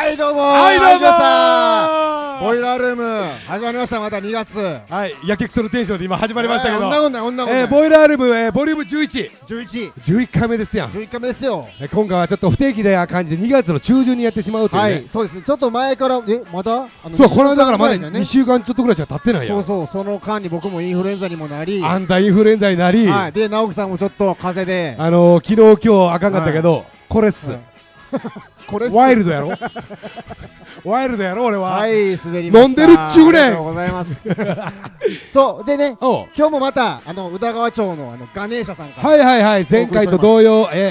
はいどうもはいどうも皆さんボイラールーム始まりました。また2月はい、やけくそのテンションで今始まりましたけど、 女女ボイラールーム、ボリューム11、11回目ですやん。 11回目ですよ。 今回はちょっと不定期な感じで2月の中旬にやってしまうというね。 はい、そうですね。ちょっと前からまだそう、この間からまだ2週間ちょっとぐらいしか経ってないやん。 そう、その間に僕もインフルエンザにもなり、 あんたインフルエンザになり、 はい、で直樹さんもちょっと風邪で、 昨日今日あかんかったけど、これっす。 これワイルドやろワイルドやろ俺は。 はい、滑りました。 飲んでるっちゅうぐらい。 ありがとうございます。そう、でね、今日もまた、宇田川町のガネーシャさんから。 はいはいはい、前回と同様、 はい、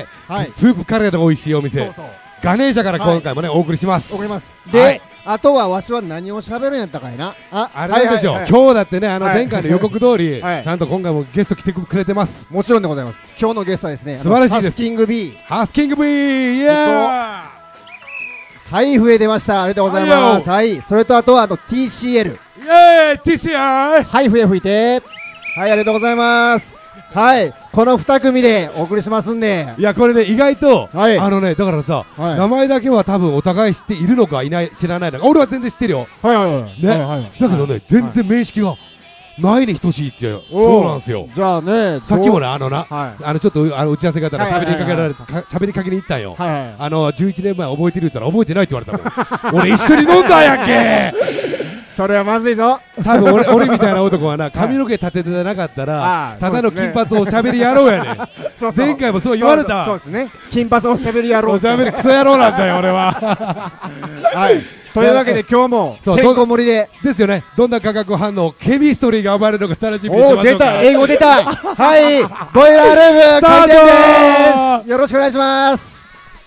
スープカレーの美味しいお店。 そうそう。 ガネーシャから今回もね、お送りします。 送ります。で、あとはわしは何を喋るんやったかいな。 あれなんですよ。今日だってね、前回の予告通り、ちゃんと今回もゲスト来てくれてます。 もちろんでございます。今日のゲストはですね、 素晴らしいです。 ハスキング B。 ハスキング B！ イエーイ！ はい、増え出ました。ありがとうございます。はい。それとあとはTCL。 イエーイ !TCL！ はい、増え吹いて。はい、ありがとうございます。はい。この2組でお送りしますんで。 いや、これね、意外と、 はい、 だからさ、名前だけは多分お互い知っているのかいない、知らないのか。俺は全然知ってるよ。 はいはいはい。 ね。はいはい、だけどね、全然面識がないに等しいって、そうなんですよ。 じゃあね、 さっきもね、ちょっと打ち合わせ方で喋りかけに行ったんよ。11年前覚えてるって言ったら覚えてないって言われたもん。俺一緒に飲んだやんけそれはまずいぞ。 多分俺みたいな男はな、髪の毛立ててなかったら、ただの金髪おしゃべり野郎やねん。前回もそう言われた。 そうですね。金髪おしゃべり野郎。 おしゃべりクソ野郎なんだよ、俺は。 はい。というわけで今日も、てんこ盛りで。 ですよね。どんな化学反応、ケミストリーが生まれるのか楽しみにしてましょうか。 出た英語出たはい。ボイラールーム開店です。よろしくお願いします。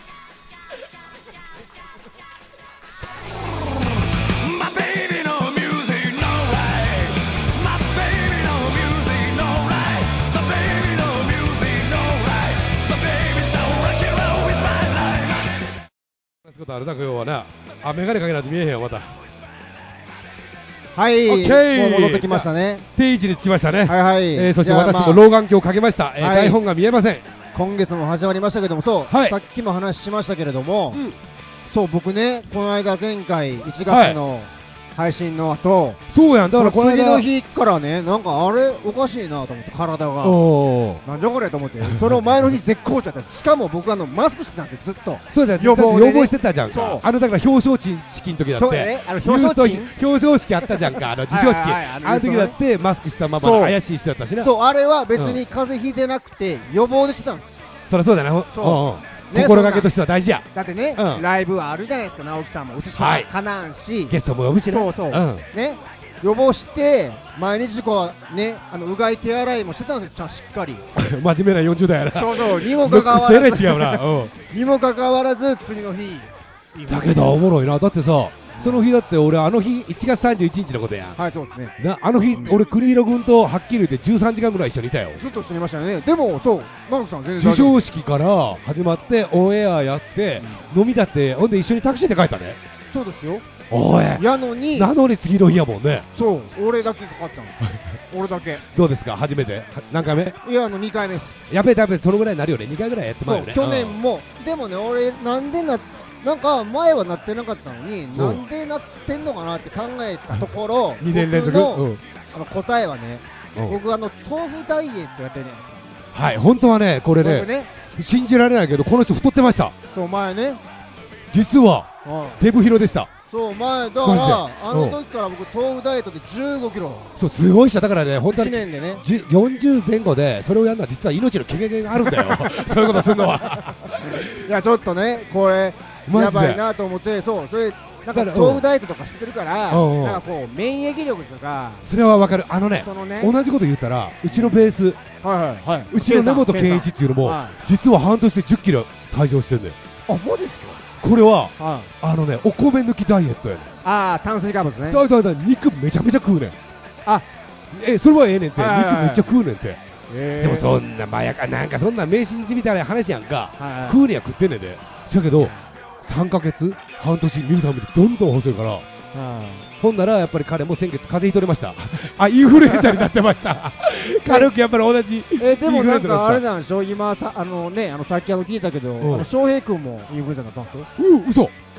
ことあるな、今日はね。メガネかけないと見えへんよ、また。 はい、もう戻ってきましたね。 定位置につきましたね。 はいはい。 そして私も老眼鏡をかけました。台本が見えません。 今月も始まりましたけども、そう、さっきも話しましたけれども、そう、僕ね、この間前回1月の配信の後、 そうやん、だからこの次の日からね、なんかあれおかしいなと思って、体が。なんじゃこれと思って、それを前の日絶好調だった。しかも僕マスクしてたんですよ、ずっと。 そうだよ、予防してたじゃんか。だから表彰式の時だって、表彰式あったじゃんか、授賞式。あの時だってマスクしたまま怪しい人だったしな。 そう、あれは別に風邪ひいてなくて、予防でしてたんです。 そりゃそうだな。心がけとしては大事や。 だってね、ライブはあるじゃないですか、直樹さんも映しかなんし、 ゲストも呼ぶしね。 そうそう。ね、予防して、毎日こうね、うがい手洗いもしてたんですよ、しっかり。 真面目な40代やな。 そうそう、にもかかわらず、にもかかわらず、次の日。 だけどおもろいな、だってさ、その日だって俺、あの日、1月31日のことや。 はい、そうですね。 あの日、俺、国広君とはっきり言って13時間ぐらい一緒にいたよ。 ずっと一緒にいましたね。でも、そう、直樹さん全然授賞式から始まって、オンエアやって、飲みだって、ほんで一緒にタクシーで帰ったね。 そうですよ。 おい。 なのに次の日やもんね。 そう、俺だけかかったの。俺だけ。 どうですか、初めて何回目？ いや、2回目です。 やべえ、そのぐらいになるよね。2回ぐらいやってまうよね。 去年も、でもね、俺、なんか前はなってなかったのに、なんでなってんのかなって考えたところ、 2年連続の答えはね、僕豆腐ダイエットやってるじゃないですか。 はい、本当はね、これね、信じられないけど、この人太ってました。 そう、前ね。 実は、手ぶひろでした。 そう、前、だから、あの時から僕、豆腐ダイエットで15キロ。 そう、すごいした。だからね、本当に。 1年でね。 40前後で、それをやるのは実は命の危険があるんだよ。そういうことするのは。 いや、ちょっとね、これ、やばいなと思って、そう、それ、なんか豆腐ダイエットとか知ってるから、なんかこう、免疫力とか。 それはわかる。同じこと言ったら、うちのベース、うちの根本健一っていうのも、実は半年で10キロ退場してんだよ。 あ、マジですか？ これは、お米抜きダイエットやねん。 炭水化物ね。 肉めちゃめちゃ食うねん。それはええねんって。肉めっちゃ食うねんって。でもそんなまやか、なんかそんな迷信みたいな話やんか。食うには食ってんねんで。だけど、3ヶ月半年見るたびにどんどん細いから、ほんならやっぱり彼も先月風邪ひとれました。インフルエンザになってました。軽くやっぱり同じ。 でもなんかあれなんでしょ、今さっき聞いたけど、翔平君もインフルエンザになったんですよ。 嘘。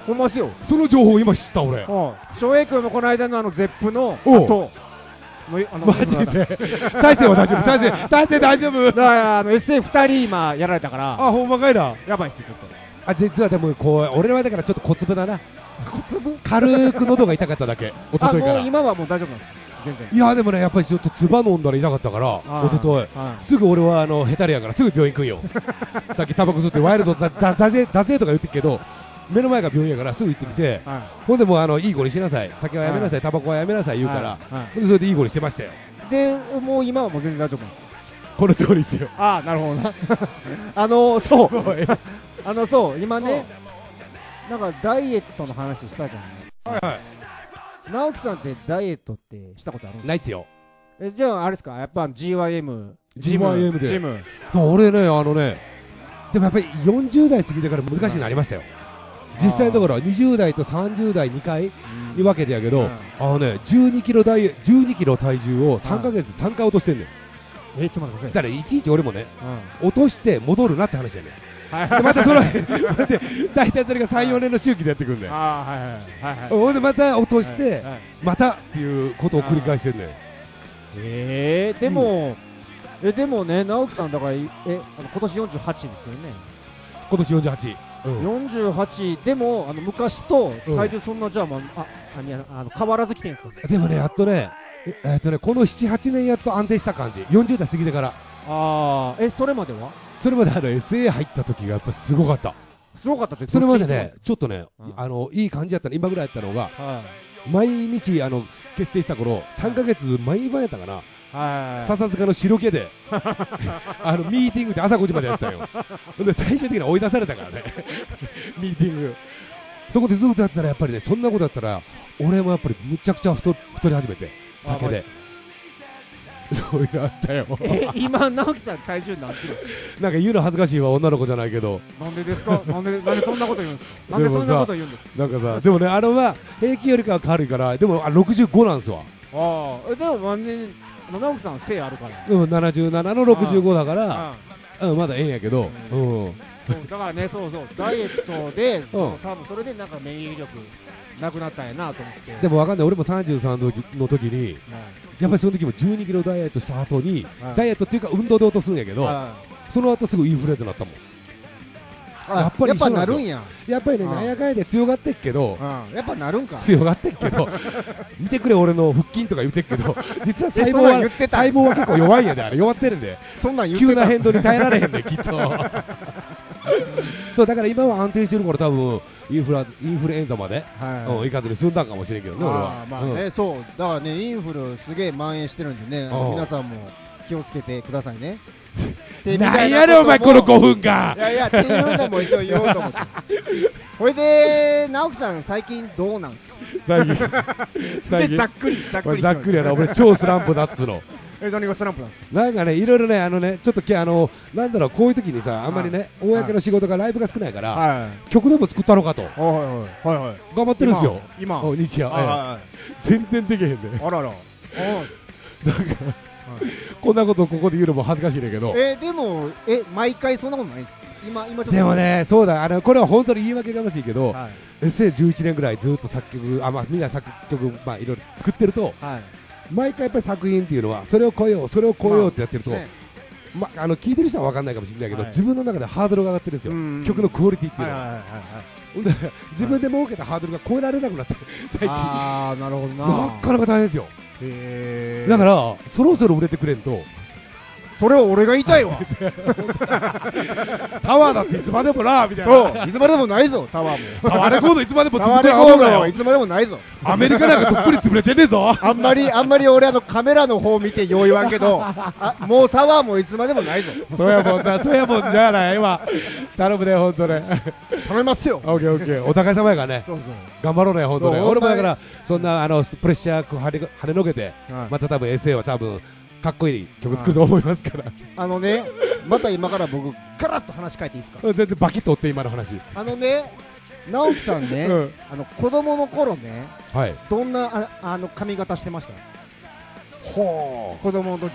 ほんまっすよ。 その情報今知った俺。 翔平君のこの間のゼップの後、 マジで大勢は大丈夫、大勢大丈夫。 だからSA2 人今やられたから。 あ、ほんまかいな。 やばいっすよ、ちょっと。 あ、実はでもこう、俺はだからちょっと小粒だな。小粒軽く喉が痛かっただけ。一昨日から。 もう今はもう大丈夫なんですか？全然。 いや、でもね、やっぱりちょっと唾飲んだら痛かったから、一昨日すぐ俺はヘタレやからすぐ病院行くんよ。さっきタバコ吸ってワイルドだぜとか言ってるけど、目の前が病院やからすぐ行ってきて、ほんでもういい子にしなさい、酒はやめなさい、タバコはやめなさい言うから、それでいい子にしてましたよ。 で、もう今はもう全然大丈夫なんですか？ この通りですよ。 ああ、なるほどな。そう、今ね、なんかダイエットの話したじゃない。はいはい。直樹さんってダイエットってしたことあるんですか？ ないっすよ。 じゃああれですか、やっぱ GYM ジムで。 ジム。 俺ね、でもやっぱり40代過ぎてから難しくなりましたよ。実際のところ20代と30代2回に分けてやけど、12キロ体重を3ヶ月で3回落としてんねん。 ちょっと待ってください。 だからいちいち俺もね、落として戻るなって話やねん。また大体それが3、4年の周期でやってくんだよ。ほんでまた落として、またっていうことを繰り返してんねん。 でもね、直樹さんだから今年48ですよね。 今年48。 48でも昔と体重そんなじゃあ変わらず来てるんですか？ でもね、やっとね、この7、8年やっと安定した感じ。40代過ぎてから。 それまでは？ それまでSA 入った時がやっぱすごかった。 すごかったって。 それまでね、ちょっとね、いい感じやったの、今ぐらいやったのが、毎日結成した頃、3ヶ月毎晩やったかな。笹塚の白毛でミーティングで朝5時までやってたよ。で最終的には追い出されたからねミーティングそこでずっとやってたら、やっぱりね、そんなことだったら俺もやっぱりむちゃくちゃ太り始めて、酒で。そういうのあったよ今直樹さん体重何キロ？ なんか言うの恥ずかしいわ、女の子じゃないけど。 なんでですか？なんでそんなこと言うんですか？なんでそんなこと言うんですか？ なんかさ、でもね、平均よりかは軽いから、でも65なんすわ。 でも直樹さん背あるから。 77の65だから、まだええんやけど。 だからね、ダイエットで多分それでなんか免疫力なくなったんやなと思って。 でもわかんない、俺も33の時にやっぱりその時も12キロダイエットした後に、ダイエットっていうか運動で落とすんやけど、その後すぐインフルエンザになったもん。やっぱりなるんや。やっぱりね、なんやかんやで強がってっけど、 やっぱなるんか。 強がってっけど、見てくれ俺の腹筋とか言ってっけど、実は細胞は結構弱いんやで、あれ弱ってるんで、急な変動に耐えられへんで、きっと。だから今は安定してるから、多分インフルエンザまでいかずに済んだんかもしれんけどね、俺は。 そうだからね、インフルすげえ蔓延してるんでね、皆さんも気をつけてくださいね。 なんやねんお前この5分間。 いやっていうのも一応言おうと思って。これで直樹さん最近どうなんですか？最近ざっくりやな。俺超スランプだっつうの。 何がスランプなんですか？ なんかね、いろいろね、ちょっとなんだろう、こういう時にさ、あんまりね、公の仕事がライブが少ないから、曲でも作ったのかと頑張ってるんですよ、今日夜。全然できへんで。 あらら。 なんかこんなことここで言うのも恥ずかしいねんけど。 でも毎回そんなことないんですか？今ちょっと。 でもね、そうだ、これは本当に言い訳がましいけど、SA11 年ぐらいずっと作曲、みんな作曲いろいろ作ってると、毎回やっぱり作品っていうのはそれを超えようってやってると、聴いてる人は分かんないかもしれないけど、自分の中でハードルが上がってるんですよ、曲のクオリティっていうのは。自分で設けたハードルが超えられなくなって最近。なるほどな。 なかなか大変ですよ。だからそろそろ売れてくれんと。 それを俺が言いたいわ。 タワーだっていつまでもなみたいな。 そう、いつまでもないぞ、タワーも。 タワーレコードいつまでも続く。 タワーレコードはいつまでもないぞ。 アメリカなんかとっくに潰れてねえぞ。 あんまり俺カメラの方見てよう言わんけど、もうタワーもいつまでもないぞ。 そうやもんじゃない今。頼むね、ほんとね。 頼みますよ。 オッケー。お互い様やからね。頑張ろうね、ほんとね。俺もだからそんなプレッシャー跳ねのけて、また多分 SA は多分かっこいい曲作ると思いますから。 また今から僕ガラッと話変えていいですか？ 全然バキッと追って今の話。 直樹さんね、子供の頃ね、どんな髪型してました？子供の時。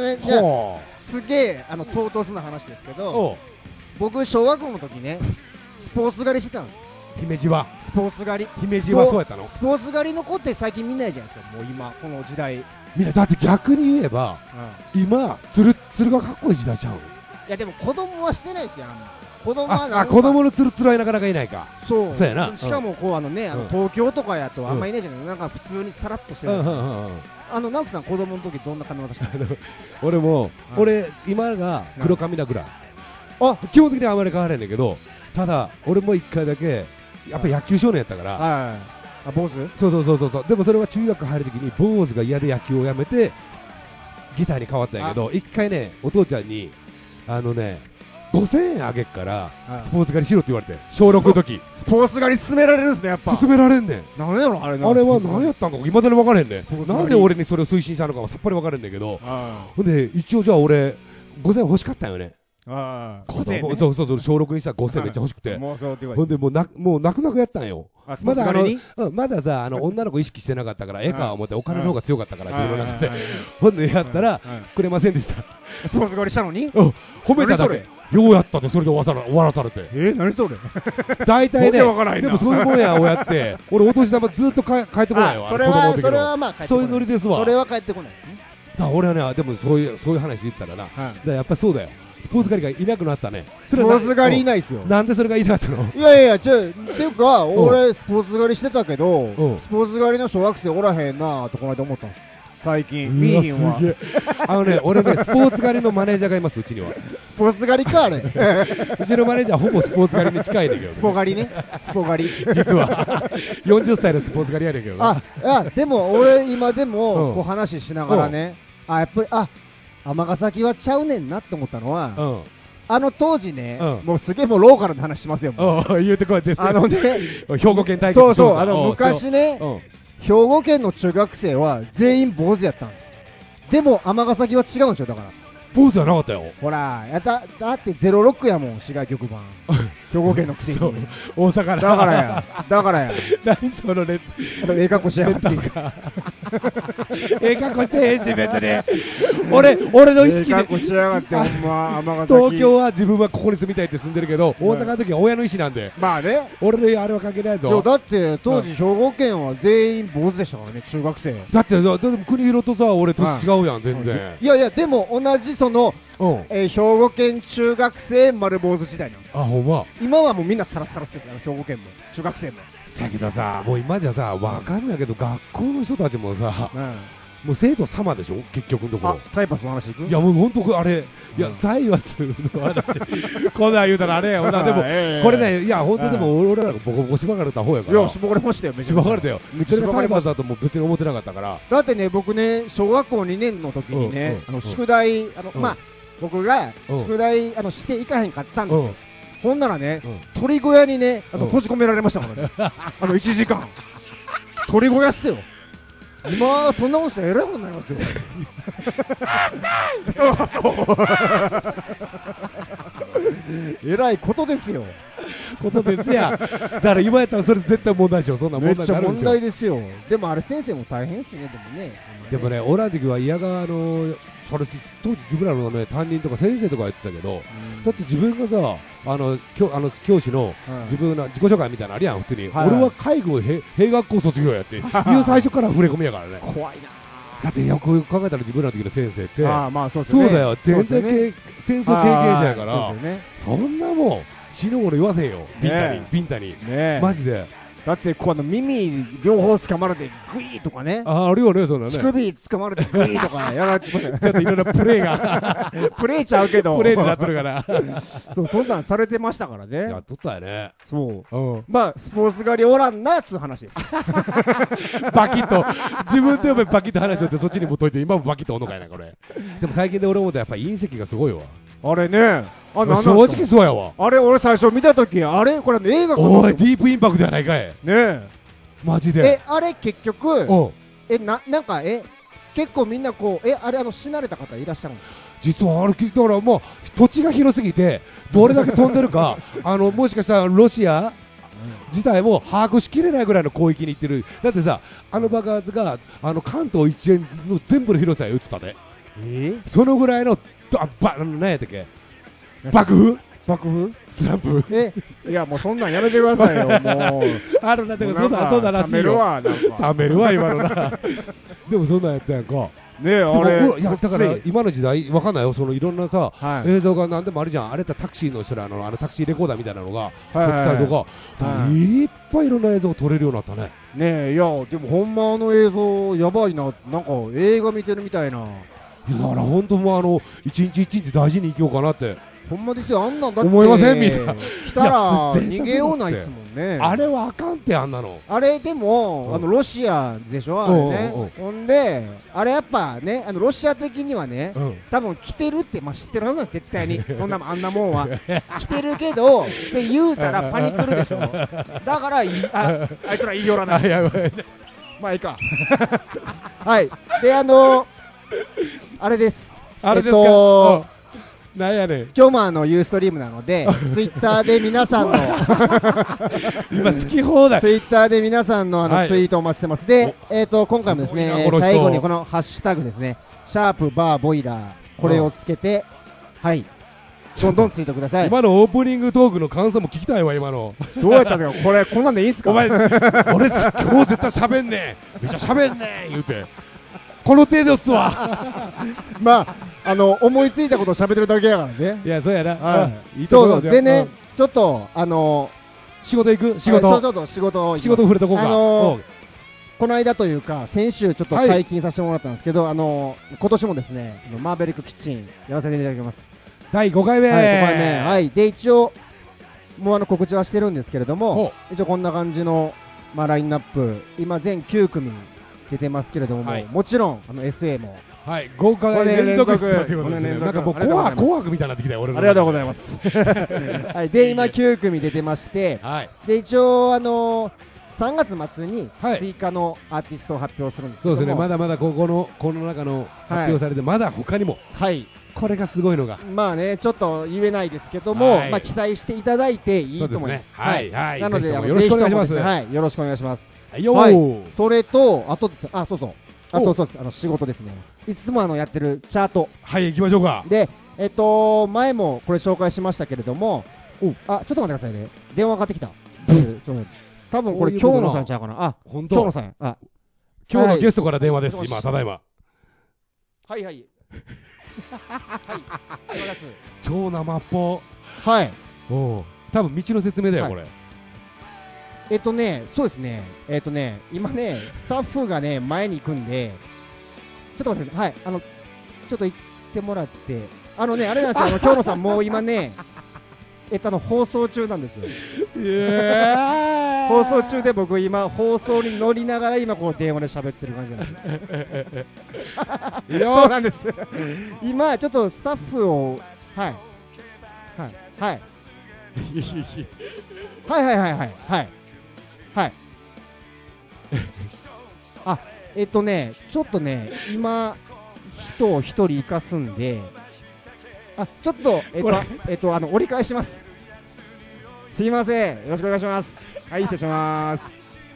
すげえ唐突な話ですけど、僕小学校の時ね、 スポーツ狩りしてたんです。 姫路はスポーツ狩り。 姫路はそうやったの？ スポーツ狩りの子って最近見ないじゃないですか、もう今、この時代。 みんな、だって逆に言えば、今、ツルッツルがかっこいい時代ちゃう？ いや、でも子供はしてないですよ、子供は子供のツルツルはなかなかいないか。 そうやな。 しかもこう東京とかやとあんまいないじゃない。なんか普通にさらっとしてる。直樹さん子供の時どんな髪型したの？ 俺今が黒髪だぐらい。基本的にはあまり変わらないんだけど、ただ俺も一回だけやっぱ野球少年やったから。 坊主？ そう。でもそれは中学入る時に坊主が嫌で野球をやめてギターに変わったんやけど、一回ねお父ちゃんに5000円あげっからスポーツ狩りしろって言われて、小6の時。 スポーツ狩り勧められるんですね、やっぱ。 勧められんねん。 なんやろあれは何やったんかいまだに分からへんねん。なんで俺にそれを推進したのかはさっぱり分からへんねんけど、ほんで一応じゃあ俺5000円欲しかったよね。そう小6にしたら5000円めっちゃ欲しくて、ほんでもう泣く泣くやったんよ。まださ女の子意識してなかったから、絵か思ってお金の方が強かったから自分の中で。ほんでやったらくれませんでした。 スポーツ狩りしたのに褒めただけ。ようやったで、それで終わらされて。 何それ。 大体ね、でもそういうもんや、親って。俺お年玉ずっと帰ってこないよ。 それはまあそういうノリですわ。 それは帰ってこないですね。 俺はね、でもそういう話言ったらな、やっぱりそうだよ。スポーツ狩りがいなくなったね。 スポーツ狩りいないっすよ。 なんでそれがいなかったの？ いや、っていうか、俺スポーツ狩りしてたけど、スポーツ狩りの小学生おらへんなとこの間思ったんです。最近、見えへんわ。 俺ね、スポーツ狩りのマネージャーがいます、うちには。 スポーツ狩りか、あれ。うちのマネージャーほぼスポーツ狩りに近いねんけど。 スポ狩りね。スポ狩り。 実は。40歳のスポーツ狩りやねんけど。 でも、俺今でも、こう話しながらね、やっぱり、尼崎はちゃうねんなって思ったのは、当時ね、もうすげえもうローカルな話しますよ。 言うてこいです。兵庫県大会。 そう、昔ね、兵庫県の中学生は全員坊主やったんです。でも尼崎は違うんですよ。だから坊主はなかったよ。 ほらだって06やもん、市外局番。兵庫県のくせに大阪だからや何そのええ格好しやがってええ格好してへんし別に俺の意識でええ格好しやがってほんま。尼崎東京は自分はここに住みたいって住んでるけど、大阪の時は親の意思なんで、 まあね、 俺のあれは関係ないぞ。 だって当時兵庫県は全員坊主でしたからね、中学生。 だって国広とさ俺年違うやん全然。 いやでも同じその兵庫県中学生丸坊主時代なんです。 ほんま。 今はもうみんなサラサラしてるから、兵庫県も中学生も。 だけどさ、もう今じゃさ分かるんやけど、学校の人たちもさ、もう生徒様でしょ結局のところ。 サイパスの話いく？ いやもう本当あれ、いやサイパスの話こんなん言うたらあれや。でもこれね、いや本当でも俺らがボコボコしばかれた方やから。 いやしばかれましたよ。 しばかれたよ。それがサイパスだともう別に思ってなかったから。 だってね、僕ね小学校2年の時にね、宿題僕が宿題していかへんかったんですよ。ほんならね、鳥小屋にね閉じ込められましたからね。1時間鳥小屋っすよ。今そんなことしたらえらいことになりますよ。そうえらいことですよ。 だから今やったらそれ絶対問題でしょ。そんな問題めっちゃ問題ですよ。でもあれ先生も大変っすね。 でもね、オランディグは嫌が当時自分らのね担任とか先生とか言ってたけど、だって自分がさ教師の自分の自己紹介みたいなのあるやん普通に。俺は介護併学校卒業やっていう最初から触れ込みやからね。 怖いな。 だってよく考えたら自分らの時の先生ってそうだよ、全然戦争経験者やから、そんなもん死ぬもの言わせんよ。ビンタにマジで。 だって耳両方掴まれてグイーとかね。 あるよね、そんなね。 乳首掴まれてグイーとかやられてます。 ちょっといろいろプレーがプレーちゃうけどプレーになってるからそんなんされてましたからね。 やっとったよね。 そう。まあスポーツ狩りおらんなっつう話です。 バキッと自分でバキッと話しよってそっちにもといて今もバキッとおんのかいなこれ。でも最近で俺思うとやっぱ隕石がすごいわ。あれね。正直そうやわ。 あれ俺最初見たとき、これ映画かな。 おいディープインパクトじゃないかい。 ねえ。 マジで。 あれ結局なんか結構みんなあれ死なれた方いらっしゃるんですか？ 実はだからもう土地が広すぎてどれだけ飛んでるかもしかしたらロシア自体も把握しきれないぐらいの広域に行ってる。だってさ爆発が関東一円の全部の広さへ移ったで。そのぐらいの何やったっけ爆風爆風スランプいやもうそんなんやめてくださいよ、もう。 なんだからそうだらしいよ。 冷めるわ、なんか。 冷めるわ、今のな。でもそんなんやったやんか。 ねえ、あれ。 いや、だから今の時代、わかんないよ、そのいろんなさ、映像が何でもあるじゃん。あれってタクシーの人らのタクシーレコーダーみたいなのが撮ったりとか、いっぱいいろんな映像撮れるようになったね。 ねえ、いや、でもほんま映像やばいな、なんか映画見てるみたいな。 いや、だから本当もう一日一日大事に生きようかなって。 ほんまですよ、あんなんだって思いませんみんな。 来たら逃げようないっすもんね。 あれはあかんって、あんなの。 あれでも、ロシアでしょ、あれね。ほんで、あれやっぱね、ロシア的にはね、多分来てるって、まあ知ってるはずなんです、絶対に。そんなあんなもんは。来てるけど、言うたらパニクるでしょ。だから、あいつら言いよらない。まあいいか。はい。で、あれです。 あれですか。なんやねん。 今日もユーストリームなので、ツイッターで皆さんの今好き放題。 ツイッターで皆さんのツイートをお待ちしてます。で、今回もですね、最後にこのハッシュタグですね、シャープバーボイラー、これをつけて、はい、どんどんツイートください。 今のオープニングトークの感想も聞きたいわ、今の。 どうやったんだよ、これ、こんなんでいいんすか。 お前、俺、今日絶対喋んねえ。めっちゃ喋んねえ言うて。この程度っすわ。 まあ、思いついたことを喋ってるだけやからね。 いや、そうやな。 いいと思いますよ。でね、ちょっと、 仕事行く仕事。 ちょっと仕事触れとこうか。 この間というか、先週ちょっと解禁させてもらったんですけど、今年もですね、マーベリックキッチンやらせていただきます。 第5回目。 はい、5回目。はい。で、一応、もう告知はしてるんですけれども、一応こんな感じの、まあ、ラインナップ、今全9組、出てますけれども、もちろんSA もはい豪華連続出演ということですね。なんかもう紅白みたいになってきたよ俺の。 ありがとうございます。はいで今9組出てまして、で一応3月末に追加のアーティストを発表するんですけども、 そうですね。まだまだこの中の発表されてまだ他にもこれがすごいのがまあねちょっと言えないですけども、まあ期待していただいていいと思います。 はいはい。 なのでよろしくお願いします。 はい、よろしくお願いします。 はい、 それと、あとです、そうです、仕事ですね。いつもやってるチャート。 はい、行きましょうか。 で、前もこれ紹介しましたけれども、ちょっと待ってくださいね。電話かかってきた。多分これ今日のさんちゃうかな。今日のさん。今日のゲストから電話です、今、ただいま。 はい。はい。 超生っぽ。 はい。 多分道の説明だよ、これ。 そうですね。今ね、スタッフがね、前に行くんで、ちょっと待って、はい、ちょっと行ってもらって、あれなんですよ、今日のさんもう今ね、放送中なんですよ。放送中で僕今、放送に乗りながら今こう電話で喋ってる感じなんです。そうなんです。今、ちょっとスタッフを、はい。ちょっとね、今、人を一人生かすんで、ちょっと、折り返します。すいません、よろしくお願いします。はい、失礼します。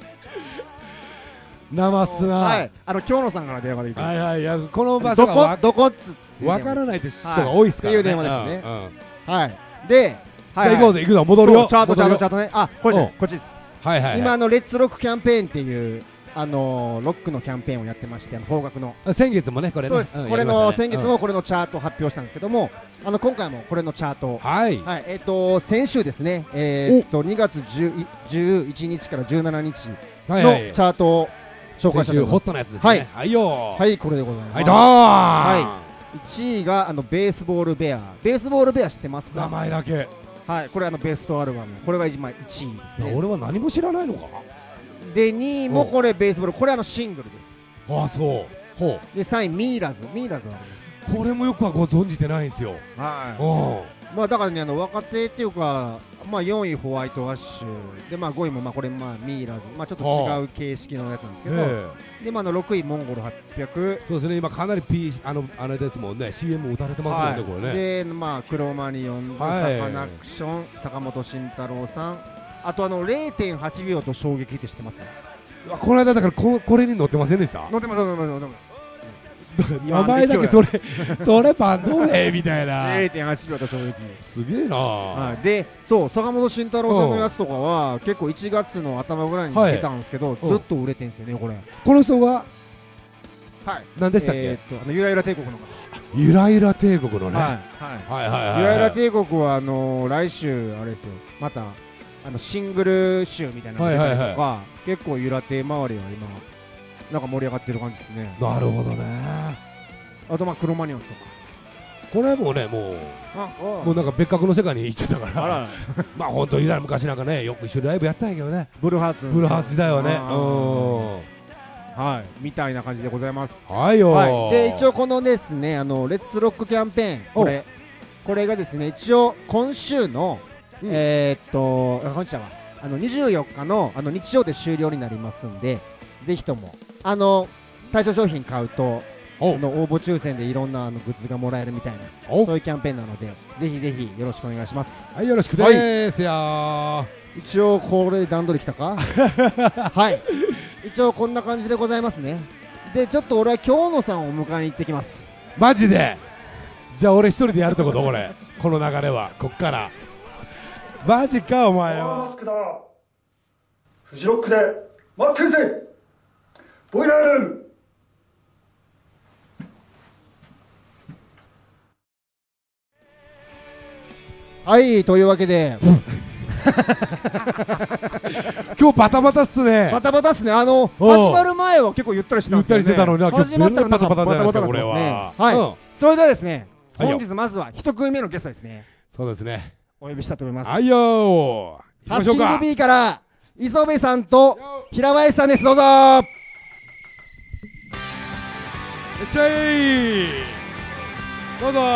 生っすな。 はい、京野さんから電話でいいです。 はい、この場所がどこっつわからないって人が多いっすからね。 っていう電話ですね。はい。で、 行くぞ、戻るよ。 チャートね。こっちです。今レッツロックキャンペーンっていうロックのキャンペーンをやってまして、邦楽の先月もね、これね、 これの先月もこれのチャートを発表したんですけども、今回もこれのチャート、先週ですね、2月11日から17日のチャートを紹介したホットなやつですね。 はい、これでございます。 はい、 1位がベースボールベア。ベースボールベア知ってますか？ 名前だけ。 はい、これベストアルバム、これが今1位ですね。 俺は何も知らないのか。 で2位もこれベースボール、これシングルです。 そう。 で3位ミイラズはこれもよくはご存じてないんですよ。 まあだからね、若手っていうか、まあ4位ホワイトアッシュで、まあ5位もこれミイラズ、まあちょっと違う形式のやつなんですけど、で6位モンゴル800。 そうですね、今かなりあれですもんね、 CM 打たれてますもんね、これね。 でクロマニオンズ、サカナクション、坂本慎太郎さん、あと0.8 秒と衝撃って知ってますか？ この間だからこれに乗ってませんでした？ 乗ってます。 名前だけそれバンド名みたいな。 0.8 秒と正直。 すげえな。 で、そう、坂本慎太郎さんのやつとかは、結構1月の頭ぐらいに出たんですけど、ずっと売れてんすよね、これ。 この人ははい。 何でしたっけ？ ゆらゆら帝国の方。 ゆらゆら帝国のね。 はい。ゆらゆら帝国は、来週、あれですよ、また、シングル集みたいなのが出たりとか、結構ゆら亭周りは今、なんか盛り上がってる感じですね。 なるほどね。 あと、まあ、クロマニオンとか。 これもね、もうなんか別格の世界に行っちゃったから、まあ本当に昔なんかね、よく一緒にライブやったんやけどね。 ブルーハーツ時代はね。 はい、みたいな感じでございます。 はいよ。 で、一応このですね、レッツロックキャンペーン、これがですね、一応今週の、今週は24日の日曜で終了になりますんで、ぜひとも対象商品買うと応募抽選でいろんなグッズがもらえるみたいな、そういうキャンペーンなので、ぜひぜひよろしくお願いします。 はい、よろしくですよ。 一応これ段取りきたかはい、一応こんな感じでございますね。で、ちょっと俺は京野さんを迎えに行ってきます。 マジで？じゃあ俺一人でやるってこと？俺この流れはこっからマジかお前は。 マスクだ。フジロックで待ってるぜ。ボイラールーム。 はい、というわけで今日バタバタっすね。 バタバタっすね。始まる前は結構ゆったりしてたんですよね。 ゆったりしてたのにな、 始まったらなんかバタバタですね。はい。それではですね、本日まずは一組目のゲストですね。 そうですね。 お呼びしたと思います。 はいよー。 ハスキング B から磯部さんと平林さんです。どうぞー。 いらっしゃい。どうぞ。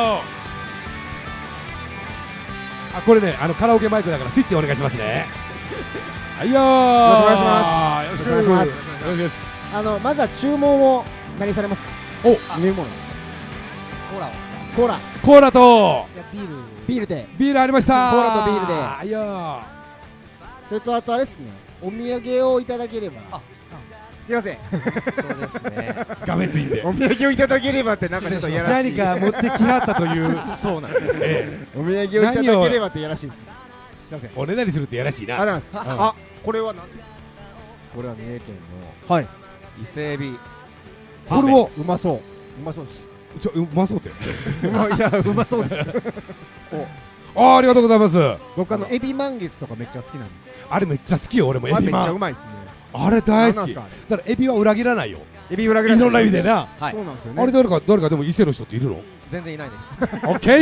これね、カラオケマイクだからスイッチお願いしますね。はいよー。 よろしくお願いします。 よろしくお願いします。よろしくです。 まずは注文を何されますか？飲み物。コーラとビールで。 ビールありました。 コーラとビールで。 はいよ。 それとあとあれですね、お土産をいただければ。すいません。 そうですね。 がめついんで。 お土産をいただければってなんかちょっとやらしい。 何か持ってきはったという。 そうなんです。 お土産をいただければってやらしいですね。すいません。 おねだりするってやらしいな。 あ、これは何ですか？ これは三重県の伊勢エビ。 これもうまそう。うまそうです。 うまそうって。 いや、うまそうです。 ありがとうございます。 僕エビ満月とかめっちゃ好きなんです。 あれめっちゃ好きよ、俺もエビ満。 めっちゃうまいですね。 あれ大好き。だからエビは裏切らないよ。 エビ裏切らない。 いろんな意味でな。 そうなんですよね。 あれ誰かでも伊勢の人っているの？ 全然いないです。 オッケ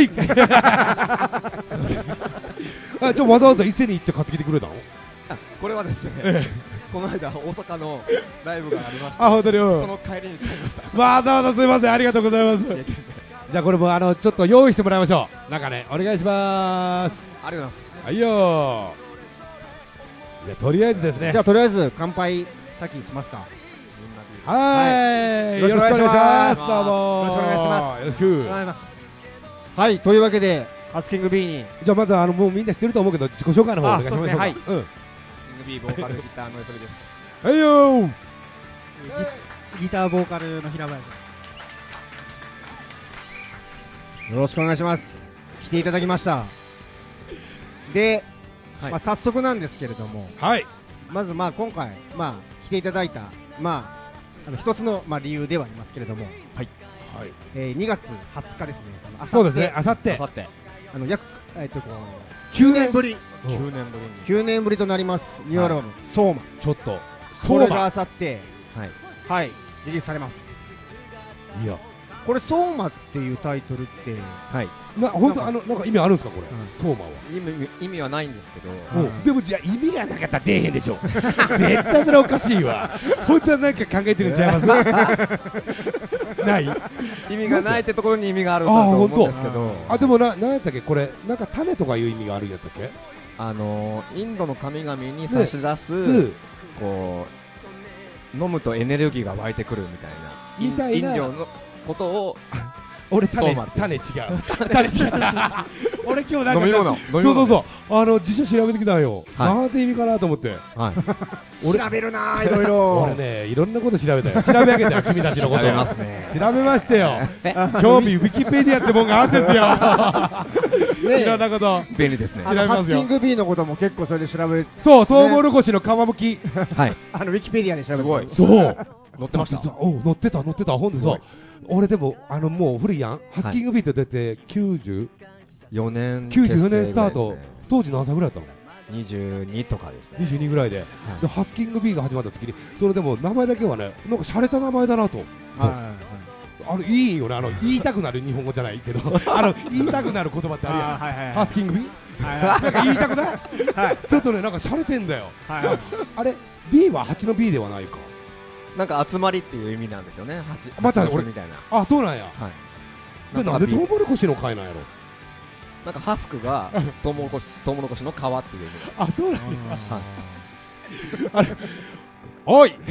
ー。じゃあわざわざ伊勢に行って買ってきてくれたの？ これはですね、この間大阪のライブがありました。 本当に。 その帰りに買いました。 わざわざすいません、ありがとうございます。じゃあこれもちょっと用意してもらいましょう。なんかね、お願いします。 ありがとうございます。 はいよ。じゃあとりあえずですね。 じゃあとりあえず乾杯先にしますか。 はい。よろしくお願いします。どうも。 よろしくお願いします。 よろしく。 はい、というわけでハスキング B に。 じゃあまずもうみんな知ってると思うけど自己紹介の方お願いしましょうか。はい。 ハスキング B ボーカルギターの磯部です。 はいよ。 ギターボーカルの平林です。 よろしくお願いします。来ていただきました。で、早速なんですけれども、まず今回来ていただいた一つの理由ではありますけれども、2月20日ですね。 そうですね。あさって。 約 9年ぶり。 9年ぶりとなりますニューアルバムソーマ。 ちょっとこれがあさってリリースされます。 いや。 これソーマっていうタイトルって本当なんか意味あるんですかこれ？ソーマは意味はないんですけど、 でもじゃあ意味がなかったら出えへんでしょ。絶対それおかしいわ。本当はなんか考えてるんちゃいます？ない意味がないってところに意味があるんだと思うんですけど、 でもなんやったっけこれ、なんか種とかいう意味があるんやったっけ？ インドの神々に差し出すこう飲むとエネルギーが湧いてくるみたいな飲料のことを俺種違う。 俺今日なんか飲み物そう辞書調べてきたんよ。 はいなんて意味かなと思って。 調べるなーいろいろ。 俺ねいろんなこと調べたよ。調べ上げたよ君たちのこと。 調べますね。 調べましたよ。興味ウィキペディアってもんがあるんですよ。いろんなこと。 便利ですね。 調べますよ。 ハスキングビーのことも結構それで調べ。 そう、トウモロコシの皮むき。 はい。 ウィキペディアで調べて。 すごい。 そう。 載ってました。 載ってた。ほんでさ、俺でももう古いやん。ハスキングビーって出て 94年スタート。当時何歳ぐらいだったの ？22とかですね。 22ぐらいで、ハスキングビーが始まった時に、それでも名前だけはね、なんか洒落た名前だなと。いいよね、言いたくなる日本語じゃないけど、言いたくなる言葉ってあるやん。ハスキングビーなんか言いたくないちょっとね、なんか洒落てんだよ。あれ、B は8の B ではないか。 なんか集まりっていう意味なんですよね。 また俺みたいな。 あ、そうなんや。 はい。 で、なんでトウモロコシの会なんやろ。 なんかハスクがトウモロコシの皮っていう意味。 あ、そうなんや。あれ、おい。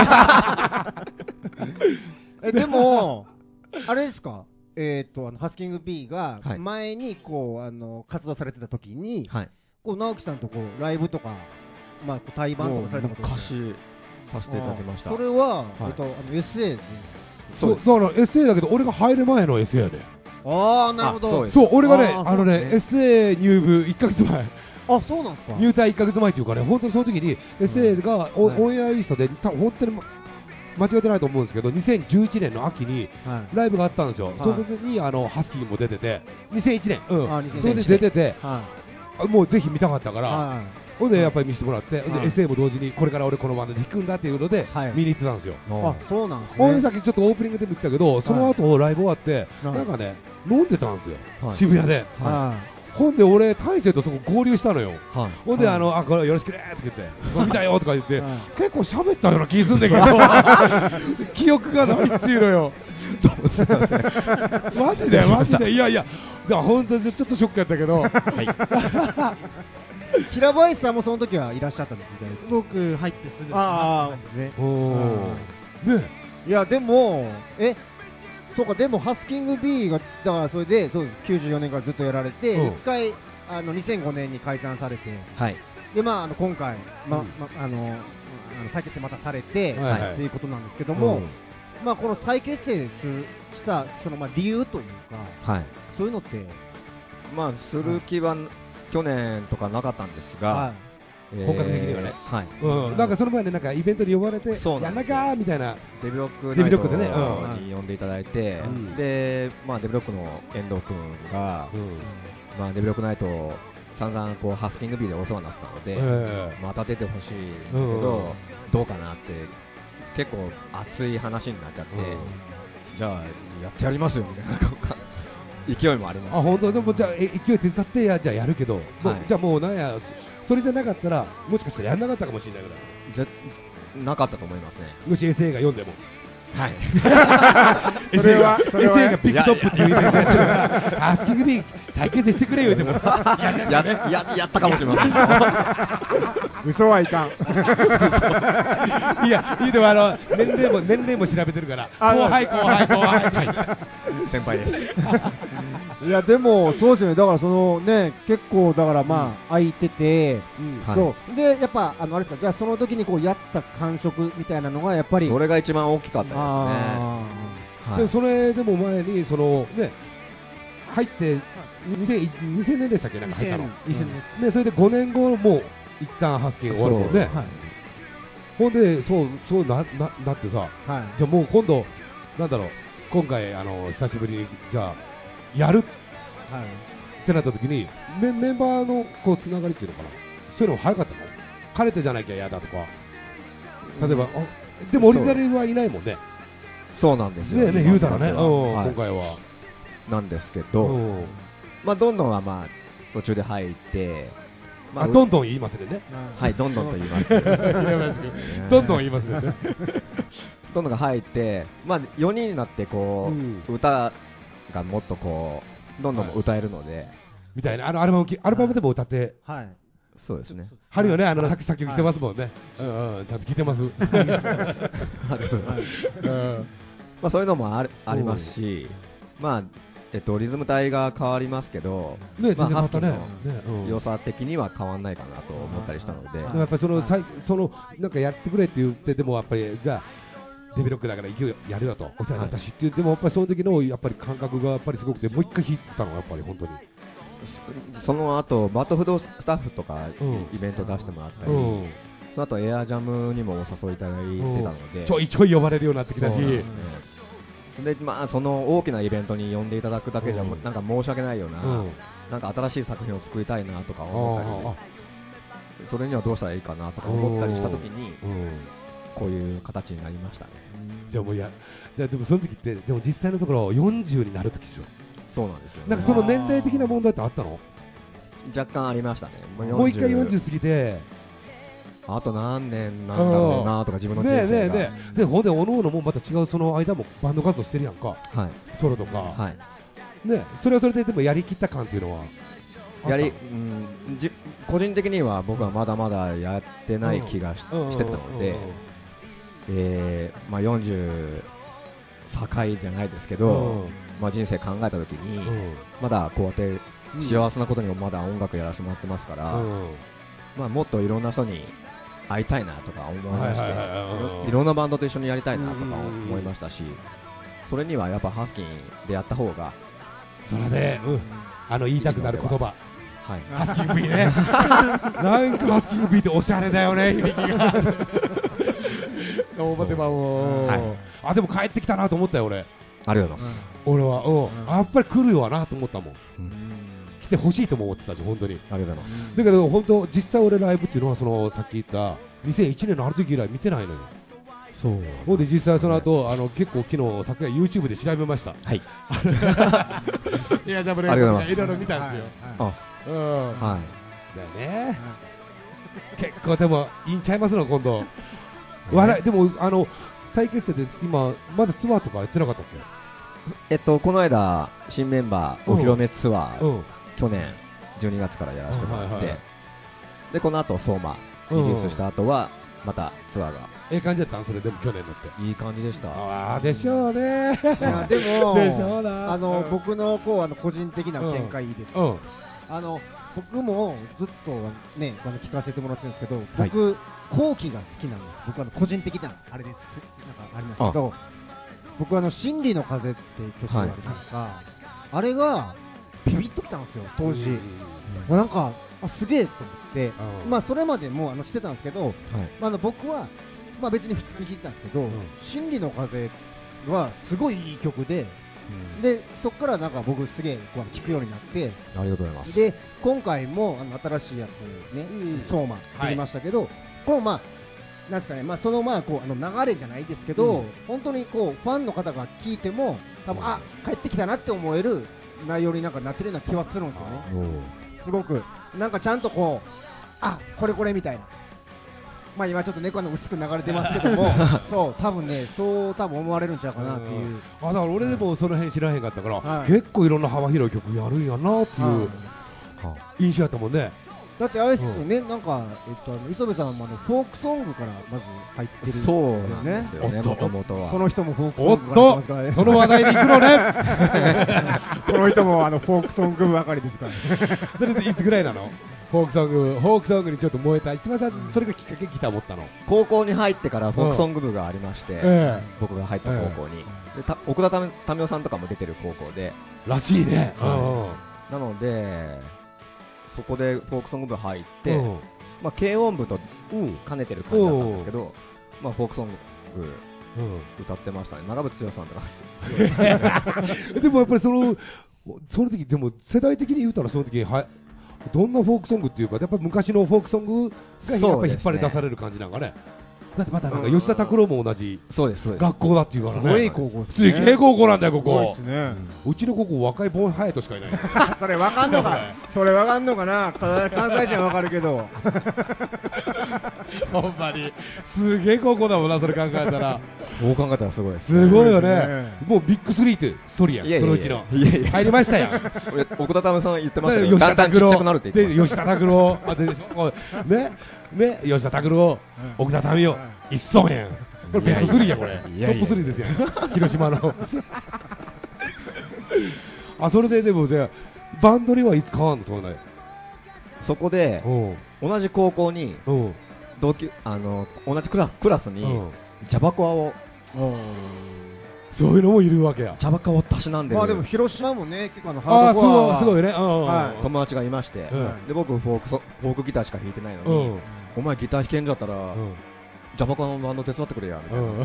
でもあれですか。ハスキング B が前にこう活動されてた時に、こう直樹さんとこうライブとか対バンとかされたこと貸しさせていただきました。 それはSA で。 そう、だから SA だけど俺が入る前の SA やで。 ああ、なるほど。 そう、俺がね、SA 入部1ヶ月前。 あ、そうなんですか。 入隊1ヶ月前っていうかね、本当にその時に SA がオンエアイーストで本当に間違えてないと思うんですけど、2011年の秋にライブがあったんですよ。その時にハスキーも出てて、2001年、それで出てて、もうぜひ見たかったから、ほんでやっぱり見せてもらって、SA も同時にこれから俺このバンドで弾くんだっていうので見に行ってたんですよ。 あ、そうなんですね。 ほんでさっきちょっとオープニングでも言ったけど、その後ライブ終わってなんかね飲んでたんですよ、渋谷で。ほんで俺大勢とそこ合流したのよ。ほんでこれよろしくねって言って見たよとか言って結構喋ったような気すんだけど記憶がないっつうのよ。 すいません。 マジでいやいや、だから本当にちょっとショックやったけど。 平林さんもその時はいらっしゃったみたいです。 僕入ってすぐ。 ああ、ね。いやでもそうか、でもハスキング B がだからそれでそう94年からずっとやられて、一回2005年に解散されて、で今回再結成またされてっていうことなんですけども、この再結成したその理由というか、そういうのってする気は去年とかなかったんですが、 本格的にはね。なんかその前になんかイベントに呼ばれてやんなきゃみたいな。 デビロックナイトに呼んでいただいて、でデビロックの遠藤君がデビロックナイトを散々こうハスキング B でお世話になったので、また出てほしいんだけどどうかなって結構熱い話になっちゃって、じゃあやってやりますよみたいな勢いもあります。 あ、本当。でもじゃあ勢い手伝ってじゃあやるけど、じゃあもうなんやそれじゃなかったらもしかしたらやんなかったかもしれないぐらい。 なかったと思いますね。 もし SA が読んでも。 はい。 SA がピックトップっていうイベントやってるからハスキング B 再結成してくれよってもやったかもしれません。 嘘はいかん。 いやでも年齢も調べてるから後輩先輩です。 いやでもそうですよね。だからそのね結構だから空いてて、そうでやっぱあれですか、じゃあその時にこうやった感触みたいなのがやっぱりそれが一番大きかったですね。 でそれでも前にそのね入って2000年でしたっけ、なんか入ったの。 2000年でそれで5年後もう一旦ハスキング終わるもんね。ほんでそうなってさ、じゃあもう今度なんだろう、今回久しぶりにじゃあやるってなった時にメンバーのこうつながりっていうのかな、そういうのも早かったの？彼とじゃなきゃ嫌だとか、例えばでもオリジナルはいないもんね。 そうなんですよね、言うたらね、今回はなんですけど、どんどんは途中で入って、 どんどん言いますね。 はい、どんどんと言います。 どんどん言いますね。 どんどんが入って、4人になってこう歌がもっとこうどんどん歌えるのでみたいな、アルバムでも歌って、 そうですね。 春よね、作曲してますもんね。ちゃんと聞いてます。 そういうのもありますし、 リズム体が変わりますけど、ハスキーの良さ的には変わらないかなと思ったりしたので、 やっぱりそのなんかやってくれって言ってでもやっぱりじゃあデビロックだから勢いやるよとお世話になったしって言ってもやっぱりその時のやっぱり感覚がやっぱりすごくてもう一回弾いてたのがやっぱり本当に。 その後バッドフードスタッフとかイベント出してもらったり、その後エアジャムにもお誘いいただいてたので、 ちょいちょい呼ばれるようになってきたし。 でその大きなイベントに呼んでいただくだけじゃなんか申し訳ないような、なんか新しい作品を作りたいなとか思ったり、それにはどうしたらいいかなとか思ったりしたときに、こういう形になりましたね。 じゃあでもその時ってでも実際のところ40になる時でしょ。 そうなんですよ。 なんかその年齢的な問題ってあったの？ 若干ありましたね。 もう一回40過ぎて。 あと何年なんだろうなとか自分の人生がでほんでおのおのもまた違うその間もバンド活動してるやんか、ソロとか、ね、それはそれででもやりきった感っていうのは個人的には僕はまだまだやってない気がしてたので、40境じゃないですけど、人生考えた時にまだこうやって幸せなことにもまだ音楽やらせてもらってますから、もっといろんな人に会いたいなとか思いまして、いろんなバンドと一緒にやりたいなとか思いましたし、それにはやっぱハスキーでやった方が、 それで言いたくなる言葉、ハスキング B ねなんかハスキング B っておしゃれだよね、響きがでも帰ってきたなと思ったよ俺。 ありがとうございます。 俺はやっぱり来るよなと思ったもん。来てほしいとも思ってたし、本当に。 ありがとうございます。 だけど本当実際俺ライブっていうのはさっき言った2001年のある時以来見てないのよ。 そうほんで実際その後結構昨日昨夜 YouTube で調べました。 はいいやじゃあいろいろ見たんですよ。だよね。結構でもいいんちゃいますの今度。でも再結成で今まだツアーとかやってなかったっけ？この間新メンバーお披露目ツアー去年12月からやらせてもらって、でこの後相馬リリースした後はまたツアーが感じだったんそれでも去年のっていい感じでした。 でしょうね。 でも僕の個人的な見解いいですか？僕もずっとね聞かせてもらってるんですけど、僕後期が好きなんです。僕は個人的なあれです。なんかありますけど、僕真理の風っていう曲がありますが、あれがビビッときたんですよ当時。なんかすげえと思って、それまでもしてたんですけど、僕は別に普通に聴いてたんですけど、真理の風はすごいいい曲で。でそこからなんか僕すげえ聴くようになって、 ありがとうございます。 で今回も新しいやつね、相馬って言いましたけど、このなんですかね、その流れじゃないですけど、本当にファンの方が聴いても多分帰ってきたなって思える内容になんかなってるような気はするんですよね。すごくなんかちゃんとこれみたいな。今ちょっと猫の薄く流れてますけどもそう多分思われるんちゃうかなっていう。 だから俺でもその辺知らへんかったから、結構いろんな幅広い曲やるんやなっていう印象やったもんね。 だってあれですよね、なんか磯部さんもフォークソングからまず入ってる。 そうなんですよね、もともとは。 この人もフォークソングからますからね。 その話題に行くのねこの人もフォークソングばかりですからそれでいつぐらいなの？フォークソングにちょっと燃えた一番最初それがきっかけギター持ったの？ 高校に入ってからフォークソング部がありまして、僕が入った高校に、奥田民生さんとかも出てる高校でらしいね。 なのでそこでフォークソング部入って、軽音部と兼ねてる感じだったんですけど、フォークソング部歌ってましたね。長渕剛さんとかでもやっぱりその時でも世代的に言うたらその時にどんなフォークソングっていうかやっぱり昔のフォークソングがやっぱ引っ張り出される感じなんかね。だってまたなんか吉田拓郎も同じ学校だっていうからね。 すごい高校。 すげえ高校なんだよここ。うちの高校若いボンハヤトしかいない。 それわかんのか。それわかんのかな。関西人はわかるけど。 ほんまにすげえ高校だもんなそれ考えたら。 そう考えたらすごいです。 すごいよね。もうビッグ3ってストーリーやん。そのうちの入りましたやん。 奥田民生さん言ってましたよ。だんだんちっちゃくなるって言ってました。 吉田拓郎ね、吉田拓郎、奥田民生、一層やん。これベスト3やこれ。トップ3ですよ。広島の。 あ、それででもじゃあバンドにはいつ変わんの？そうね。 そこで同じ高校に同じクラスにジャバコアを、 そういうのもいるわけや。 ジャバコアをたしなんでる。 まあでも広島もね、結構ハードコアはすごいね。 友達がいまして、で僕フォークギターしか弾いてないのに、お前ギター弾けんじゃったらジャバコアのバンド手伝ってくれやみたいになって、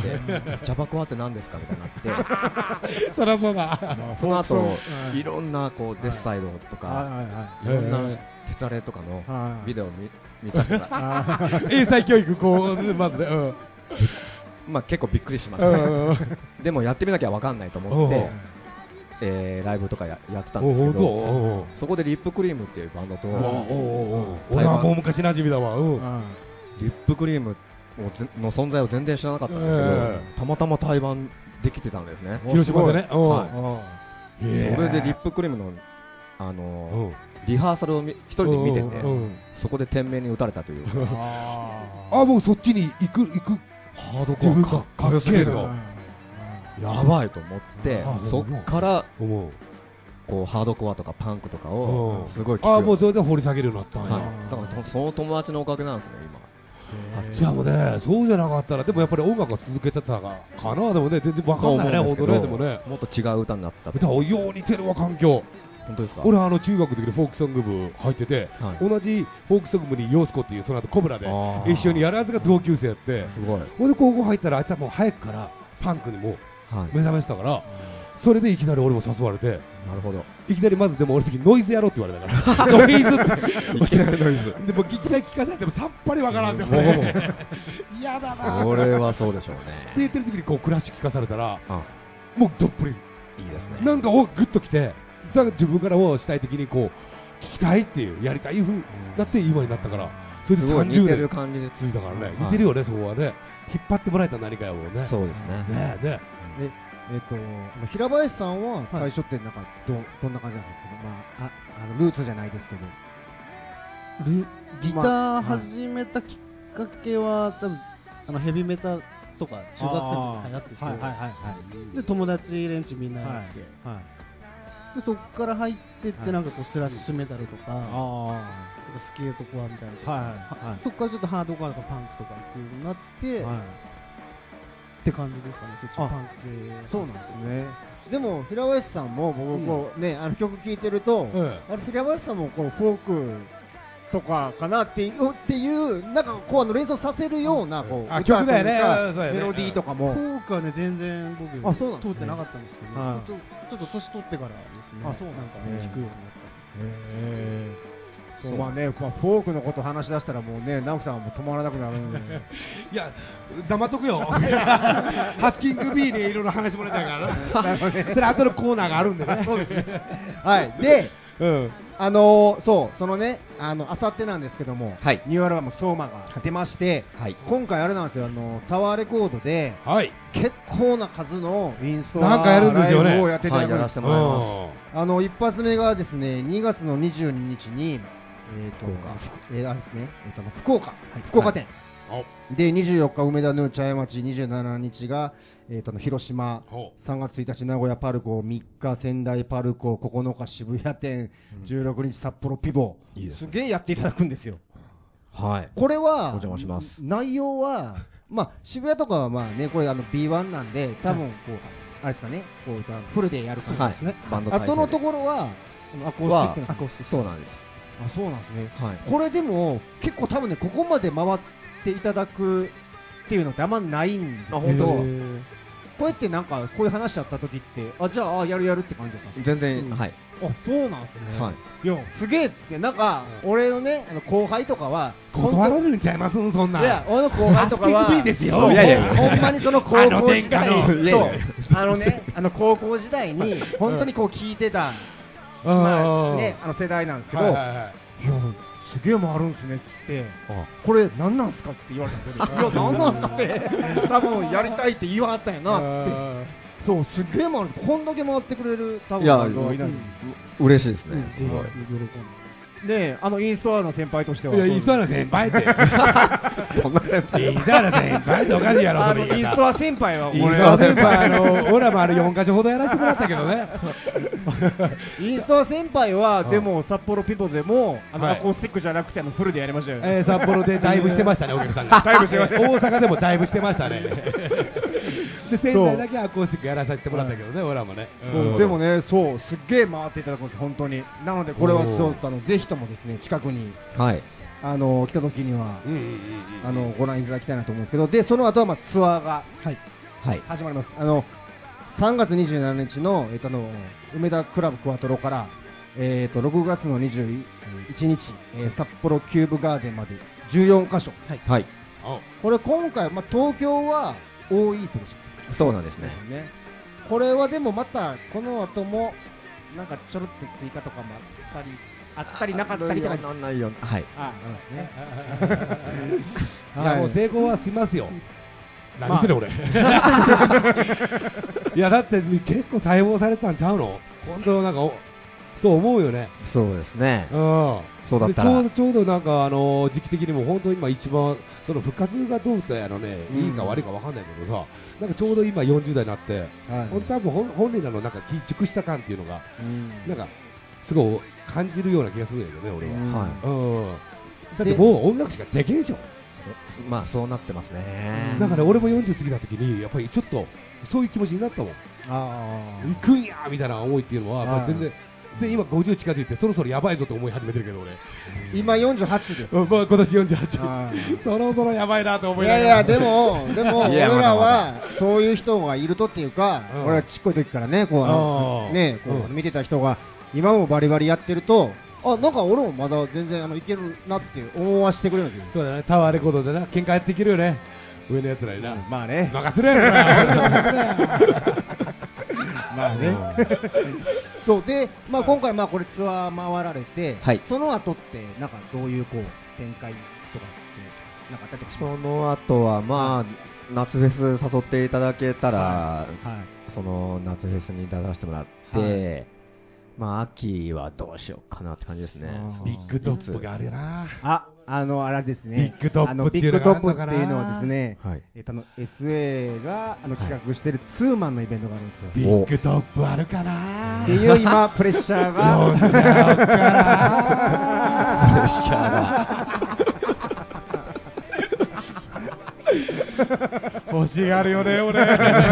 ジャバコアって何ですかみたいになって、 そりゃそうだ。 その後いろんなこうデスサイドとかいろんな鉄アレとかのビデオを見させてた。 英才教育こうまずね。 まあ結構びっくりしました。でもやってみなきゃわかんないと思って、ライブとかやってたんですけど、そこでリップクリームっていうバンドと、 俺はもう昔馴染みだわ。 リップクリームの存在を全然知らなかったんですけど、たまたま対バンできてたんですね。 広島でね。 それでリップクリームのリハーサルを一人で見てて、そこで店名に打たれたという。 あ、もうそっちに行く。 ハードコアかっこよすぎるのやばいと思って、そっからこうハードコアとかパンクとかをすごい聞く。 もうそれで掘り下げるようになったんや。 だからその友達のおかげなんですね今。 いやもうね、そうじゃなかったらでもやっぱり音楽は続けてたかな。でもね、全然わかんないね、本当ね。でもね、 もっと違う歌になったよう似てるわ、環境。 本当ですか？ 俺中学の時にフォークソング部入ってて、同じフォークソング部にヨースコっていうその後コブラで一緒にやるやつが同級生やって、 すごい。 俺高校入ったらあいつはもう早くからパンクにも目覚めてたから、それでいきなり俺も誘われて、 なるほど。 いきなりまずでも俺的にノイズやろうって言われたからノイズっていきなりノイズでもいきなり聞かされてもさっぱりわからんでもね、嫌だな。 それはそうでしょうね。 って言ってる時にこうクラシック聞かされたら、もうどっぷりいいですね。 なんかグッときて、自分からも主体的にこう聞きたいっていうやりたい風だって今になったから、それで30年似てる感じでついたからね。似てるよね、そこはね。引っ張ってもらえた何かやもんね。 そうですね。 ね。 平林さんは最初ってなんかどんな感じなんですか？ルーツじゃないですけど、 ギター始めたきっかけは多分ヘビメタとか中学生の時流行ってて、で友達連中みんなやってて、でそっから入ってってなんかこうスラッシュメタルとかスケートコアみたいな、そっからちょっとハードコアとかパンクとかっていうようになってって感じですかね。そっちパンク系。 そうなんですね。でも平林さんも僕こうね、曲聴いてると、平林さんもこうフォークとかかなっていうなんかこう連想させるようなこう曲だよね、 メロディーとかも。 フォークはね全然僕通ってなかったんですけど、ちょっと年取ってからですね。 そうなんかね、 聞くようになった。 そうまあね、フォークのこと話し出したらもうね、直樹さんはもう止まらなくなるんでいや、黙っとくよハスキング B でいろいろ話もらいたいからなそれ後のコーナーがあるんでね。 そうですね。はい。で、そのね、あさってなんですけども、ニューアルバムソーマが出まして、今回あれなんですよ、タワーレコードで結構な数のインストライブをやっていただくんです。一発目がですね、2月の22日に福岡店で、24日梅田の茶屋町、27日が広島、3月1日名古屋パルコ、3日仙台パルコ、9日渋谷店、16日札幌ピボ、すげえやっていただくんですよ。これはお邪魔します。 内容はまあ渋谷とかはまあね、これB1 なんで多分こうあれですかね、こうフルでやる感じですね。あとのところはアコースティック。 そうなんです。 そうなんですね。これでも結構多分ね、ここまで回っていただくっていうのってあんまないんですけど、こうやってなんかこういう話しちゃった時って、じゃあやるって感じだったんですか？ 全然、はい。 そうなんですね。いや、すげえっつって、なんか俺のね、後輩とかは断られるんちゃいます？そんな。 いや、俺の後輩とかはハスキング B ですよ。 いやほんまにその高校時代、 そう高校時代に本当にこう聞いてたまあね、世代なんですけど、いやすげえ回るんすねっつって、これ何なんすかって言われたんですけど、いや何なんすかって多分やりたいって言わはったんやなっつって、そうすげえ回る、こんだけ回ってくれる多分嬉しいですね。 ねインストアの先輩としては。いや、インストアの先輩って。 どんな先輩？ インストアの先輩っておかしいやろ、それ。 インストア先輩は。 インストア先輩、俺らも4カ所ほどやらせてもらったけどね。 インストア先輩は、でも、札幌ピポでも、アコースティックじゃなくて、フルでやりましたよね。 札幌でダイブしてましたね、お客さんが。 ダイブしてました。 大阪でもダイブしてましたね。で、仙台だけアコースティックやらさせてもらったけどね、俺らもね。 でもね、そう、すっげえ回っていただくんです、本当に。なので、これはちょっと、ぜひともですね、近くに、来た時には、ご覧いただきたいなと思うんですけど、で、その後は、ツアーが、始まります。3月27日の、梅田クラブクワトロから、6月の21日、札幌キューブガーデンまで14カ所。これ今回、東京は大井伊勢でしょ。 そうなんですね。 これはでもまたこの後もなんかちょろっと追加とかもあったりなかったりとか。 ないよ。はい。 いやもう成功はしますよ。何言ってんの俺。いやだって結構待望されたんちゃうの？本当なんかそう思うよね。 そうですね。 そうだったらちょうどなんか時期的にも本当今一番その復活がどうだやろね、いいか悪いか分かんないけどさ、なんかちょうど今40代になって、多分本人らのなんか熟した感っていうのがなんかすごい感じるような気がするんだけどね、俺は。だってもう音楽しかできんでしょ。 まあそうなってますね。 だから俺も40過ぎた時にやっぱりちょっとそういう気持ちになったもん。行くんやみたいな思いっていうのは全然。で今50近づいてそろそろやばいぞと思い始めてるけど俺今48です。 今年48。そろそろやばいなと思いながら。 いやいやでも俺らはそういう人がいるとっていうか、俺はちっこい時からねこう見てた人が今もバリバリやってると、なんか俺もまだ全然いけるなって思わせてくれるんですよ。 そうだね、タワーレコードでな喧嘩やっていけるよね、上のやつらにな。 まあね、 任せるやまあね。そうで、今回これツアー回られて、その後ってなんかどういう展開とかってなんかあったりとかしますか？ その後は夏フェス誘っていただけたら、その夏フェスに出させてもらって、秋はどうしようかなって感じですね。 ビッグトップがあるよな。 あれですね。 ビッグトップっていうのはですね、SA が企画してるツーマンのイベントがあるんですよ。 ビッグトップあるかなっていう今プレッシャーが。 プレッシャーが。欲しがるよね俺。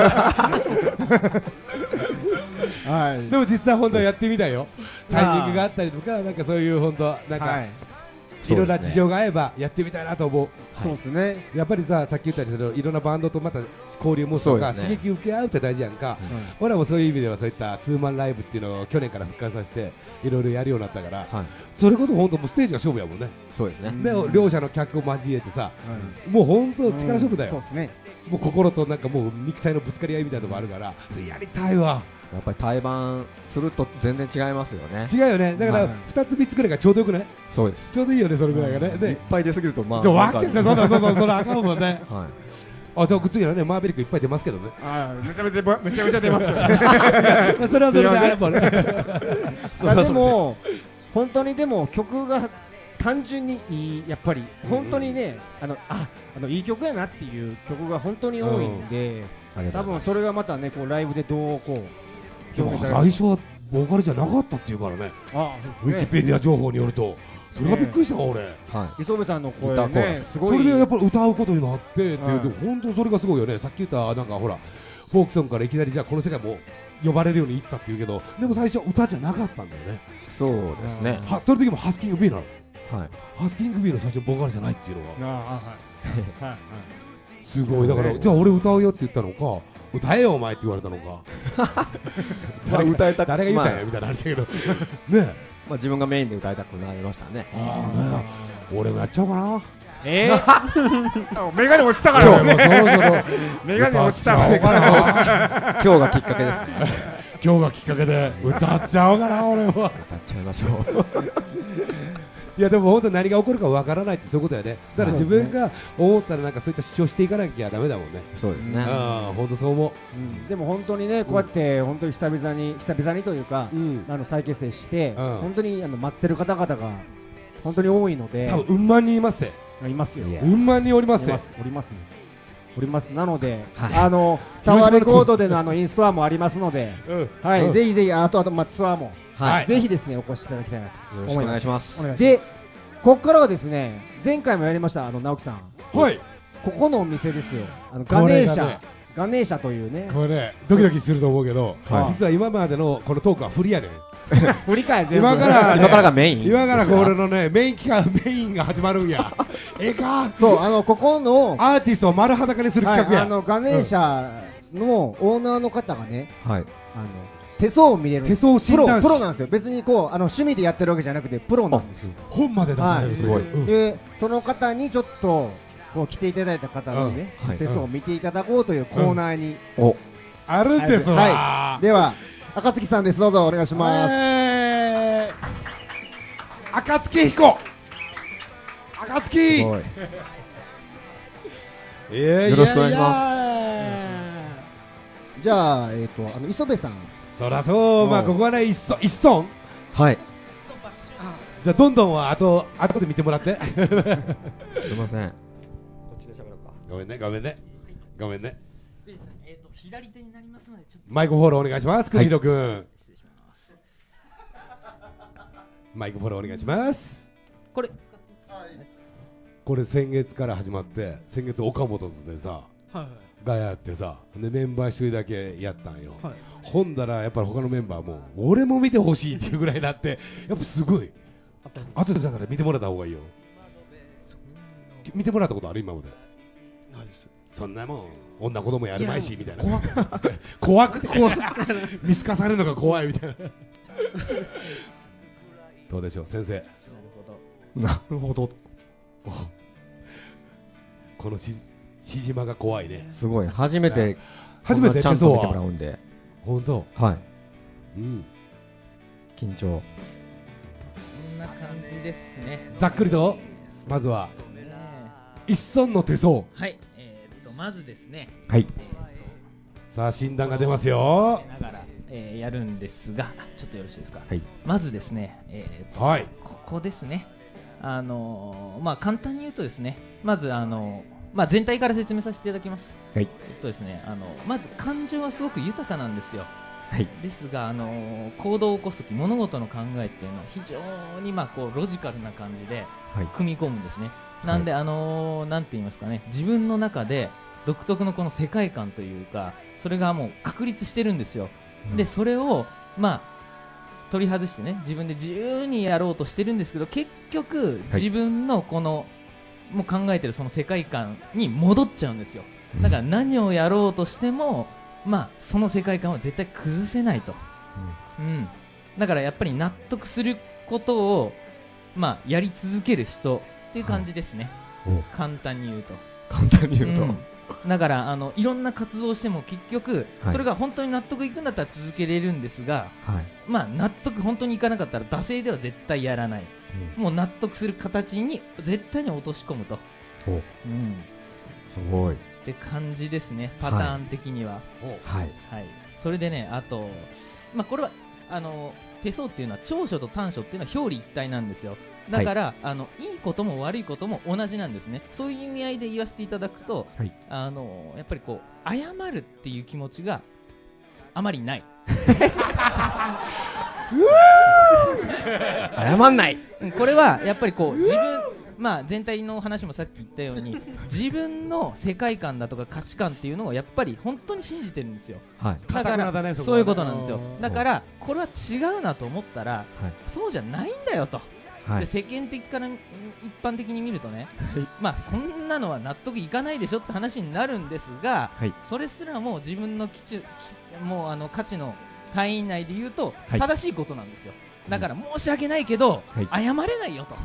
でも実際本当はやってみたいよ。タイミングがあったりとか、なんかそういう本当なんか。いろんな事情が合えばやってみたいなと思う。 そうですね。 やっぱりさっき言ったようにいろんなバンドとまた交流持つとか刺激受け合うって大事やんか。俺らもそういう意味ではそういったツーマンライブっていうのを去年から復活させていろいろやるようになったから、それこそ本当もうステージが勝負やもんね。 そうですね。 で両者の客を交えてさ、もう本当力勝負だよ。 そうですね。 もう心となんかもう肉体のぶつかり合いみたいなとこあるから、それやりたいわ。 やっぱり対バンすると全然違いますよね。 違うよね。だから2つ3つくらいがちょうどよくない？ そうです。 ちょうどいいよね、それぐらいがね。 いっぱい出すぎると分けてそうそれあかんもんね。じゃあ次はねマーベリックいっぱい出ますけどね。 めちゃめちゃ出ます。 それはそれであればね。 でも本当にでも曲が単純にいい、やっぱり本当にねいい曲やなっていう曲が本当に多いんで、多分それがまたねライブでどう最初はボーカルじゃなかったっていうからね。ウィキペディア情報によるとそれがびっくりした俺。 磯部さんの声ねすごい。 それでやっぱり歌うことになってって本当それがすごいよね。さっき言ったなんかほらフォークソングからいきなりじゃあこの世界も呼ばれるようにいったっていうけど、でも最初歌じゃなかったんだよね。 そうですね。 その時もハスキング B なの。ハスキング B の最初ボーカルじゃないっていうのがすごい。だからじゃあ俺歌うよって言ったのか、歌えよお前って言われたのか。 歌えた誰が言ったんやみたいな話だけどね。 自分がメインで歌いたくなりましたね。 俺もやっちゃおうかな。 メガネ落ちたからね。 そろそろメガネ落ちた今日がきっかけですね。 今日がきっかけで歌っちゃおうかな。俺は歌っちゃいましょう。 いやでも本当何が起こるかわからないってそういうことやね。だから自分が思ったらなんかそういった主張していかなきゃダメだもんね。 そうですね。 本当そう思う。 でも本当にねこうやって本当に久々にというか再結成して本当に待ってる方々が本当に多いので、 多分うん万人いますよ。 いますよ。 うん万人おりますよ。 おりますね。おります。なので、タワーレコードでのインストアもありますので、はい、ぜひぜひ、あとツアーも、ぜひですね、お越しいただきたいなと思います。よろしくお願いします。で、ここからはですね、前回もやりました、直樹さん。 はい。 ここのお店ですよ。ガネーシャというね。 これね、ドキドキすると思うけど、実は今までのこのトークは振りやねん。 振り返全部今からがメイン。 今からこれのね、メインが始まるんや。 そう、ここのアーティストを丸裸にする企画や。 ガネーシャのオーナーの方がね、手相を見れる。 手相診断士。 プロなんですよ。別にこう趣味でやってるわけじゃなくてプロなんですよ。 本まで出される。すごい。 で、その方にちょっとこう来ていただいた方にね、手相を見ていただこうというコーナーにあるんですわ。 では赤月さんです。どうぞお願いします。 赤月彦。赤月。 よろしくお願いします。 じゃあ磯部さん。 そらそう、まあここはね一村。 はい。 じゃあどんどん後で見てもらって。 すみません。こっちで喋ろうか。 ごめんね。 左手になりますのでちょっとマイクフォローお願いします。国広君。マイクフォローお願いします。これ先月から始まって、先月岡本でさ、がやってさ、でメンバー一人だけやったんよ。ほんだらやっぱり他のメンバーも俺も見てほしいっていうぐらいになって、やっぱすごい。後でだから見てもらった方がいいよ。見てもらったことある今まで。 ないです。 そんなもん女子供やるまいしみたいな。怖くて見透かされるのが怖いみたいな。どうでしょう先生。 なるほど。 このしじまが怖いね。 すごい初めてちゃんと見てもらうんで。 本当。 はい。緊張。 こんな感じですね。 ざっくりとまずは一村の手相。 はい。まずですね。 はい。 さあ診断が出ますよ。 ながらやるんですが、ちょっとよろしいですか。 はい。 まずですね。 はい。 ここですね。まあ簡単に言うとですね。まずまあ全体から説明させていただきます。 はい。 ですね。まず感情はすごく豊かなんですよ。 はい。 ですが行動を起こすとき物事の考えっていうのは非常にこうロジカルな感じで組み込むんですね。なんでなんて言いますかね。自分の中で独特のこの世界観というか、それがもう確立してるんですよ。でそれを取り外してね、自分で自由にやろうとしてるんですけど、結局自分のこのもう考えてるその世界観に戻っちゃうんですよ。だから何をやろうとしてもその世界観は絶対崩せないと。だからやっぱり納得することをやり続ける人っていう感じですね。簡単に言うと。だからいろんな活動をしても結局それが本当に納得いくんだったら続けれるんですが、納得本当にいかなかったら惰性では絶対やらない。もう納得する形に絶対に落とし込むと。 すごいって感じですね、パターン的には。それでね、あとこれは手相っていうのは長所と短所っていうのは表裏一体なんですよ。だから、いいことも悪いことも同じなんですね。そういう意味合いで言わせていただくと、やっぱりこう謝るっていう気持ちがあまりない。 謝んない。 これはやっぱりこう自分、全体の話もさっき言ったように自分の世界観だとか価値観っていうのをやっぱり本当に信じてるんですよ。だからそういうことなんですよ。だからこれは違うなと思ったら、そうじゃないんだよと。で世間的から一般的に見るとね、そんなのは納得いかないでしょって話になるんですが、それすらも自分の価値の範囲内で言うと正しいことなんですよ。だから申し訳ないけど、謝れないよと。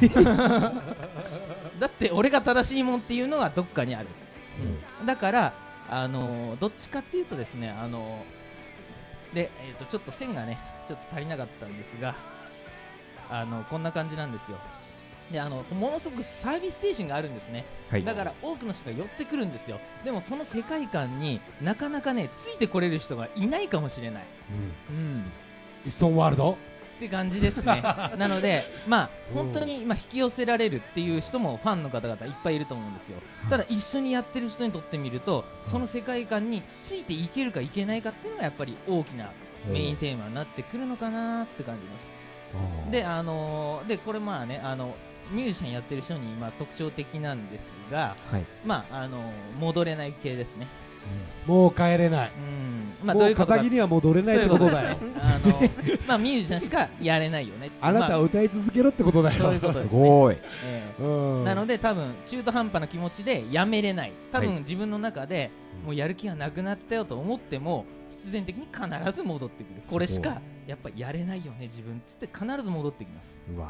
だって俺が正しいもんっていうのがどっかにある。だからどっちかっていうとですね、でちょっと線がねちょっと足りなかったんですが、こんな感じなんですよ。でものすごくサービス精神があるんですね。だから多くの人が寄ってくるんですよ。でもその世界観になかなかねついてこれる人がいないかもしれない。 一村ワールドって感じですね。なので、まあ、本当に、まあ、引き寄せられるっていう人もファンの方々いっぱいいると思うんですよ。ただ一緒にやってる人にとってみると、その世界観についていけるかいけないかっていうのがやっぱり大きなメインテーマになってくるのかなって感じます。で、これまあね、ミュージシャンやってる人にまあ特徴的なんですが、はい、まあ戻れない系ですね。 もう帰れない。まあ、もう片桐には戻れないってことだよ。 まあミュージシャンしかやれないよね。 あなたは歌い続けろってことだよ。 そういうことですね。 すごい。 なので多分中途半端な気持ちでやめれない。多分自分の中でもうやる気がなくなったよと思っても必然的に必ず戻ってくる。これしかやっぱりやれないよね自分つって必ず戻ってきます。 うわ。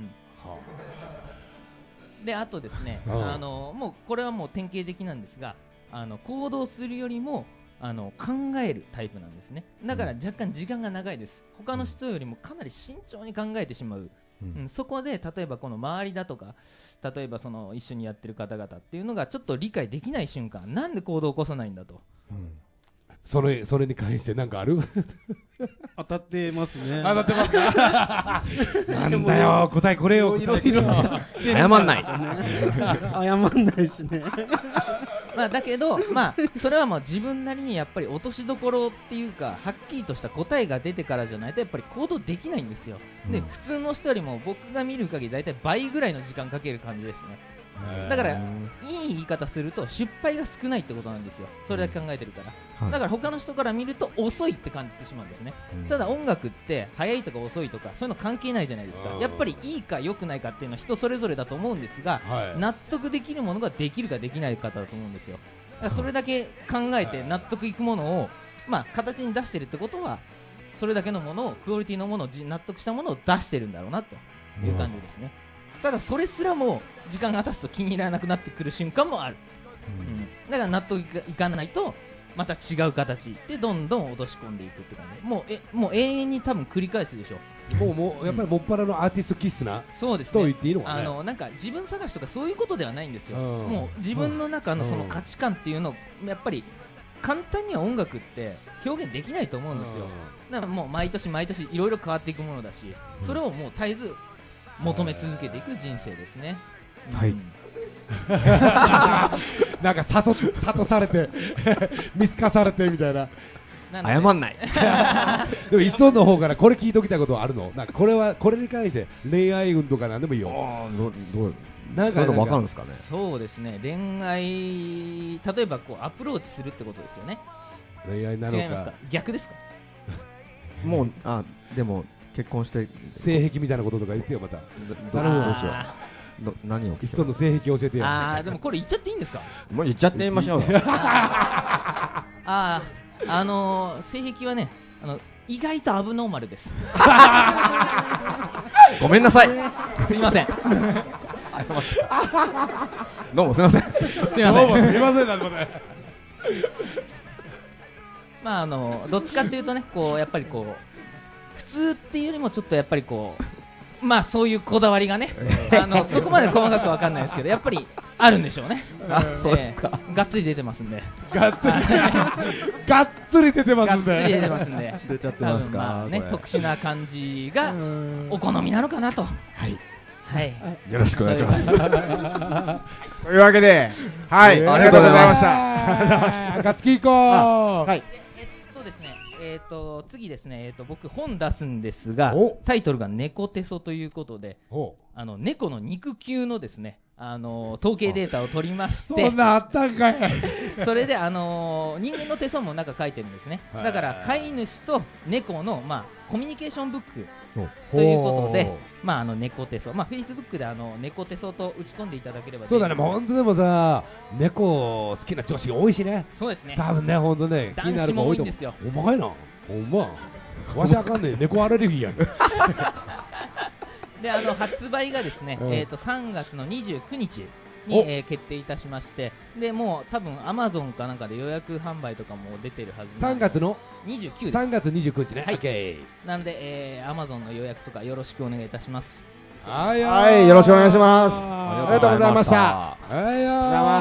であとですね、もうこれはもう典型的なんですが。行動するよりも考えるタイプなんですね。だから若干時間が長いです。他の人よりもかなり慎重に考えてしまう、そこで例えばこの周りだとか例えばその一緒にやってる方々っていうのがちょっと理解できない瞬間、なんで行動を起こさないんだと、 それに関して何かある？ 当たってますね。 当たってますか？なんだよ、答えこれよ。 いろいろ謝んない。 謝んないしね。 まあだけど、まあそれはもう自分なりにやっぱり落としどころっていうかはっきりとした答えが出てからじゃないとやっぱり行動できないんですよ。で普通の人よりも僕が見る限りだいたい倍ぐらいの時間かける感じですね。だからいい言い方すると失敗が少ないってことなんですよ。それだけ考えてるから、だから他の人から見ると遅いって感じてしまうんですね。ただ音楽って早いとか遅いとかそういうの関係ないじゃないですか。やっぱりいいか良くないかっていうのは人それぞれだと思うんですが、納得できるものができるかできないかだと思うんですよ。だからそれだけ考えて納得いくものを、まあ、形に出してるってことはそれだけのものをクオリティのものを納得したものを出してるんだろうなという感じですね。ただそれすらも時間が経つと気に入らなくなってくる瞬間もある、だから納得いかないとまた違う形でどんどん落とし込んでいくって感じ。もう永遠に多分繰り返すでしょ。 もうやっぱりもっぱらのアーティスト気質な、 そうですね、 と言っていいのかね。 なんか自分探しとかそういうことではないんですよ。もう自分の中のその価値観っていうのをやっぱり簡単には音楽って表現できないと思うんですよ。だからもう毎年毎年いろいろ変わっていくものだし、それをもう絶えず求め続けていく人生ですね。 はい。 なんか諭されて見透かされてみたいな。 謝んない。 でも一層の方からこれ聞いておきたいことはあるの？なんかこれに関して恋愛運とかなんでもいいよ。なんかそういうの分かるんですかね。 そうですね。恋愛、例えばこうアプローチするってことですよね。 恋愛なのか。 違いますか？逆ですか？ もうでも結婚して性癖みたいなこととか言ってよまた。 頼む。どうしよう。何を？ 一層の性癖教えてよ。 でもこれ言っちゃっていいんですか？ もう言っちゃってみましょう。 性癖はね意外とアブノーマルです。 ごめんなさい。 すみません。 どうもすみません。 すみません。 どうもすみませんなんてね。 まあどっちかっていうとね、こうやっぱりこう普通っていうよりもちょっとやっぱりこうまあそういうこだわりがね、そこまで細かくわかんないですけどやっぱりあるんでしょうね。 そうですか。 がっつり出てますんで。 がっつり出てますんで。 がっつり出てますんで。 出ちゃってますか。 まあね、特殊な感じがお好みなのかなと。はい。 よろしくお願いします。 というわけで、はい、ありがとうございました。 ガッツキーコー。 はい。ですね。次ですね。僕本出すんですが、タイトルが猫テソということで、猫の肉球のですね。統計データを取りまして、 そんなあったんかい。 それで人間の手相も中書いてるんですね。だから飼い主と猫のコミュニケーションブックということで、猫手相、フェイスブックで猫手相と打ち込んでいただければ。 そうだね、本当でもさ、猫好きな女子が多いしね。 そうですね。 多分ね、本当ね、 男子も多いんですよ。 お前な、ほんま、わしあかんねえ、猫アレルギーやん。 で発売がですね、3月の29日に、決定いたしまして、でもう多分アマゾンかなんかで予約販売とかも出てるはず。 3月の 29です。 3月29日ね。 はい。なので、アマゾンの予約とかよろしくお願いいたします。 はい、よろしくお願いします。ありがとうございました。 はい、ありがとうございます。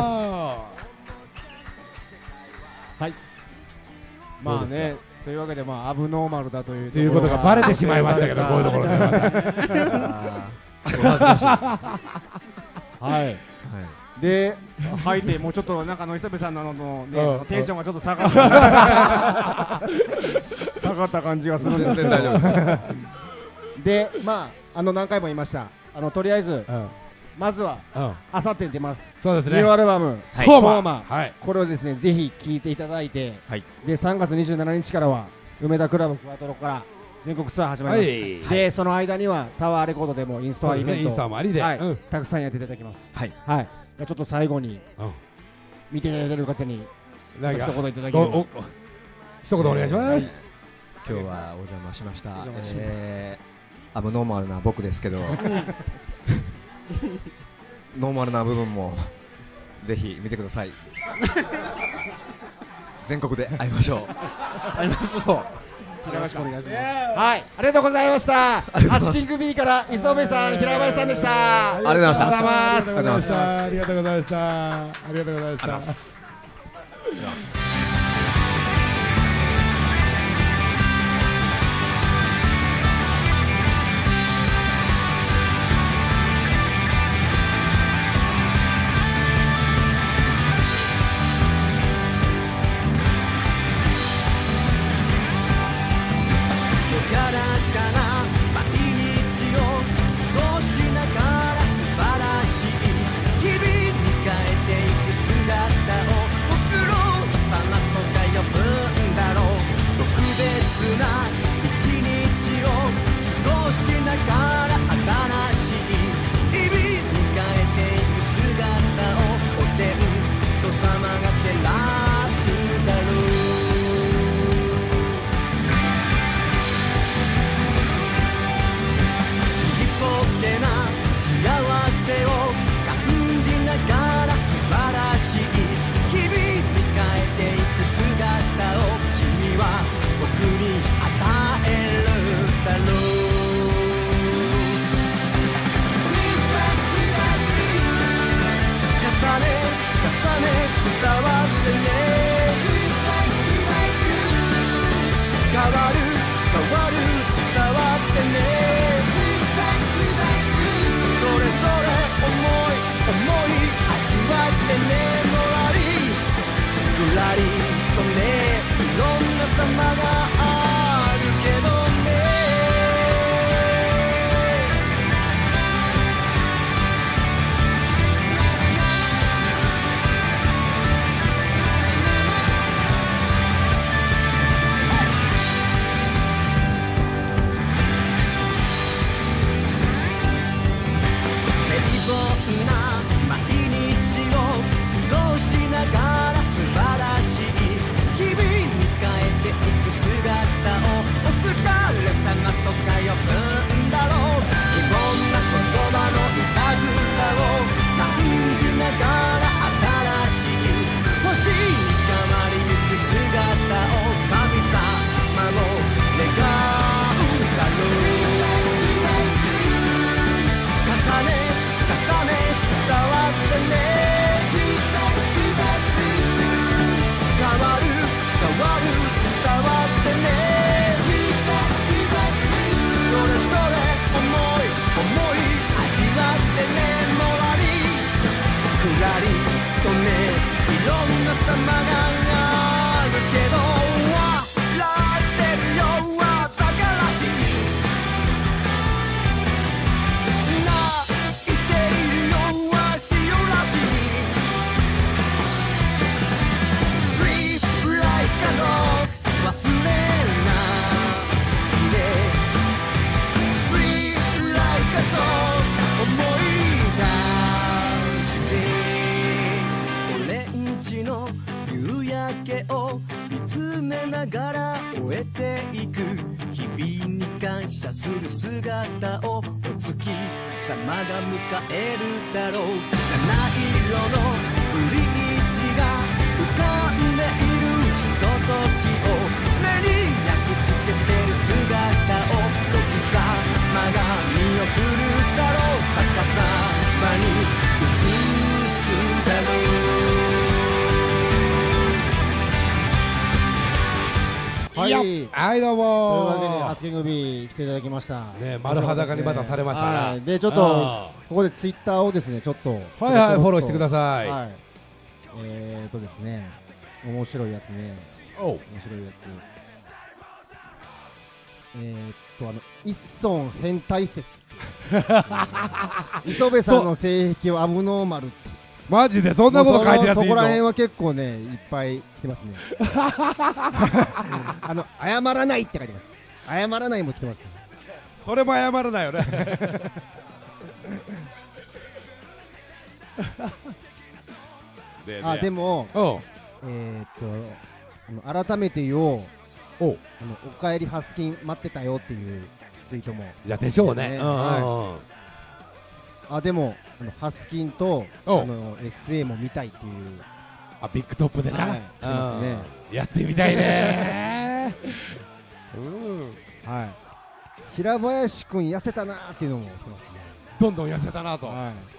はい。まあね、 というわけでアブノーマルだというということがバレてしまいましたけど、こういうところでまたお恥ずかしい。 はい。で、吐いて、もうちょっとなんか磯部さんのね、テンションがちょっと下がった感じがするんですけど。 全然大丈夫です。で、何回も言いました。とりあえず、まずは、あさってに出ます。 そうですね。 ニューアルバム、 ソーマ。 これをですね、ぜひ聴いていただいて、で、3月27日からは、梅田クラブクワトロから全国ツアー始まります。で、その間には、タワーレコードでもインストアイベント、たくさんやっていただきます。はい。ちょっと最後に、見ていただいている方に、一言いただければ。 一言お願いします。 今日はお邪魔しました。アブノーマルな僕ですけど、ノーマルな部分もぜひ見てください。全国で会いましょう。 よろしくお願いします。 はい、ありがとうございました。アスキング B から磯部さん、平林さんでした。 ありがとうございました。 ありがとうございました。ありがとうございました。ありがとうございました。 いはいどうもというわけでハスキング B 来ていただきましたね、丸裸にまたされましたな。 でちょっとここでツイッターをですねちょっとはいはいフォローしてください。 ですね面白いやつね面白いやつ一村変態説磯部さんの性癖はアブノーマルってマジでそんなこと書いてるやついるの？ そこら辺は結構ねいっぱい来てますね謝らないって書いてます。謝らないも来てます。 それも謝らないよねでも改めて言おうおかえりハスキン待ってたよっていうツイートもいやでしょうね。 でもハスキンとSA も見たいっていうビッグトップでな、 来てますね。 やってみたいね平林くん痩せたなーっていうのも来てますね。 どんどん痩せたなと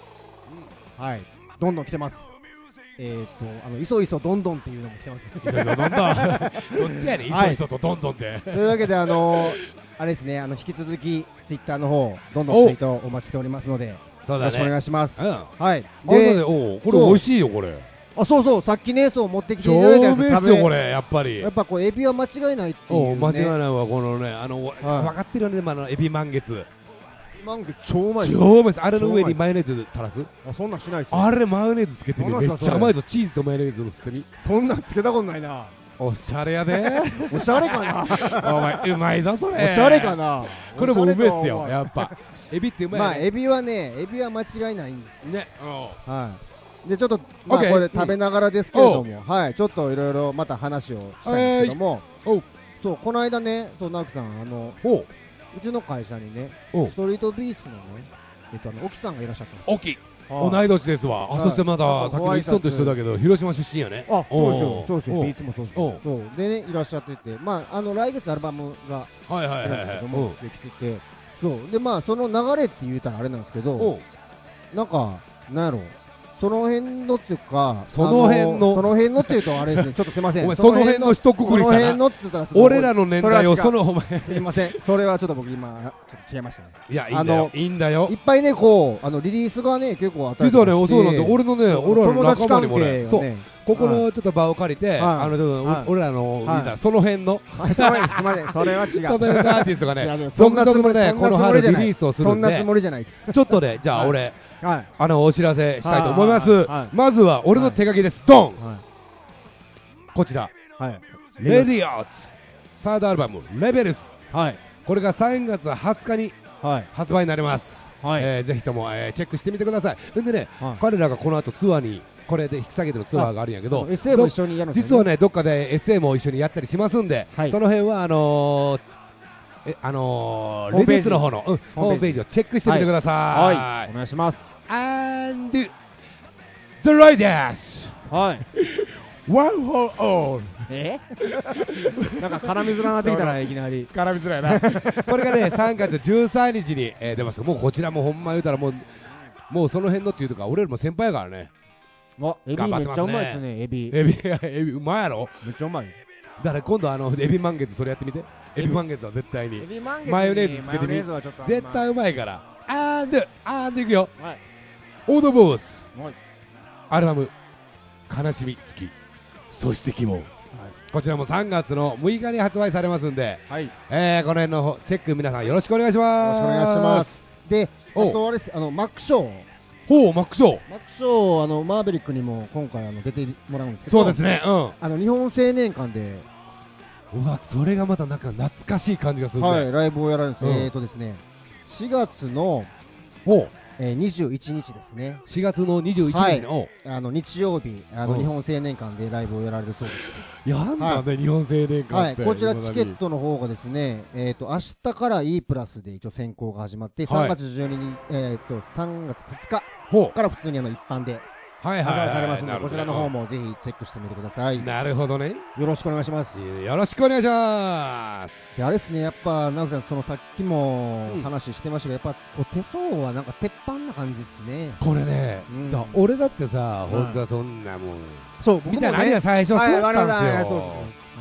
どんどん来てます。いそいそどんどんっていうのも来てます。 いそいそどんどんどっちやねん、いそいそとどんどんで。 というわけであれですね、引き続きツイッターの方どんどんツイートお待ちしておりますのでよろしくお願いします。はい。 でこれ美味しいよこれ。 そうさっきね持ってきていただいたやつ超ですよこれやっぱり。 やっぱこうエビは間違いないっていうね。 間違いないわこのね分かってるよねエビ満月。 満月超うまい。 超うまいです。あれの上にマヨネーズ垂らす？ そんなんしないです。 あれマヨネーズつけてみる。めっちゃうまいぞ。チーズとマヨネーズのせてみ。 そんなんつけたことないな。 おしゃれやで。 おしゃれかな。 お前うまいぞそれ。 おしゃれかな。 これもうめえっすよやっぱ。エビってうまい。 まあエビは間違いないんですね。 でちょっとこれ食べながらですけれども、ちょっといろいろまた話をしたいんですけども、そうこの間ね、直樹さんうちの会社にねストリートビーツのね沖さんがいらっしゃったんです。 沖同い年ですわ。そしてまださっきの一村と一緒だけど広島出身やね。 そうですよビーツもそうです。そうでねいらっしゃってて、来月アルバムが出るんですけどもできてて、そうでその流れって言うたらあれなんですけど、なんかなんやろその辺のっていうかその辺のっていうとあれですねちょっとすいません。 その辺の一括りしたな。俺らの年代をそのお前すいませんそれはちょっと僕今ちょっと違いましたね。 いやいいんだよ。 いっぱいねこうリリースがね結構あったりして。 そうなんだ。俺のね友達関係そうここのちょっと場を借りて俺らのその辺のすいませんそれは違う。 その辺のアーティストがねそんなつもりねこの春リリースをするんで、 そんなつもりじゃないです。 ちょっとねじゃあ俺お知らせしたいと思います。まずは俺の手書きです。ドンこちらレディオツサードアルバムレベルス、これが3月20日に発売になります。ぜひともチェックしてみてください。でね彼らがこの後ツアーにこれで引き下げてのツアーがあるんやけど、 SA も一緒にやるんです実はねどっかで SA も一緒にやったりしますんで、その辺はレディスの方のホームページをチェックしてみてください。 お願いします。 And the Riders はい One for all なんか絡みづらなってきたらいきなり絡みづらいなこれがね3月13日に出ます。もうこちらもほんま言うたらもうその辺のっていうとか俺よりも先輩やからね。 エビめっちゃうまいですね。エビうまいやろ。 めっちゃうまい。 だから今度エビ満月それやってみて。エビ満月は絶対にマヨネーズつけてみ。絶対うまいから。アンドいくよ。オードボースアルバム悲しみ月そして希望、こちらも3月の6日に発売されますんで、この辺のチェック皆さんよろしくお願いします。 よろしくお願いします。であとあれですマックショーマックショーマーベリックにも今回出てもらうんですけど、 そうですね日本青年館でそれがまたなんか懐かしい感じがするんでライブをやられるんです。ですね4月の21日ですね。 4月の21日の日曜日日本青年館でライブをやられるそうです。 やんだね日本青年館って。 こちらチケットの方がですね明日から E プラスで一応選考が始まって3月12日3月2日から普通に一般で発売されますので、こちらの方もぜひチェックしてみてください。 なるほどね。 よろしくお願いします。 よろしくお願いします。 であれですね、やっぱ直樹さんさっきも話してましたけど、やっぱ手相はなんか鉄板な感じですね。 これね、俺だってさ本当はそんなもんそうみたいな最初そうだったんですよ。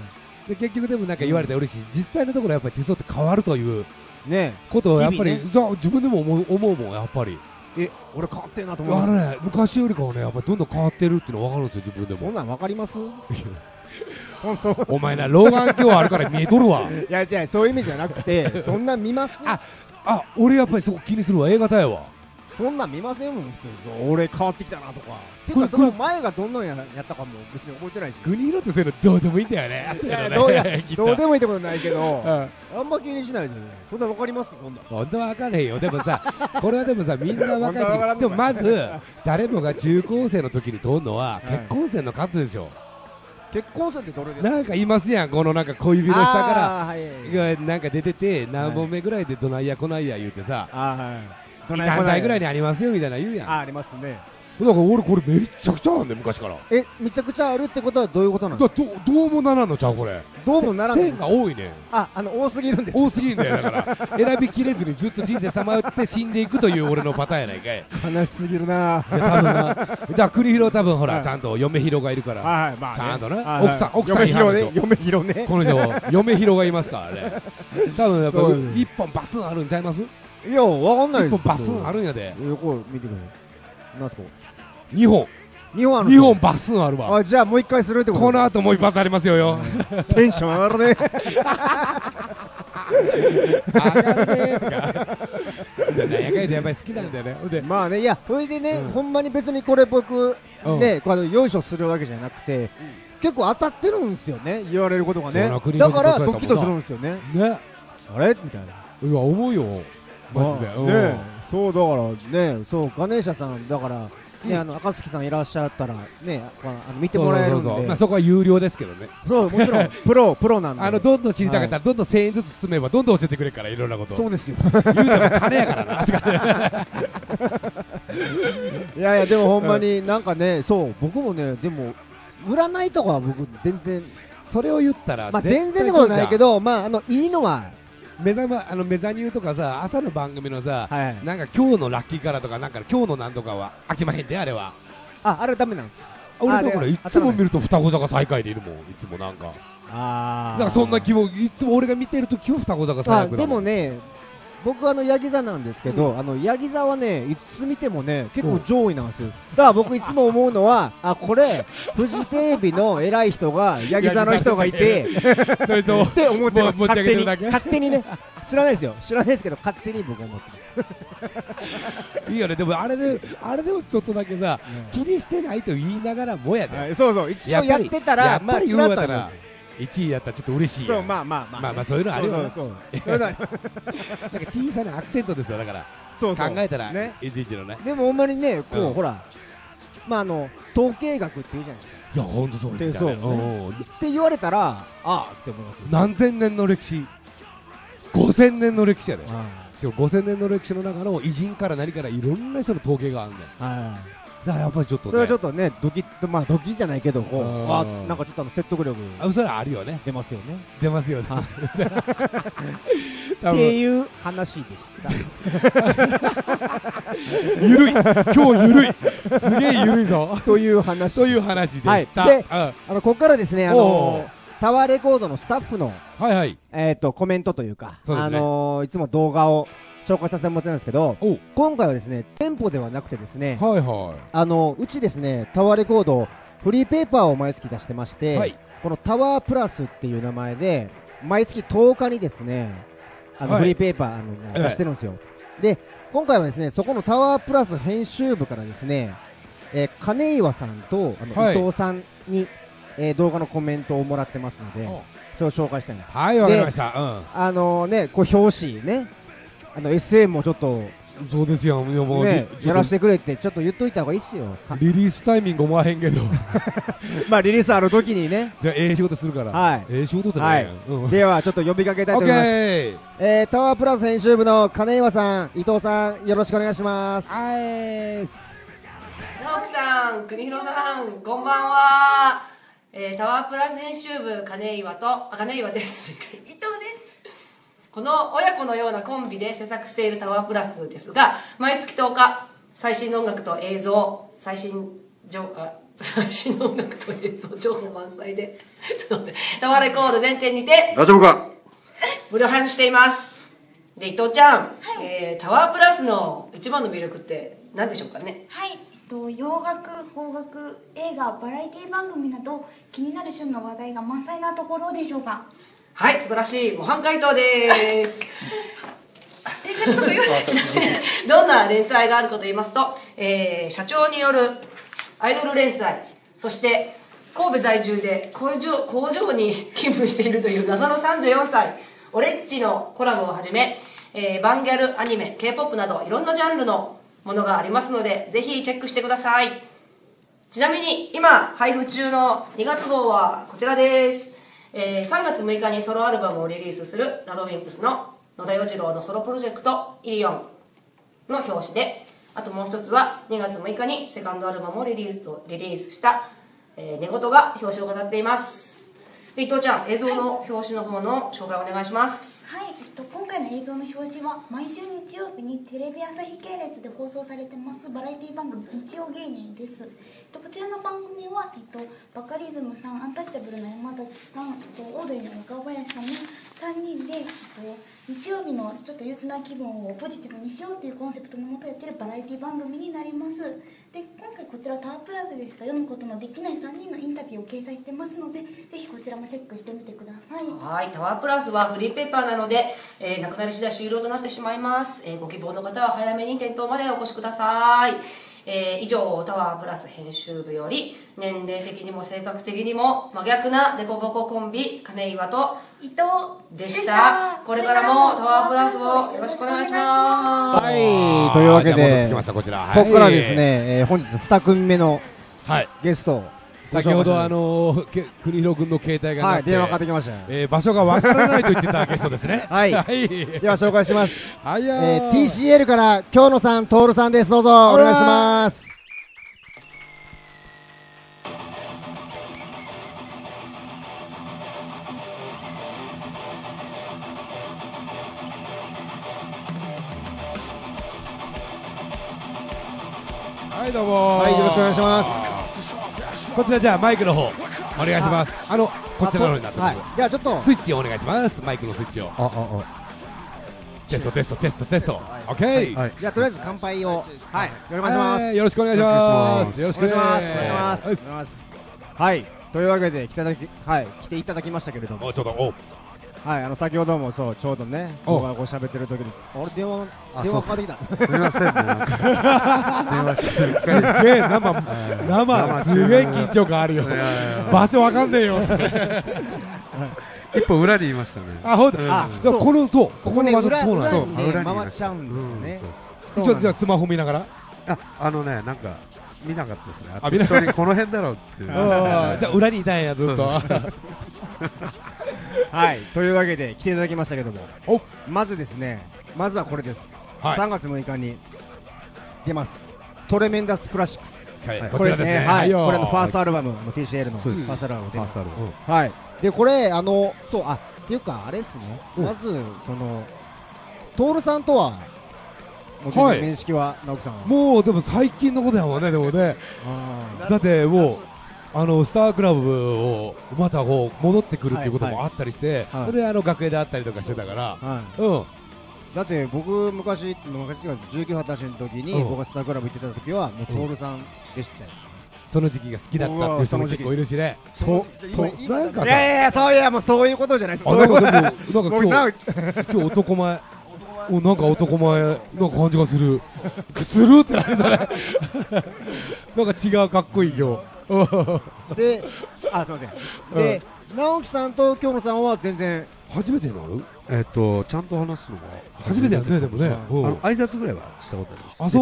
で結局でもなんか言われたら嬉しいし、実際のところやっぱり手相って変わるということをやっぱり、自分でも思うもん、やっぱり。 俺変わってんなと思う。 昔よりかはね、やっぱりどんどん変わってるっていうの分かるんですよ、自分でも。 そんなん分かります？ お前な、老眼鏡あるから見えとるわ。 いや、じゃあそういう意味じゃなくて、そんなん見ます？ 俺やっぱりそこ気にするわ、A 型やわ。 そんなん見ませんもん、普通に。俺変わってきたなとか。ていうか、その前がどんなんやったかも別に覚えてないし。 グニーロってそういうのどうでもいいんだよね。 どうでもいいってことないけど、あんま気にしないで。そんな分かります？ ほんと分かれへんよ。でもさ、これはでもさ、みんな分かる。でもまず、誰もが中高生の時に通るのは、結婚線のカットでしょ。 結婚線ってどれですか？ なんかいますやん、このなんか小指の下からなんか出てて、何本目ぐらいでどないやこないや言うてさ、何歳ぐらいにありますよみたいな言うやん。 ありますね。 だから俺これめっちゃくちゃあんねん、昔から。 めちゃくちゃあるってことはどういうことなんですか？ どうもならんのちゃうこれ。 どうもならんの？ 線が多いねん。 多すぎるんです。 多すぎるんだよ。だから選びきれずにずっと人生さまよって死んでいくという俺のパターンやないかい。 悲しすぎるな。 多分な。だから栗広多分ほらちゃんと嫁広がいるから。ちゃんとな。奥さん嫁広ね。 この人嫁広がいますからね。多分やっぱ一本バスンあるんちゃいます？ いや、わかんないです。 一本バスンあるんやで。 横見てくれ。なんすか ？2本ある。2本バスンあるわ。 じゃあもう一回するってこと？ この後もう一発ありますよ。 テンション上がるね。 上がるねとか。なんやかんややっぱり好きなんだよね。 まあね、いや、それでね、ほんまに別にこれ僕、ね、よいしょするわけじゃなくて、結構当たってるんですよね、言われることがね。だからドキッとするんですよね。 ね。 あれみたいな。 いや、思うよ。マジで。 ね、そうだからね、そう、ガネーシャさん、だから、ね、赤月さんいらっしゃったら、ね、見てもらえるんで。 まあそこは有料ですけどね。 そう、もちろん、プロなんで。 どんどん知りたかったら、どんどん1000円ずつ積めば、どんどん教えてくれるから、いろんなこと。 そうですよ。 言うても金やからな。 いやいや、でもほんまになんかね、そう、僕もね、でも、占いとかは僕全然、 それを言ったら、 まあ全然ってことないけど、まあ、いいのは、 メザニューとかさ、朝の番組のさ、なんか今日のラッキーカラーとか、なんか今日のなんとかは飽きまへんで、あれは。 あれダメなんですか？ 俺だからいつも見ると双子座が最下位でいるもん、いつもなんか。だからそんな気も、いつも俺が見てるときは双子座が最下位。 でもね、僕ヤギ座なんですけど、ヤギ座はね、いつ見てもね、結構上位なんですよ。だから僕いつも思うのは、これ、フジテレビの偉い人が、ヤギ座の人がいて、って思ってます。勝手にね。知らないですよ。知らないですけど、勝手に僕は思ってます。 いいよね、でもあれでもちょっとだけさ、気にしてないと言いながらもやで。 そうそう、一応やってたら、 やっぱり言うたら、1位やったらちょっと嬉しい。 そう、まあそういうのあるよね。 そういうのある。 なんか小さなアクセントですよ、だから。考えたら、111のね。 でもほんまにね、こう、ほら、まあ統計学って言うじゃないですか。 いや、ほんとそうですね。って言われたら、って思います。 何千年の歴史。5000年の歴史やで。5000年の歴史の中の偉人から何からいろんな人の統計があるねん。だからやっぱりちょっとね。 それはちょっとね、ドキじゃないけど、なんかちょっと説得力。 それはあるよね。 出ますよね。 出ますよね。 っていう話でした。 ゆるい。今日ゆるい。すげえゆるいぞ。 という話でした。 で、ここからですね、タワーレコードのスタッフの、コメントというか、いつも動画を紹介させてもらってるんですけど、今回はですね、店舗ではなくてですね、うちですね、タワーレコード、フリーペーパーを毎月出してまして、このタワープラスっていう名前で、毎月10日にですね、フリーペーパー出してるんですよ。で、今回はですね、そこのタワープラス編集部からですね、金岩さんと伊藤さんに、動画のコメントをもらってますので、それを紹介したいな。 はい、わかりました。 こう表紙ね、SM もちょっと、 そうですよ、もうね、やらせてくれってちょっと言っといた方がいいっすよ。 リリースタイミング思わへんけど。 まあリリースある時にね。 じゃあ仕事するから。 はい。 仕事ってね。 ではちょっと呼びかけたいと思います。タワープラス編集部の金岩さん、伊藤さん、よろしくお願いします。 直樹さん、国広さん、こんばんは。タワープラス編集部金岩です。伊藤です。この親子のようなコンビで制作しているタワープラスですが、毎月10日、最新の音楽と映像、最新最新の音楽と映像情報満載で、ちょっと待って、タワーレコード全店にて、 大丈夫か無料配布しています。で、伊藤ちゃん、タワープラスの一番の魅力って何でしょうかね。 はい、洋楽、邦楽、映画、バラエティ番組など気になる旬の話題が満載なところでしょうか。 はい、素晴らしい模範解答ですどんな連載があるかと言いますと、社長によるアイドル連載、そして神戸在住で工場に勤務しているという謎の34歳オレッチのコラムをはじめ、バンギャル、アニメ、K-POP などいろんなジャンルのものがありますので、ぜひチェックしてください。ちなみに今配布中の2月号はこちらです。3月6日にソロアルバムをリリースするラドウィンプスの野田洋次郎のソロプロジェクトイリオンの表紙で、あともう一つは2月6日にセカンドアルバムをリリースした寝言が表紙を飾っています。で、伊藤ちゃん、映像の表紙の方の紹介をお願いします。 はい、今回の映像の表紙は毎週日曜日にテレビ朝日系列で放送されてますバラエティ番組日曜芸人です。こちらの番組は、バカリズムさん、アンタッチャブルの山崎さん、オードリーの岡林さんの3人で日曜日のちょっと憂鬱な気分をポジティブにしようというコンセプトのもとやっているバラエティ番組になります。で、今回こちらタワープラスでしか読むことのできない3人のインタビューを掲載してますので、ぜひこちらもチェックしてみてください。 はい、タワープラスはフリーペーパーなので、なくなり次第終了となってしまいます。ご希望の方は早めに店頭までお越しください。以上、タワープラス編集部より年齢的にも性格的にも真逆なデコボココンビ金岩と伊藤でした。これからもタワープラスをよろしくお願いします。 はい、というわけでここからですね、本日2組目のゲストを先ほど国広君の携帯が電話かかってきました。 場所がわからないと言ってたゲストですね。 はい。では紹介します。 TCL から京野さん、徹さんです。どうぞお願いします。 はい、どうも。 はい、よろしくお願いします。 こちらじゃあマイクの方お願いします。こちらの方になってます。 じゃあちょっとスイッチをお願いします。マイクのスイッチを。テスト。オッケー。 じゃあとりあえず乾杯をお願いします。 よろしくお願いします。よろしくお願いします。 はい。というわけで来ていただきましたけれども。 ちょっと先ほどもちょうどね、僕が喋ってる時に、電話かかってきた。 すみませんね。電話してる。 すげえ生すげえ緊張感あるよ。場所わかんねえよ。 一歩裏にいましたね。 ほんと。ここの場所そうなんです。回っちゃうんですね。 じゃあスマホ見ながら。 なんか見なかったですね。この辺だろうっていう。 じゃあ裏にいたんやずっと。 はい、というわけで来ていただきましたけども、まずはこれです。3月6日に出ますトレメンダスクラシックス、これですね。これのファーストアルバムの TCL のファーストアルバム出ます。はい。でこれっていうかあれですね。まず徹さんとは面識は直樹さんはもうでも最近のことやもんね。でもね、だってもうスタークラブをまた戻ってくるっていうこともあったりして、で学園であったりとかしてたから、 だって僕昔19、20歳の時に僕がスタークラブ行ってた時はもう徹さんでしたよ。 その時期が好きだったっていう人も結構いるしね。 なんかさ、もうそういうことじゃないです。 なんか今日男前。なんか男前の感じがする。するって何それ。なんか違うかっこいい今日。 で、すみません。で、直樹さんと京野さんは全然初めてなの？ ちゃんと話すのが初めてやね。でもね、 挨拶ぐらいはしたことあります。 あ、そう？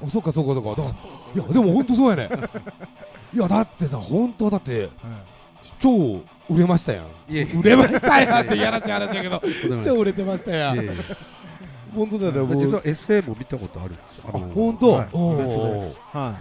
そうか。いやでも本当そうやね。いやだってさ、本当だって超売れましたやん。売れましたやんってやらしい話だけど、超売れてましたやん。本当だよ。 実は SA も見たことあるんですよ。 本当。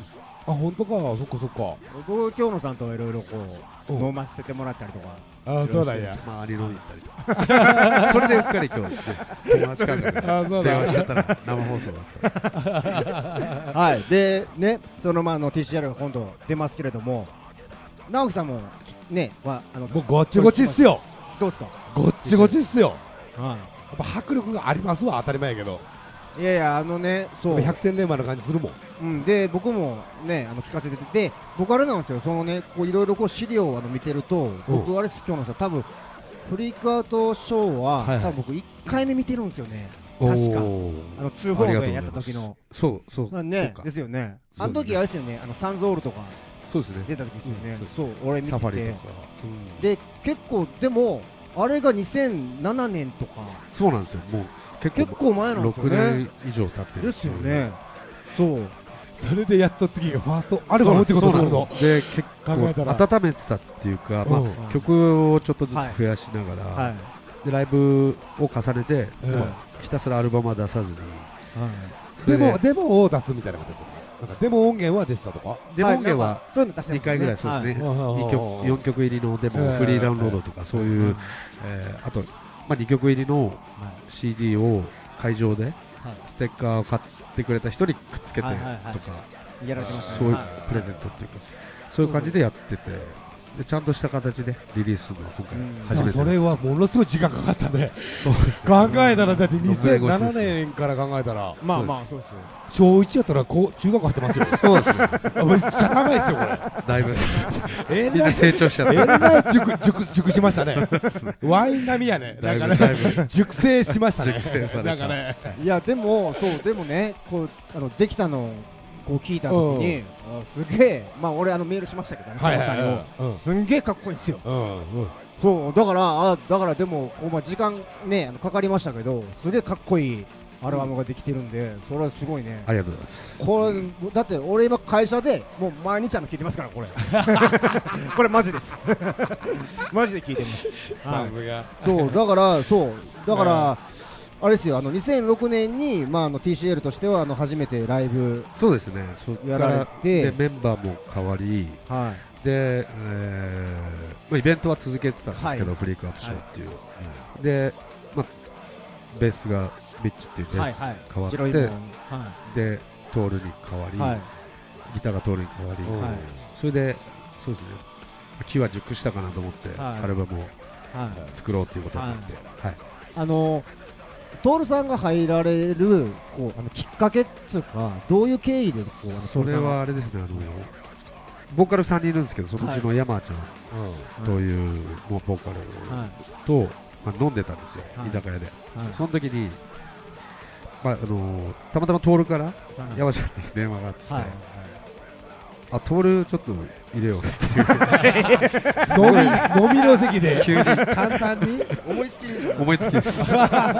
本当か、そっかそっか。 僕京野さんといろいろこう飲ませてもらったりとか。 あ、そうなんや。 まあ、リノに行ったりとか。それでうっかり今日、友達感覚で電話しちゃったら生放送だった。 はい。で、ね、そのTCR が今度出ますけれども、直樹さんも、ね、 もうごっちごちっすよ。 どうですか？ ごっちごちっすよ。 はい。 やっぱ迫力がありますわ、当たり前やけど。 いやいや、そう。 百戦錬磨の感じするもん。 うん、で、僕もね、聞かせてて、僕あれなんですよ、そのね、こういろいろこう資料を見てると、僕あれ今日の多分、フリークアウトショーは、多分僕1回目見てるんですよね。確か。2-4でやった時の。 そう。 ね、ですよね。あの時あれですよね、サンゾールとか。 そうですね。 出た時ですよね。そう、俺見てサファリてとか。 で、結構、でも、あれが2007年とか。 そうなんですよ、もう。 結構前なんですよね。 6年以上経ってる。 ですよね。そう。 それでやっと次がファーストアルバムってことなんですよ。 で、結構温めてたっていうか、曲をちょっとずつ増やしながら、で、ライブを重ねて、ひたすらアルバムは出さずに。 デモを出すみたいな形。デモ音源は出てたとか？ デモ音源は2回ぐらい、そうですね。4曲入りのデモをフリーダウンロードとか、そういう、あと、2曲入りの CD を会場でステッカーを買ってくれた人にくっつけてとか、そういうプレゼントっていうか、そういう感じでやってて、でちゃんとした形でリリースの今回初めて。 それはものすごい時間かかったね。 そうです考えたらだって2007年から考えたら、 まあまあそうですよ。 小1やったら中学入ってますよ。 そうですね。 めっちゃ長いですよこれ。 だいぶ。みんな成長しちゃった。 えらい熟しましたね。ワイン並みやね。だからね、熟成しましたね。 熟成された。 なんかね。 いやでもでもね、こうできたのこう聞いたときに、すげえ、まあ俺メールしましたけどね、すんげえかっこいいんですよ。そうだからでも時間ねかかりましたけど、すげえかっこいいアルバムができてるんで、それはすごいね。 ありがとうございます。 これだって俺今会社でもう毎日聞いてますからこれ。これマジです。マジで聞いてます。 さすが。 そうだからあれですよ、2006年にTCL としては初めてライブそうですね。 やられて、 メンバーも変わり、でイベントは続けてたんですけど、フリークアップショーっていうでベースがビッチっていうベース変わって、でトールに変わり、ギターがトールに変わり、それでそうですね、木は熟したかなと思ってアルバムを作ろうっていうことになって、 トールさんが入られるきっかけっつうか、どういう経緯でそれはあれですね、ボーカル3人いるんですけど、そのうちの山ちゃんというボーカルと飲んでたんですよ、居酒屋で。その時にたまたまトールから山ちゃんに電話があって、トールちょっと入れようっていう飲みの席で急に簡単に思いつきです。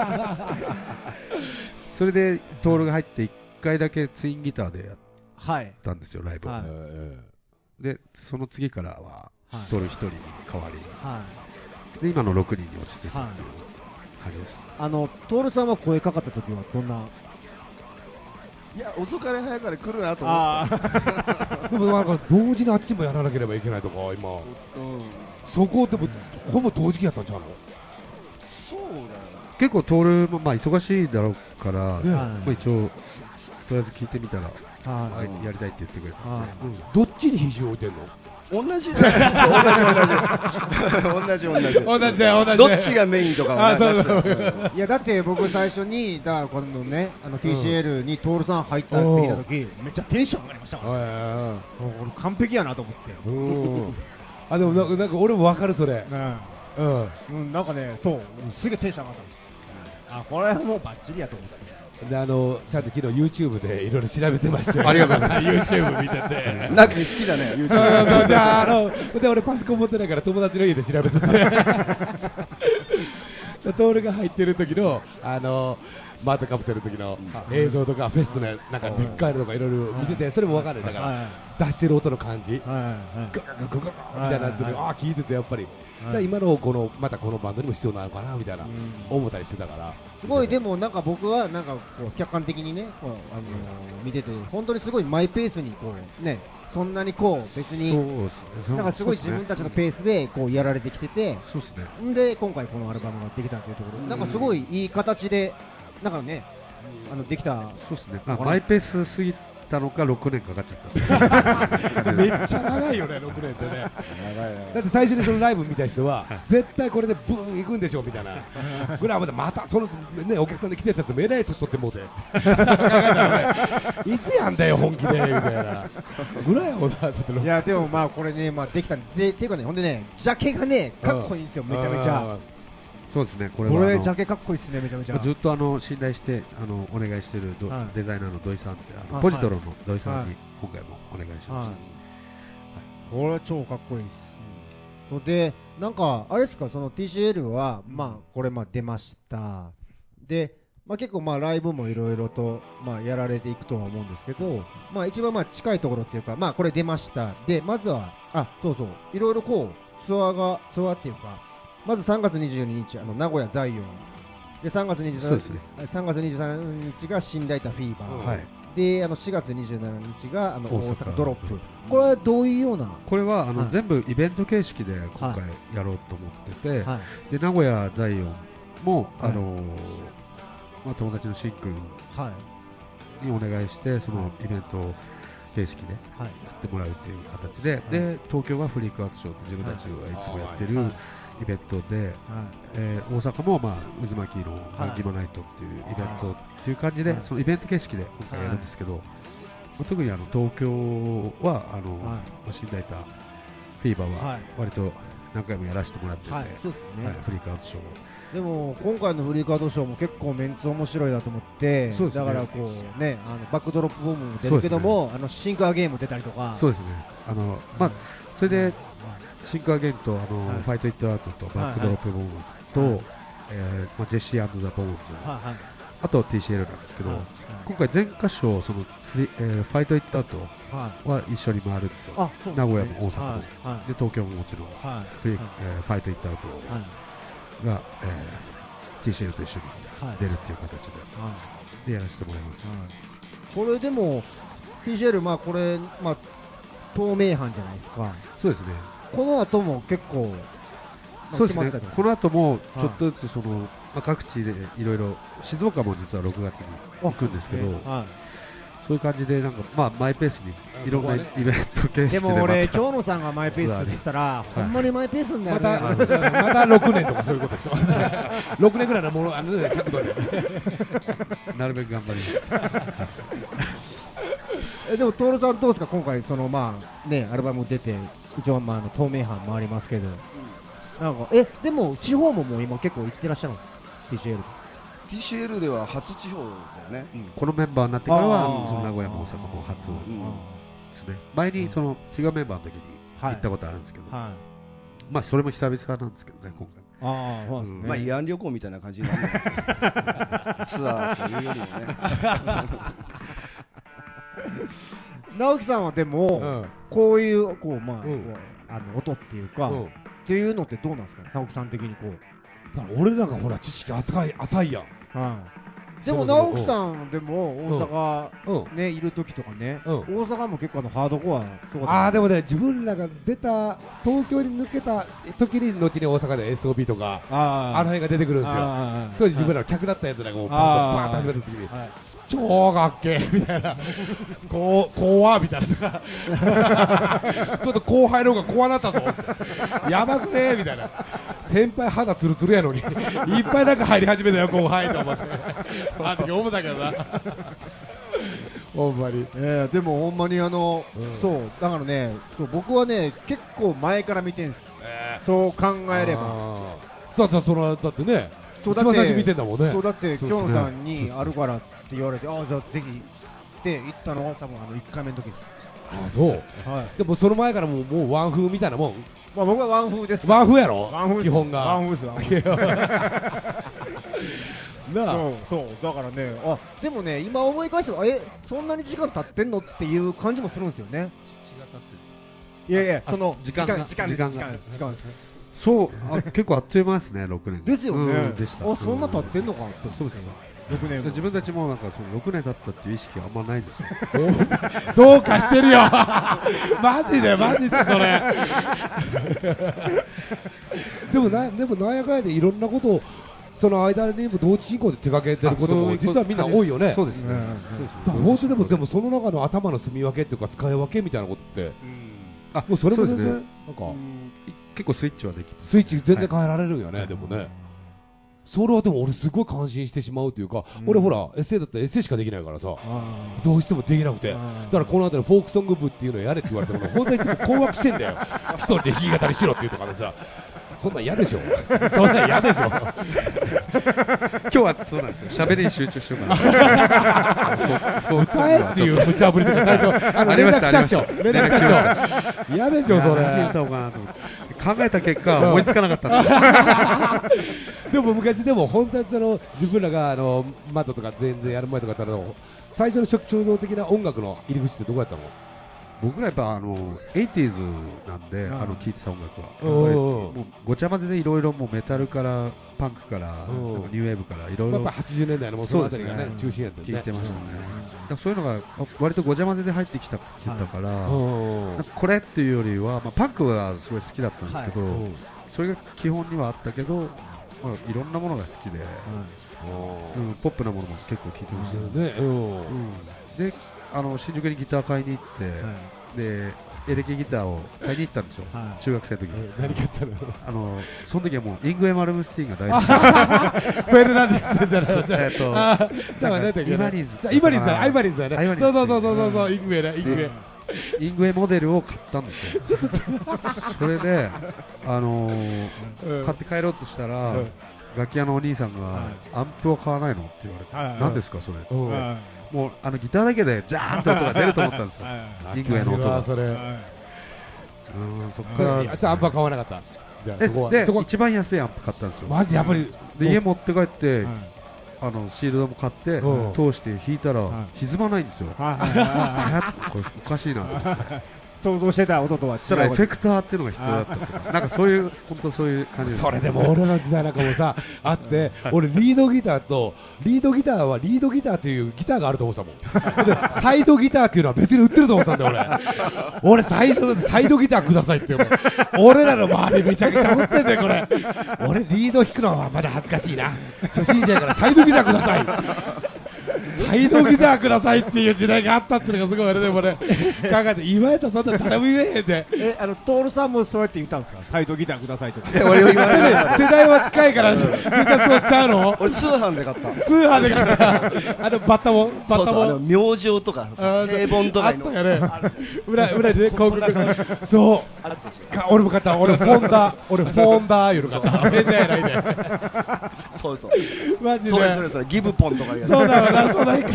それでトールが入って1回だけツインギターでやったんですよ、ライブ。でその次からはトール1人に変わり、で今の6人に落ち着いたっていう感じです。 トールさんは声かかった時はどんな？ いや、遅かれ早かれ来るなと思ってた。 でもなんか同時にあっちもやらなければいけないとか今、そこでもほぼ同時期やったんちゃうの？ そうだよ。 結構トールも忙しいだろうから、一応とりあえず聞いてみたらやりたいって言ってくれたんですね。 どっちに比重置いてんの？ 同じだよ。同じ。どっちがメインとかは。 いやだって僕最初にこのねTCL にトールさん入ったって聞いた時めっちゃテンション上がりましたから。完璧やなと思って。 でもなんか俺も分かるそれ。 なんかね、そうすげえテンション上がったんです。これはもうバッチリやと思って。 でちゃんと昨日 YouTube でいろいろ調べてましたよ。 ありがとうございます。 YouTube 見てて。 ナグミ好きだね。YouTube。 で俺パソコン持ってないから友達の家で調べてて。トールが入ってる時のマートカプセルの時の映像とかフェスのなんかでっかいのとかいろいろ見てて、それも分かる。だから出してる音の感じ、ガガガガガみたいなって聞いててやっぱり今のまたこのバンドにも必要なのかなみたいな思ったりしてたから。 すごいでもなんか僕はなんか客観的にね見てて本当にすごいマイペースにそんなにこう別になんかすごい自分たちのペースでこうやられてきてて、 そうですね。 で今回このアルバムができたというところ、なんかすごいいい形でなんかねできた。 そうですね。マイペースすぎたのか6年かかっちゃった。 めっちゃ長いよね6年ってね。だって最初にそのライブ見た人は絶対これでブーン行くんでしょみたいなぐらいまたそのねお客さんで来てたやつもえらい年取ってもうていつやんだよ本気でみたいなぐらいをだって。 いやでもまあこれねできたでっていうかね、ほんでねジャケがねかっこいいんですよ、めちゃめちゃ。 そうですね。これジャケかっこいいですね、めちゃめちゃ。 ずっと信頼してお願いしているデザイナーの土井さんってポジトロの土井さんに今回もお願いしました。 これは超かっこいいです。でなんかあれですか、その TCL はまあこれ出ました。で結構ライブもいろいろとやられていくとは思うんですけど、一番近いところっていうかこれ出ました。でまずはいろいろこうツアーっていうか。まず3月22日名古屋ザイオンで、3月23日が新大田フィーバー、で4月27日が大阪ドロップ。これはどういうような。 これは全部イベント形式で今回やろうと思ってて、で名古屋ザイオンも友達のしんくんにお願いしてそのイベント形式でやってもらうっていう形で、で東京はフリークアーツショーって自分たちがいつもやってるイベントで、大阪も渦巻きのギマナイトっていうイベントっていう感じで、そのイベント形式で今回やるんですけど、特に東京は新大田フィーバーは割と何回もやらせてもらってて、フリークアーツショー。 でも今回のフリークアートショーも結構メンツ面白いなと思って、だからこうねバックドロップボムも出るけども、シンクアゲーム出たりとか。 そうですね。それでシンクアゲインとファイトイットアウトとバックドロップボムとジェシー&ザ・ボーンズ、あと TCL なんですけど、今回全箇所そのファイトイットアウトは一緒に回るんですよ。名古屋も大阪もで東京ももちろんファイトイットアウトが TCL と一緒に出るっていう形でやらせてもらいます。 これでも TCL これ透明版じゃないですか。 そうですね。 この後も結構そうですね。この後もちょっとずつ各地でいろいろ、静岡も実は6月に行くんですけど、そういう感じでマイペースにいろんなイベント形式で。 でも俺京野さんがマイペースって言ったらほんまにマイペースになるね。 また6年とかそういうことですよ。6年ぐらいのもの尺度でなるべく頑張ります。 でも徹さんどうですか、今回そのアルバム出て一応透明版もありますけど、なんかでも地方ももう今結構行ってらっしゃるの TCL では初地方だよね。 このメンバーになってからは名古屋も大阪も初ですね。前にその違うメンバーの時に行ったことあるんですけど、それも久々なんですけどね今回。 慰安旅行みたいな感じになるツアーというよりもね。 直樹さんはでもこういう音っていうかっていうのってどうなんですか、直樹さん的にこう。 だから俺なんかほら知識浅いやん。 でも直樹さんでも大阪ねいる時とかね、大阪も結構ハードコア。 でもね自分らが出た東京に抜けた時に後に大阪で SOB とかあの辺が出てくるんですよ。当時自分らの客だったやつらがもうパンと始めた時に超かっけーみたいな、怖みたいな、ちょっと後輩の方が怖なったぞ、やばくねーみたいな、先輩肌ツルツルやのにいっぱい中入り始めたよ後輩と思って、あの時思ったけどな。ほんまに。 でもほんまにそうだからね、僕はね結構前から見てんす。そう考えれば。 そのだってね。一番最初見てんだもんね。 だって京野さんにあるからって言われて、じゃあぜひって言ったのが多分1回目の時です。 そう。でもその前からもうワン風みたいなもん。 僕はワン風です。 ワン風やろ。基本が。 ワン風です。そうだからね、でもね今思い返すとそんなに時間経ってんのっていう感じもするんですよね。いやその時間ですそう結構あっという間ですね6年ですよね。 でした。 そんな経ってんのかって。 そうですね。 6年自分たちもなんかその6年経ったっていう意識があんまないんですよ。 どうかしてるよマジでそれでもなんやかんやでいろんなことをその間にも同時進行で手掛けてることも実はみんな多いよね。 そうですね。 本当でもその中の頭の住み分けっていうか使い分けみたいなことってもうそれも全然なんか結構スイッチはできる。 スイッチ全然変えられるよね。でもねそれはでも俺すごい感心してしまうというか、俺ほらエッセイだったらエッセイしかできないからさ、どうしてもできなくて、だからこの後のフォークソング部っていうのをやれって言われても本当にいつも困惑してんだよ一人で弾き語りしろっていうとかでさ、そんなん嫌でしょそんなん嫌でしょ今日はそうなんですよ、喋りに集中しようかな歌えっていう無茶ぶりとか最初連絡来たっしょ嫌でしょそれ。 何歌おうかなと思って考えた結果思いつかなかったんですでも昔でも本当に自分らがマットとか全然やる前とかだったら最初の初期創造的な音楽の入り口ってどこやったの？ 僕らやっぱ80s なんで聴いてた音楽はもうごちゃ混ぜでいろいろもうメタルからパンクからニューウェーブからいろいろやっぱ80年代のもうそのあたりがね中心やったよね。 聴いてましたね。そういうのが割とごちゃ混ぜで入ってきたからこれっていうよりはパンクはすごい好きだったんですけど、それが基本にはあったけどいろんなものが好きでポップなものも結構聴いてましたね。で新宿にギター買いに行って、でエレキギターを買いに行ったんですよ、中学生の時に。 何買ったの？ その時はもうイングウェイ・マルムスティーンが大好きフェルナンデスじゃないじゃあイバニーズだよね。そうイングウェイイングウェイモデルを買ったんですよ。それで買って帰ろうとしたら楽器屋のお兄さんがアンプは買わないのって言われて、何ですかそれ。もうギターだけでジャーンと音が出ると思ったんですよイングウェイの音が。そっからアンプは買わなかった。じゃあそこ一番安いアンプ買ったんですよ。 マジやっぱりで家持って帰ってシールドも買って通して弾いたら歪まないんですよ。これおかしいな想像してた音とは違う。 そしたらエフェクターっていうのが必要だったとか、なんかそういう本当そういう感じ。 それでも俺の時代なんかもさあって、俺リードギターはリードギターっていうギターがあると思ってたもん。でサイドギターっていうのは別に売ってると思ったんだよ俺最初だってサイドギターくださいって俺らの周りめちゃくちゃ売ってんだよこれ。俺リード弾くのはまだ恥ずかしいな、初心者やからサイドギターくださいサイドギターくださいっていう時代があったっていうのがすごいあれでもね考えて今やったらそんな誰も言えへんで。 トールさんもそうやって言ったんですか、サイドギターくださいとか。 俺言われる世代は近いからみんなそうちゃうの。 俺通販で買った。 通販で買ったバッタモン明星とか平凡とかあったよね。裏でね広告そう俺も買った。俺フォンダーより買った。フェンダーやないでそうマジでそれギブポンとか言う。 そうだわな、そうだいか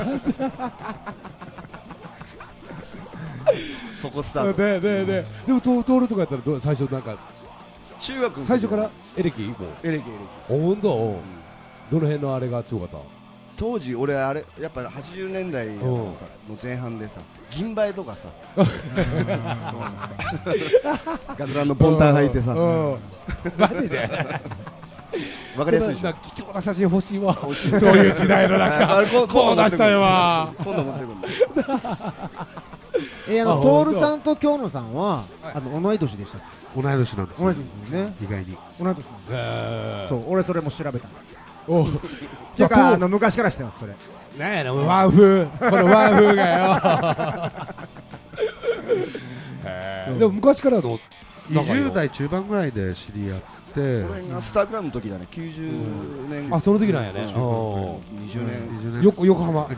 そこスタートでもトールとかやったら最初なんか中学最初からエレキ本当どの辺のあれが強かった？ 当時俺あれやっぱ80年代の前半でさ銀杯とかさガズランのボンタン履いてさマジでわかりやすいでしょ。 貴重な写真欲しいわそういう時代の中こう出したいわ。 今度持ってくるんだ。 トールさんと京野さんは同い年でしたっけ？同い年なんですよ。 同い年ですね。 意外に同い年なんです。そう俺それも調べたんです。 じゃあ昔から知ってますそれ。 ねえ和風この和風がよ。でも昔からの 20代中盤ぐらいで知り合って。それがスタークラブの時だね。90年。 あその時なんやね。 20年。 横浜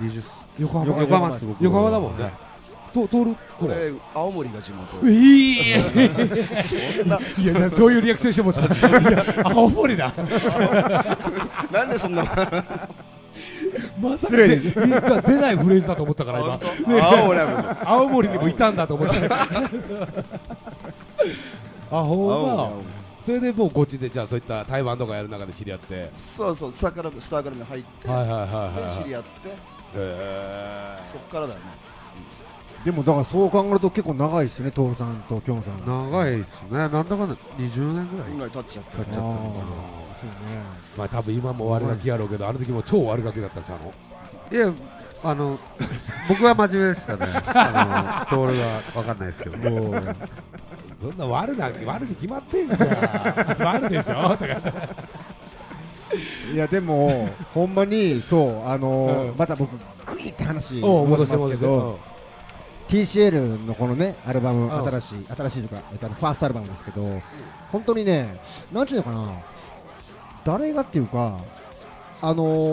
だもんね。トールこれ青森が地元。 いやそういうリアクションしてもらった青森だなんでそんなまさか出ないフレーズだと思ったから今青森にもいたんだと思ってほんまそれでもうこっちでじゃあそういった台湾とかやる中で知り合って。 そうスタークラブに入って知り合ってそっからだね。 でもだからそう考えると結構長いですね、トールさんと京野さん。 長いですね。なんだかんだ20年ぐらい経っちゃった。 まあ多分今も悪ガキやろうけど、あの時も超悪ガキだったんちゃうの？ いや、僕は真面目でしたね。トールが分かんないですけど。もうそんな悪に決まってんじゃん。悪でしょ。 いやでもほんまにそうまた僕グイって話戻しますけど、TCL のこのねアルバム、新しいというかファーストアルバムですけど、本当にね、なんちゅうのかな、誰がっていうかあ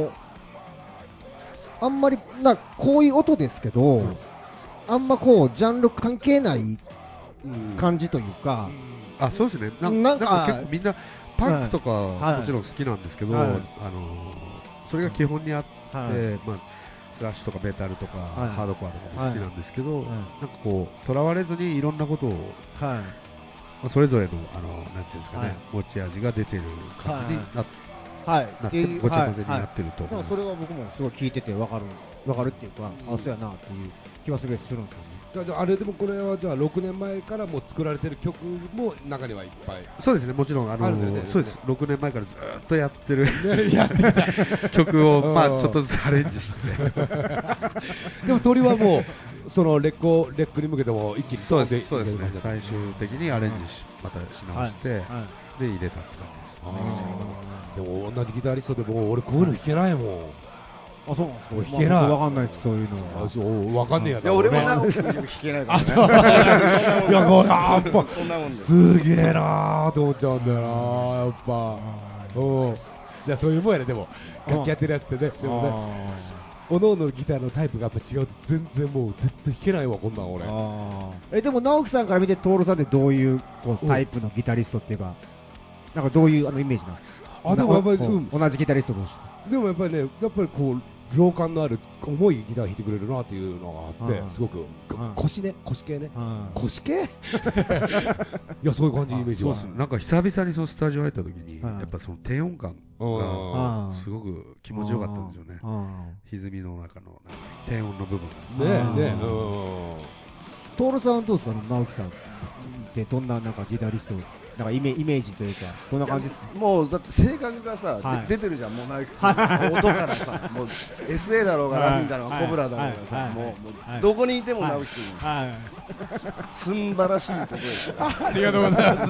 んまりこういう音ですけど、あんまこうジャンル関係ない感じというか、 あ、そうですね。なんか結構みんなパンクとかもちろん好きなんですけど、それが基本にあって、まあスラッシュとかメタルとかハードコアとかも好きなんですけど、なんかこうとらわれずにいろんなことを、それぞれのなんていうんですかね、持ち味が出てる感じになって。ごちゃ混ぜになってると思う。 それは僕もすごい聞いてて分かるっていうか、そうやなっていう気はするんですよね。 じゃああれでもこれはじゃあ6年前からもう作られてる曲も中にはいっぱい。 そうですね、もちろんそうです。6年前からずっとやってる曲をまあちょっとずつアレンジして。 でも鳥はもうそのレックに向けても一気にそうですね。最終的にアレンジまたし直してで入れたって感じです。 でも同じギタリストでも俺こういうの弾けないもん。 あ、そうなんですか。 弾けない。 わかんないです、そういうのは。 そう、わかんねえやいや、俺もなんか弾けないからね。 いや、これやっぱすげえなーと思っちゃうんだよなー、やっぱ。いや、そういうもんやね。でも楽器やってるやつってね。でもね、おのおのギターのタイプがやっぱ違うと全然もう絶対弾けないわ、こんなん俺。 でも直樹さんから見て徹さんってどういうタイプのギタリストっていうか、なんかどういうイメージなんですか。 あ、でもやっぱり同じギタリスト同士でもやっぱりね、やっぱりこう老感のある重いギター弾いてくれるなっていうのがあって、すごく腰系ね、腰系いや、そういう感じイメージは。 なんか久々にそのスタジオ入った時にやっぱその低音感がすごく気持ちよかったんですよね。歪みの中の低音の部分ね。 徹さんはどうですかね、直樹さんってどんななんかギタリストなんかイメージというか、どんな感じですか。 もうだって性格がさ、出てるじゃん、もうなんか音からさ、もう SA だろうがラミンだろうがコブラだろうがさ、もうどこにいても直樹君すんばらしいことですよ。 ありがとうございます。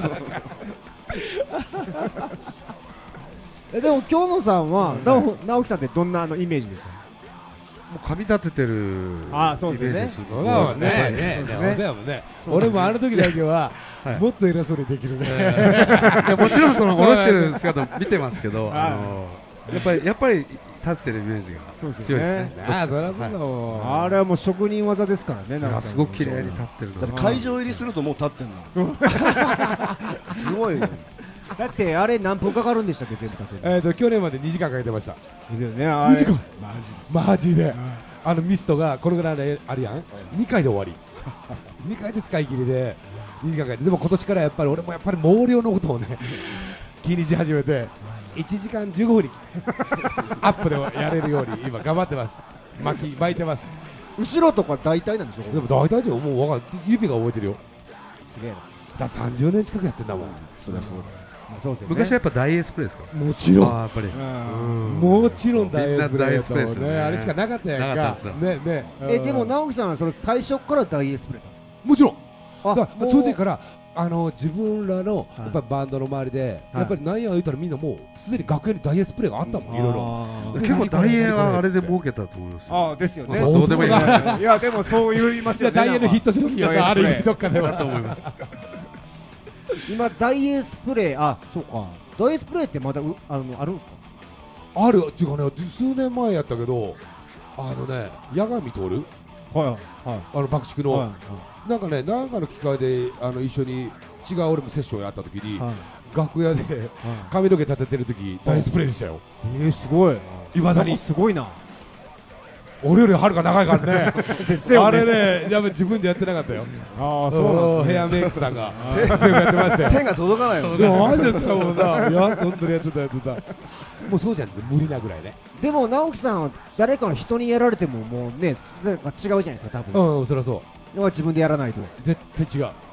でも京野さんは直樹さんってどんなイメージですか。 もう噛み立ててるイメージですよね。俺もあの時だけはもっと偉そうにできるね。 もちろんその下ろしてる姿見てますけど、やっぱり立ってるイメージが強いですね。 あ、そりゃそうだもん。 あれはもう職人技ですからね。 すごく綺麗に立ってる。 だって会場入りするともう立ってんの。すごい。 だってあれ何分かかるんでしたっけ、全部立てる。 去年まで2時間かけてました。 ですよね。 2時間。マジで。ミストがこのぐらいあるやん。2回で終わり。2回で使い切りで2時間かけて。でも今年からやっぱり俺もやっぱり毛量のことをね気にし始めて、1時間15分にアップでやれるように今頑張ってます。巻いてます。 後ろとか大体なんでしょう。 でも大体でももう分かる。指が覚えてるよ。 すげえな。 だ30年近くやってんだもん。 そりゃそうだ。 昔はやっぱ大エースプレーですか。 もちろん。 やっぱり。 もちろん大エースプレーだもんね。あれしかなかったやんか。ね。 でも直樹さんはそれ最初から大エースプレーなんですか。 もちろん。それでから自分らのやっぱバンドの周りでやっぱり何や言うたらみんなもうすでに楽屋に大エースプレーがあったもん。いろいろ。 結構大エーはあれで儲けたと思います。 ああですよね。 どうでもいい話。 いやでもそう言いますよね。 大エーのヒット商品がある意味どっかではと思います。 今大エースプレー、そうか。大エースプレーってまだあるんですか。 あるっていうかね、数年前やったけど八神徹、爆竹のなんかね、なんかの機会で一緒に違う俺もセッションやった時に楽屋で髪の毛立ててる時大エースプレーでしたよ。 すごい。 いまだにすごいな。 俺よりはるか長いからね。あれね、やっぱ自分でやってなかったよ。 ああ、そうなんですね。 ヘアメイクさんが全部やってましたよ。 手が届かないの。 でもマジですかもうな。いや本当にやってた。もうそうじゃん、無理なぐらいね。 でも直樹さんは誰かの人にやられてももうね、違うじゃないですか多分。 そりゃそう。 自分でやらないと絶対違う。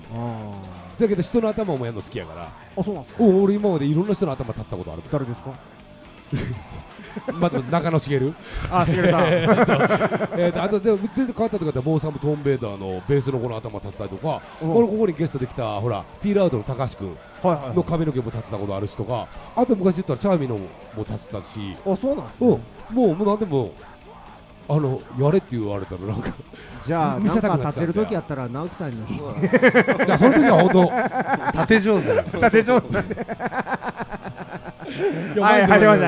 だけど人の頭もやるの好きやから。 あ、そうなんですか。 俺今までいろんな人の頭立ったことある。 誰ですか。 まず中野茂。 あ、茂さん。 あとでも全然変わったとかってモーサムトーンベイダーのベースの子の頭立てたりとか、俺ここにゲストで来たほらピールアウトの高橋君の髪の毛も立てたことあるしとか、あと昔言ったらチャーミーのも立てたし。 あ、そうなん。 もうなんでもやれって言われたらなんか。 じゃあなんか立ってる時やったら直樹さんに。 いやその時は本当立て上手だ。 立て上手。はい、入りました。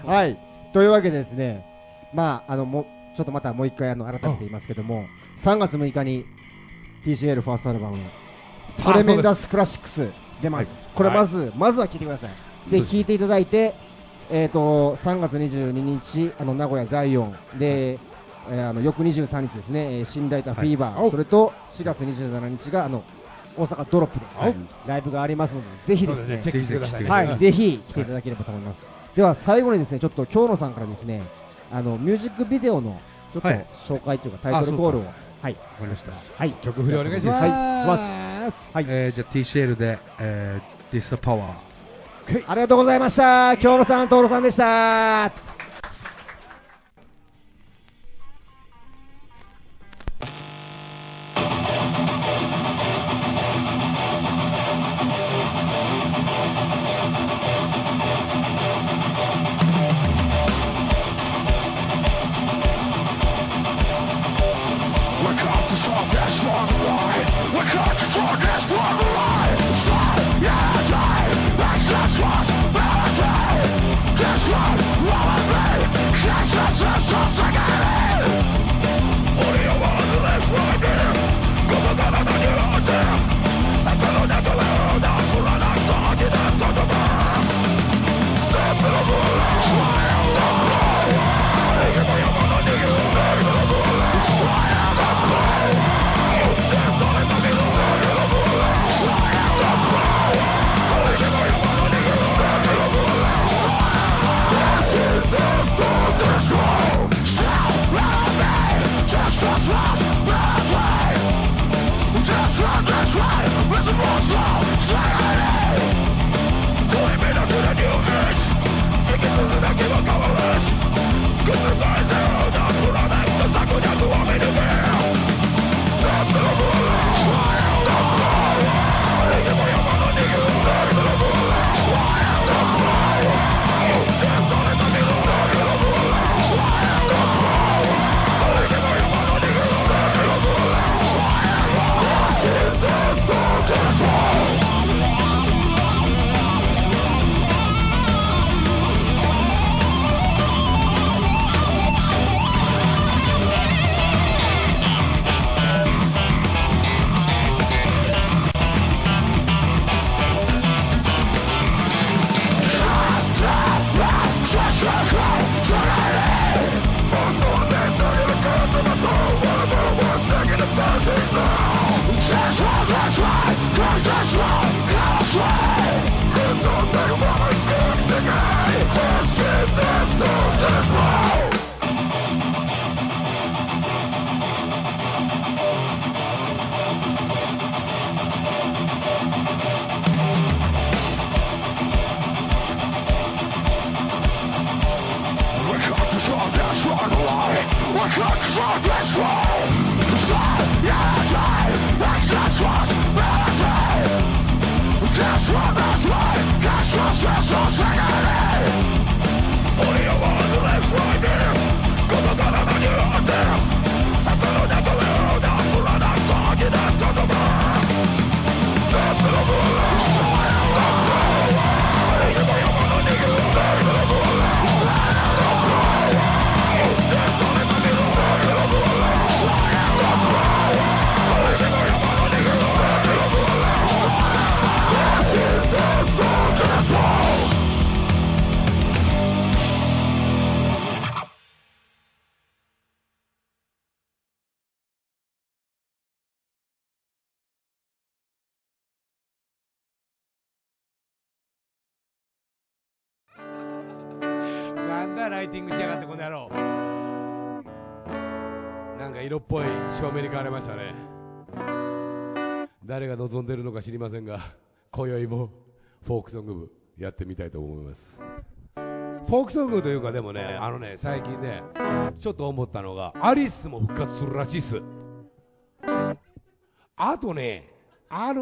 はい。というわけでですね、まあ、もう、ちょっとまたもう一回改めて言いますけども、3月6日に TCL ファーストアルバム、トレメンダスクラシックス出ます。これまずは聴いてください。で、聴いていただいて、3月22日、名古屋ザイオンで、翌23日ですね、新大田フィーバー、それと4月27日が、大阪ドロップでライブがありますので、ぜひですね、 チェックしてください。 はい、ぜひ来ていただければと思います。では最後にですね、ちょっと京野さんからですね、ミュージックビデオのちょっと紹介というかタイトルコールを、はい、わかりました。はい、 曲振りお願いします。 はい、 じゃあ TCL でThis Power。 ありがとうございました。京野さん、徹さんでした。 なんだライティングしやがってこの野郎。なんか色っぽい照明に変わりましたね。 誰が望んでるのか知りませんが、今宵もフォークソング部やってみたいと思います。フォークソングというか、でもね、最近ね、ちょっと思ったのが、アリスも復活するらしいっす。あとね、あ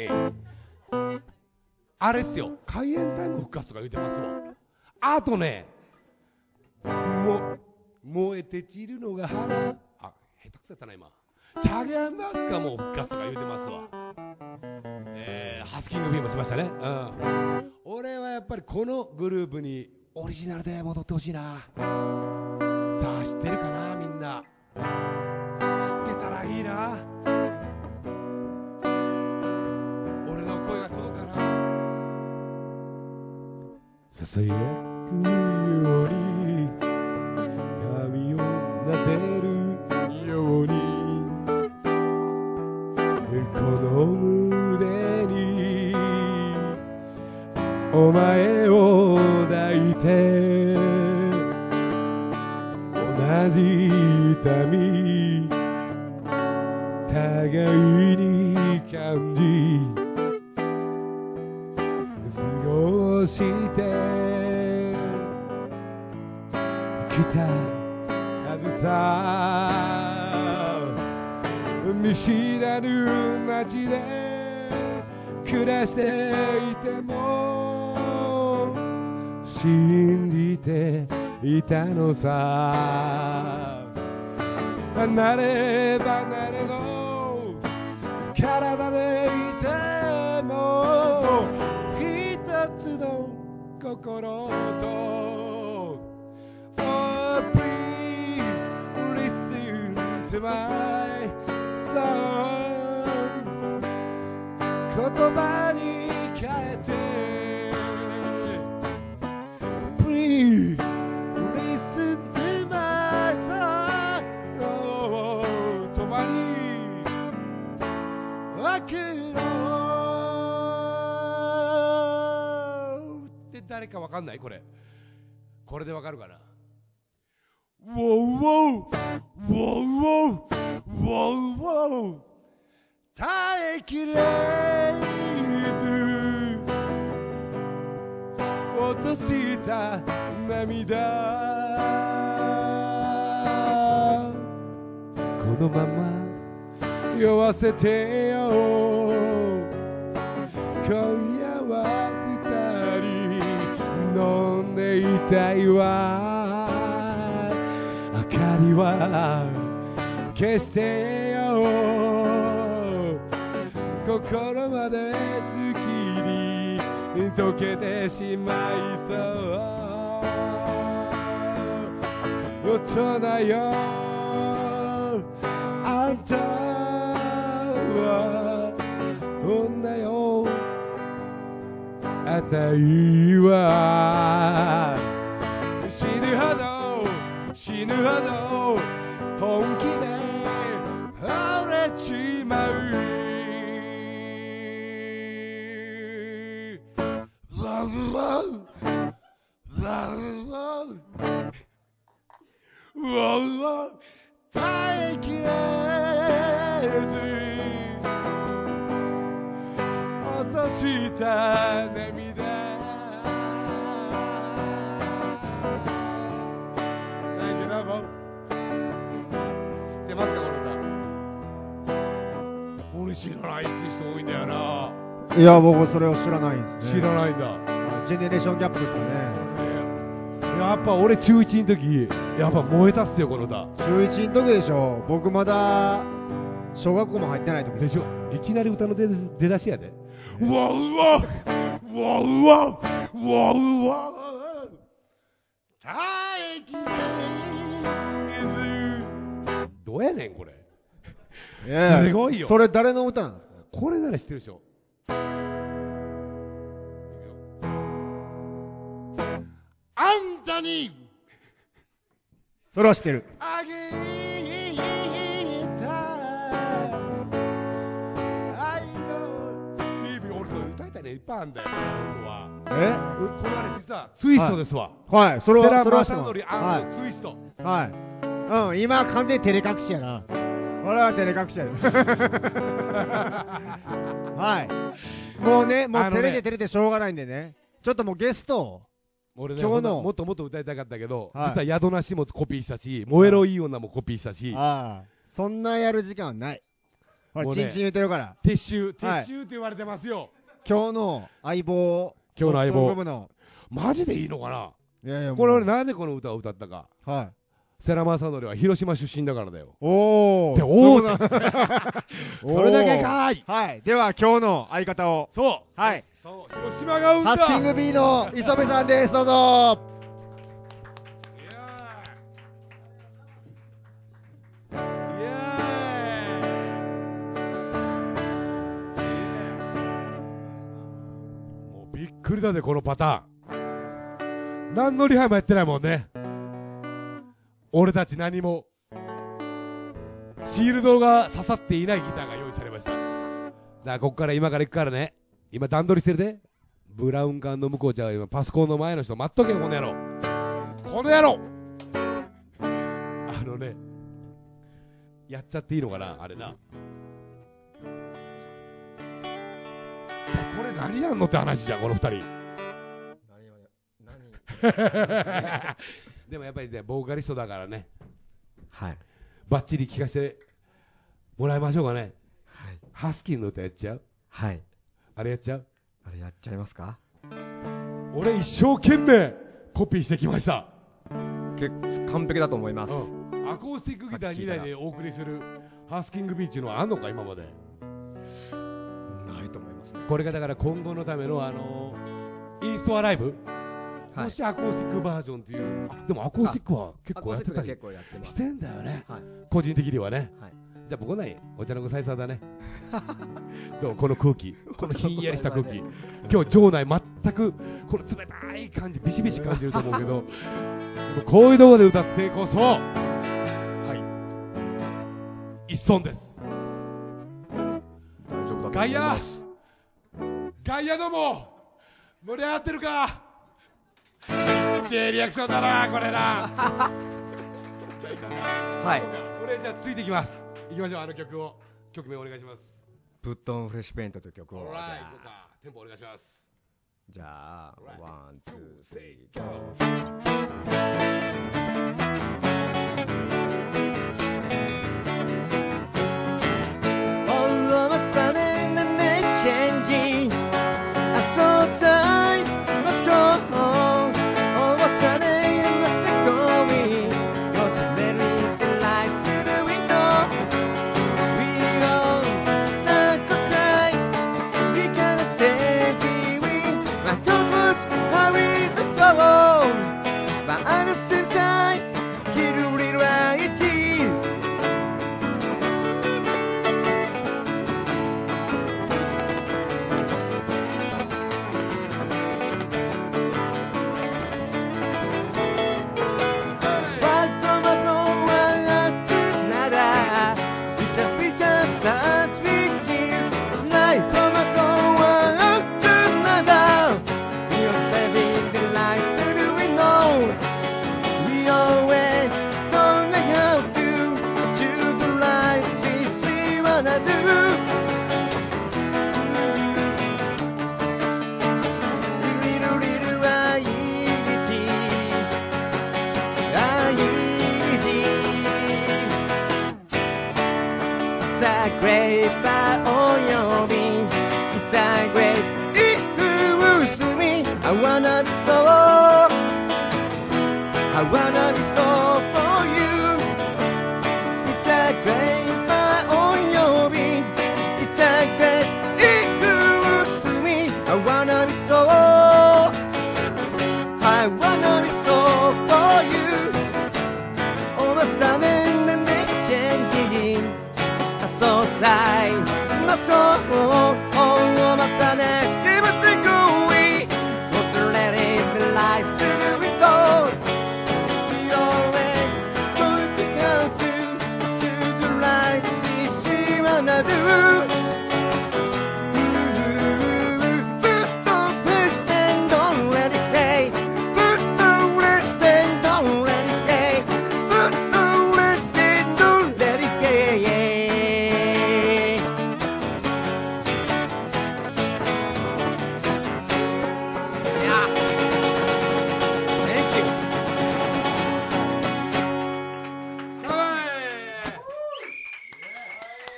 れっすよ、開演タイム復活とか言うてますわ。あとね、燃えて散るのが花、下手くそやったな今。チャゲアンダースカも復活とか言うてますわ。ハスキングビーもしましたね。俺はやっぱりこのグループにオリジナルで戻ってほしいな。さあ知ってるかな、みんな。知ってたらいいな。俺の声が届くかな。ささやくように髪を撫でるように、この胸にお前を抱いて、同じ痛み互いに感じ過ごしてきたはずさ。見知らぬ街で暮らしていても信じていたのさ。離れ離れの体でいても一つの心と Oh please listen to my言葉に変えて Please listen to my song 共に送ろうって誰かわかんない？これでわかるかな。ウォーウォーウォーウォーウォーウォー耐えきれず落とした涙、このまま酔わせてよ。今夜は二人飲んでいたいわ。明かりは消してよ。心まで月に溶けてしまいそう。大人よあんたは女よあたいは死ぬほど本気で惚れちまう。耐えきれず落とした涙、最近なんか知ってますかこの歌。俺知らないって人多いんだよな。 いや僕それを知らないんですね。 知らないんだ。 ジェネレーションギャップですかね。 やっぱ俺中1の時やっぱ燃えたっすよこの歌。 中1の時でしょ。僕まだ小学校も入ってない時でしょ。いきなり歌の出だしやで。うわうわうわうわうわうわ耐えきれず。どうやねんこれ。すごいよ。 それ誰の歌なんですか。 これなら知ってるでしょ。あんたにそれは知ってる。 あげた愛の日々。俺これ歌いたいねいっぱいあんだよ本当は。これはね実はツイストですわ。 はい、それは世良公則&ツイスト。 はい、今完全に照れ隠しやな。 俺は照れ隠しやはい。もうね、もう照れて照れてしょうがないんでね。ちょっともうゲストを。 俺ね、今日のもっともっと歌いたかったけど、実は宿なしもコピーしたし、燃えろいい女もコピーしたし。 そんなやる時間はない。ほら、チンチン言ってるから。 撤収って言われてますよ。 今日の相棒。 今日の相棒。マジでいいのかな。 いやいや、 これ俺なんでこの歌を歌ったか。 はい。 世良正則は広島出身だからだよ。 おー。 で、おーそれだけかーい。 はい。では、今日の相方を。 そう。 はい。 そう。広島が歌。 ハスキング B の磯部さんです。どうぞ。 もうびっくりだぜ、このパターン。何のリハもやってないもんね。俺たち何もシールドが刺さっていないギターが用意されました。だからこっから今から行くからね。今段取りしてるで。ブラウン管の向こうちゃう今パソコンの前の人待っとけよこの野郎。この野郎。ね、やっちゃっていいのかなあれな。これ何やんのって話じゃんこの二人。でもやっぱりね、ボーカリストだからね。はい。バッチリ聴かせてもらいましょうかね。はい。ハスキーの歌やっちゃう？はい。あれやっちゃう？あれやっちゃいますか？俺一生懸命コピーしてきました。完璧だと思います。アコースティックギター2台でお送りするハスキングビーチのあんのか今まで。ないと思いますね。これがだから今後のためのインストアライブ。もしアコースティックバージョンっていう、でもアコースティックは結構やってたりしてんだよね、個人的にはね。じゃあ僕ないお茶の子サイサーだね。どうこの空気、このひんやりした空気、今日場内全くこの冷たい感じ、ビシビシ感じると思うけど、こういうところで歌ってこそ、はい、一損です。大丈夫だと思います。外野ども盛り上がってるか。J リアクションだなこれな。はい。俺じゃあついていきます。いきましょう。曲名お願いします。プットオンフレッシュペイントという曲を。テンポお願いします。じゃあワンツースリーゴ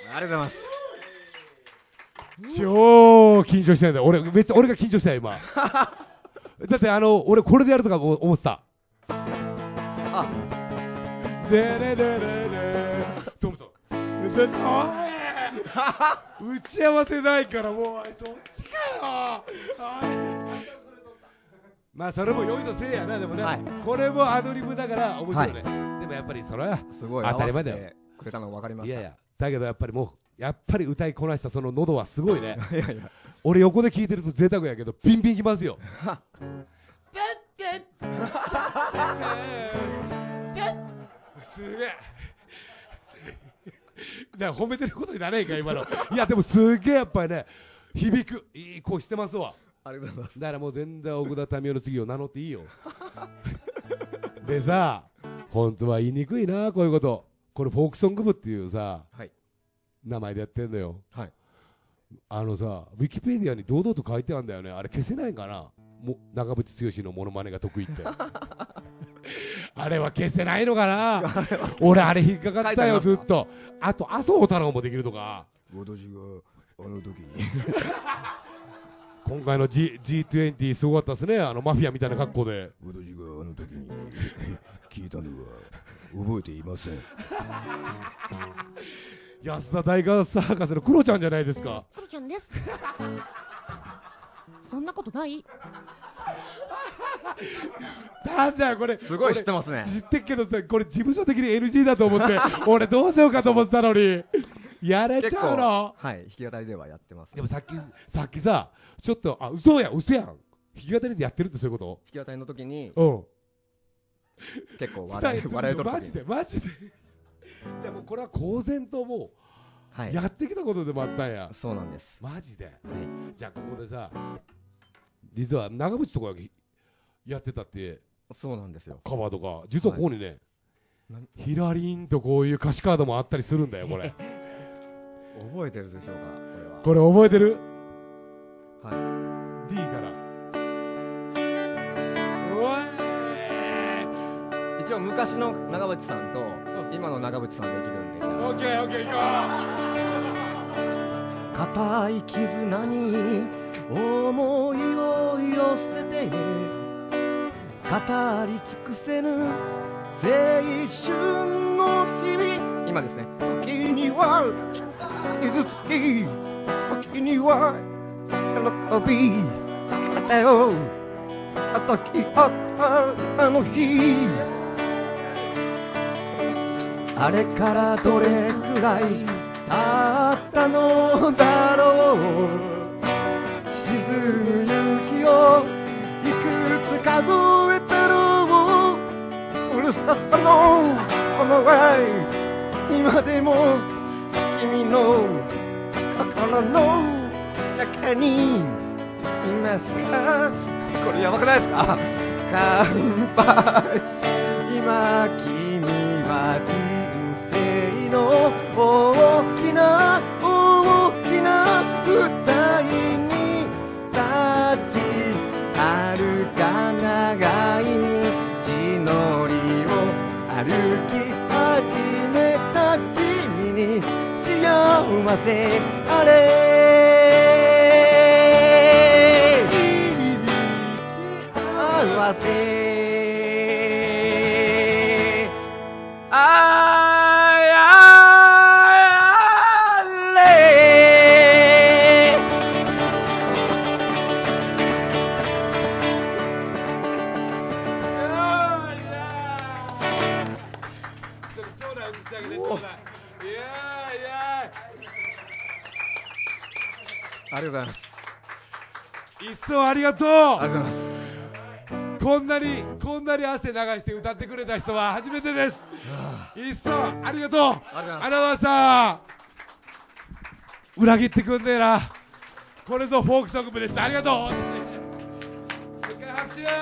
ありがとうございます。 超緊張してんだよ。俺が緊張したよ今。だって俺これでやるとか思ってた。あ、でれれれれトムトム。打ち合わせないからもうそっちかよ。まあそれも良いとせいやな。でもね、はい、これもアドリブだから面白いね、はい、でもやっぱりそれはすごい当たり前だよ。 くれたの分かりました。 いやいや、だけどやっぱり歌いこなしたその喉はすごいね。いやいや、俺横で聞いてると贅沢やけどビンビンきますよ。すげえ。だから褒めてることになれんか今の。いやでもすげえやっぱりね、響くいい声してますわ。 ありがとうございます。 だからもう全然奥田民生の次を名乗っていいよ。でさ、本当は言いにくいなこういうこと。これフォークソング部っていうさ、はい、名前でやってんだよ。はい、さ、ウィキペディアに堂々と書いてあるんだよね。あれ消せないんかな。長渕剛のモノマネが得意って。あれは消せないのかな。俺あれ引っかかったよずっと。あと麻生太郎もできるとか。 私があの時に。 今回の G20 すごかったですね。マフィアみたいな格好で。 私があの時に聞いたのは覚えていません。 安田大学サーカスのクロちゃんじゃないですか。 クロちゃんです。そんなことない。 なんだよこれ。 すごい知ってますね。 知ってっけどさ、これ事務所的に NG だと思って俺どうしようかと思ってたのにやれちゃうの。 はい、弾き語りではやってます。 でもさっきさ、ちょっと嘘やん。弾き語りでやってるってそういうこと？ 弾き語りの時に、 うん。 結構笑いとる。 マジで。じゃあもうこれは公然ともうやってきたことでもあったんや。 そうなんです。 マジで。じゃあここでさ、実は長渕とかやってたって。 そうなんですよ。 カバーとか実はここにね、ヒラリンとこういう歌詞カードもあったりするんだよこれ。 覚えてるでしょうかこれ覚えてる？ はい。 D から一応昔の長渕さんと今の長渕さんできるんで。 オッケー行こう。固い絆に思いを寄せて語り尽くせぬ青春の日々。今ですね。時には傷つき、時には喜び、だよ叩き合ったあの日。あれからどれくらい経ったのだろう。沈む夕日をいくつ数えてる。ふるさとのこの愛、今でも君の心の中にいますか。これやばくないですか。乾杯。今君は人生の大きな舞台に立ち、遥か長い道のりを歩き始めた君に幸せあれ。幸せありがとうございます。 一層ありがとう。 ありがとうございます。 こんなに汗流して歌ってくれた人は初めてです。一層ありがとう。ありがとうございます。さ裏切ってくんねえな。これぞフォークソング部です。ありがとう。世界拍手。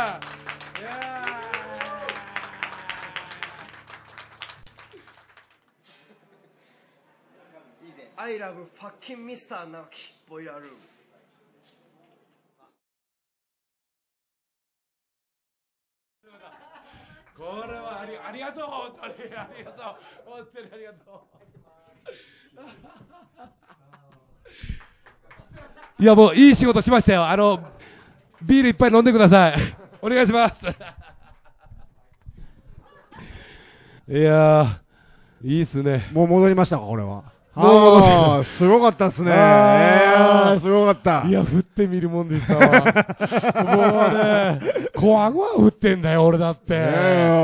I love fucking Mr. 直樹ボイラールーム。 これはありがとう。本当にありがとう。本当にありがとう。 いやもういい仕事しましたよ。ビールいっぱい飲んでください。お願いします。いやー、いいっすね。 もう戻りましたか、これは。ああ、すごかったっすね。すごかった。 いや、振ってみるもんでしたわ。もうね、こわごわ振ってんだよ、俺だって。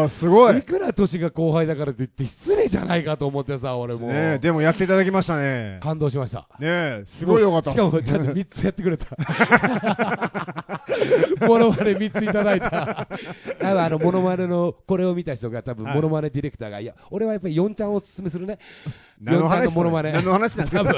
すごい。 いくら年が後輩だからといって失礼じゃないかと思ってさ、俺も。 でもやっていただきましたね。 感動しました。 すごいよかった。 しかもちゃんと3つやってくれた。モノマネ3ついただいた。モノマネのこれを見た人が多分モノマネディレクターが、いや、俺はやっぱり4ちゃんをおすすめするね。 何の話モノマネ。 何の話なんですか。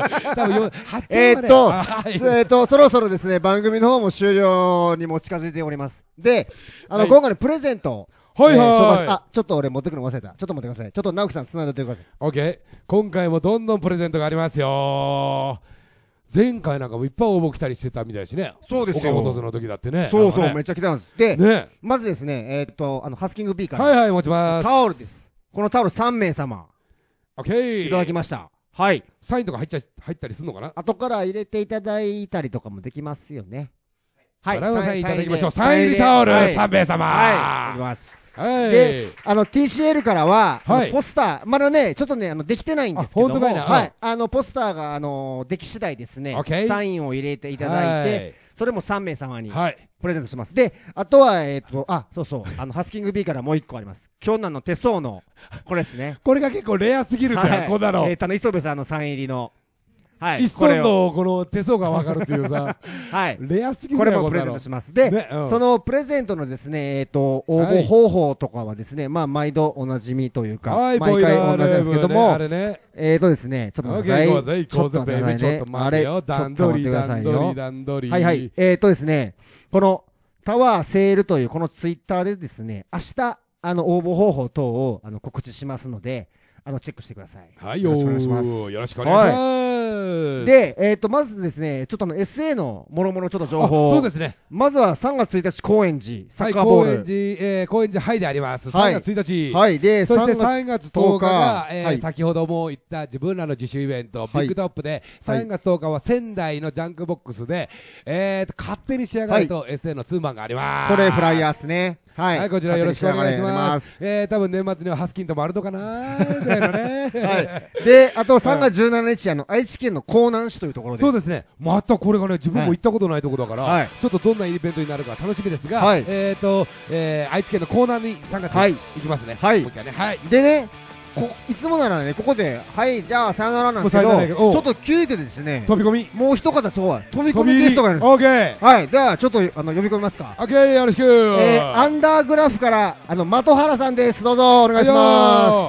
多分そろそろですね、番組の方も終了にも近づいております。で、今回のプレゼント。 はいはい。 ちょっと俺持ってくるの忘れた。ちょっと待ってください。ちょっと直樹さん繋いでおいてください。 オッケー。今回もどんどんプレゼントがありますよ。前回なんかもいっぱい応募来たりしてたみたいしね。 そうですよ。 岡本図の時だってね。 そうそう、めっちゃ来たんです。で、まずですね、ハスキング B から。 はいはい、持ちます。 タオルです。このタオル3名様。 オッケー。 いただきました。はい。 サインとか入ったりするのかな。 後から入れていただいたりとかもできますよね。 はい。サインいただきましょう。サイン入りタオル3名様。 はい。いきます。 はい。 で、TCL からは、ポスター、まだね、ちょっとね、できてないんですけども、はい。ポスターが、でき次第ですね、サインを入れていただいて、それも3名様に、プレゼントします。で、あとは、そうそう、ハスキング B からもう1個あります。京南の手相の、これですね。 これが結構レアすぎるんだよ、こんなの。 磯部さんのサイン入りの。はい。 一村のこの手相がわかるっていうさ。 はい。 レアすぎるこれもプレゼントします。で、そのプレゼントのですね、応募方法とかはですね、まあ、毎度おなじみというか、毎回同じなんですけども、ですね、ちょっと待ってください。ちょっと待ってくださいね。あれ、ちょっと待ってくださいよ。はいはい。ですね、この、タワーセールというこのツイッターでですね、明日、応募方法等を告知しますので、チェックしてください。 はい、よろしくお願いします。よろしくお願いします。 で、まずですね、ちょっとSA のもろもろちょっと情報。 そうですね。 まずは3月1日、高円寺、サッカーボール。高円寺、はいであります。3月1日。 はい。で、 そして3月10日が、先ほども言った自分らの自主イベント、ビッグトップで、3月10日は仙台のジャンクボックスで、勝手に仕上がると SA のツーマンがあります。 これフライヤーですね。 はい。こちらよろしくお願いします。多分年末にはハスキンともあるのかなぐらいのね。 はい。で、あと3月17日、愛知県の江南市というところで。 そうですね。またこれがね、自分も行ったことないところだから、ちょっとどんなイベントになるか楽しみですが、愛知県の江南に3月行きますね。 はい。でね、いつもならね、ここで、はい、じゃあ、さよならなんですけど、ちょっと急遽でですね、 飛び込み。 もう一方、そう、飛び込みゲストがいるんです。 オーケー。 はい、では、ちょっと、呼び込みますか。 オーケー、よろしく。 アンダーグラフから、的原さんです。どうぞ、お願いします。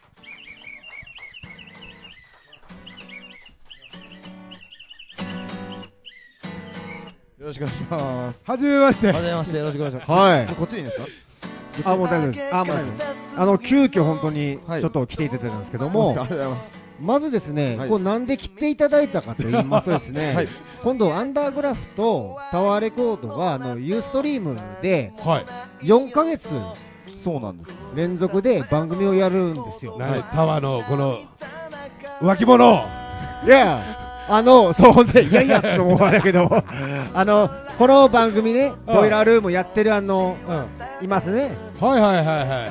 よろしくお願いします。 はじめまして。 はじめまして、よろしくお願いします。 はい。 こっちにいいですか？ もう大丈夫です。もう大丈夫です。急遽本当にちょっと来ていただいたんですけども、 ありがとうございます。 まずですね、こうなんで来ていただいたかと言いますとですね、今度アンダーグラフとタワーレコードがユーストリームで4ヶ月そうなんです連続で番組をやるんですよ。 タワーのこの浮気者。 いや。そうで、いやいやって思われるけど、この番組ね、ボイラールームやってるいますね。 はいはいはいはい。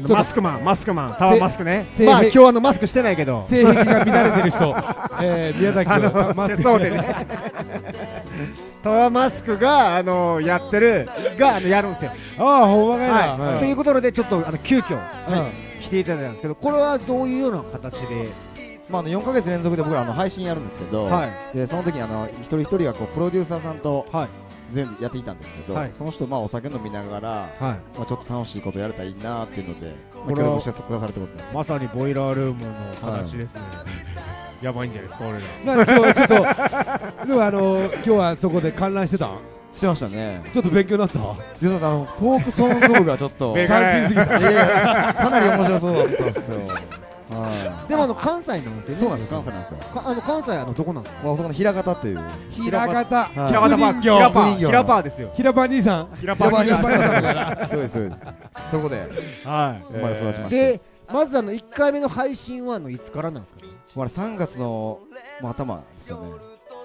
マスクマン、タワーマスクね。まあ今日マスクしてないけど。 性癖が乱れてる人、宮崎君、マスク。 そうでね。タワーマスクが、やってる、やるんですよ。 ああ、ほんまかいな。 ということで、ちょっと、急遽、来ていただいたんですけど、これはどういうような形で、 4ヶ月連続で僕ら配信やるんですけど、でその時に一人一人がこうプロデューサーさんと全部やっていたんですけど、その人お酒飲みながら、ちょっと楽しいことやれたらいいなっていうので協力してくださるってことです。 まさにボイラールームの形ですね。やばいんじゃないですか俺ら。 今日ちょっとでも今日はそこで観覧してたん？ してましたね。 ちょっと勉強になった？ 実はフォークソング部がちょっと斬新すぎた。 かなり面白そうだったんですよ。 でも関西なんですよね。 そうなんです、関西なんですよ。 関西どこなんですか？ そこの平方という。 平方。 平パーですよ。 平パー兄さん。 平パー兄さんだから。 そうですそうです。そこで生まれ育ちました。 で、まず1回目の配信はいつからなんですか？ 3月の頭ですよね。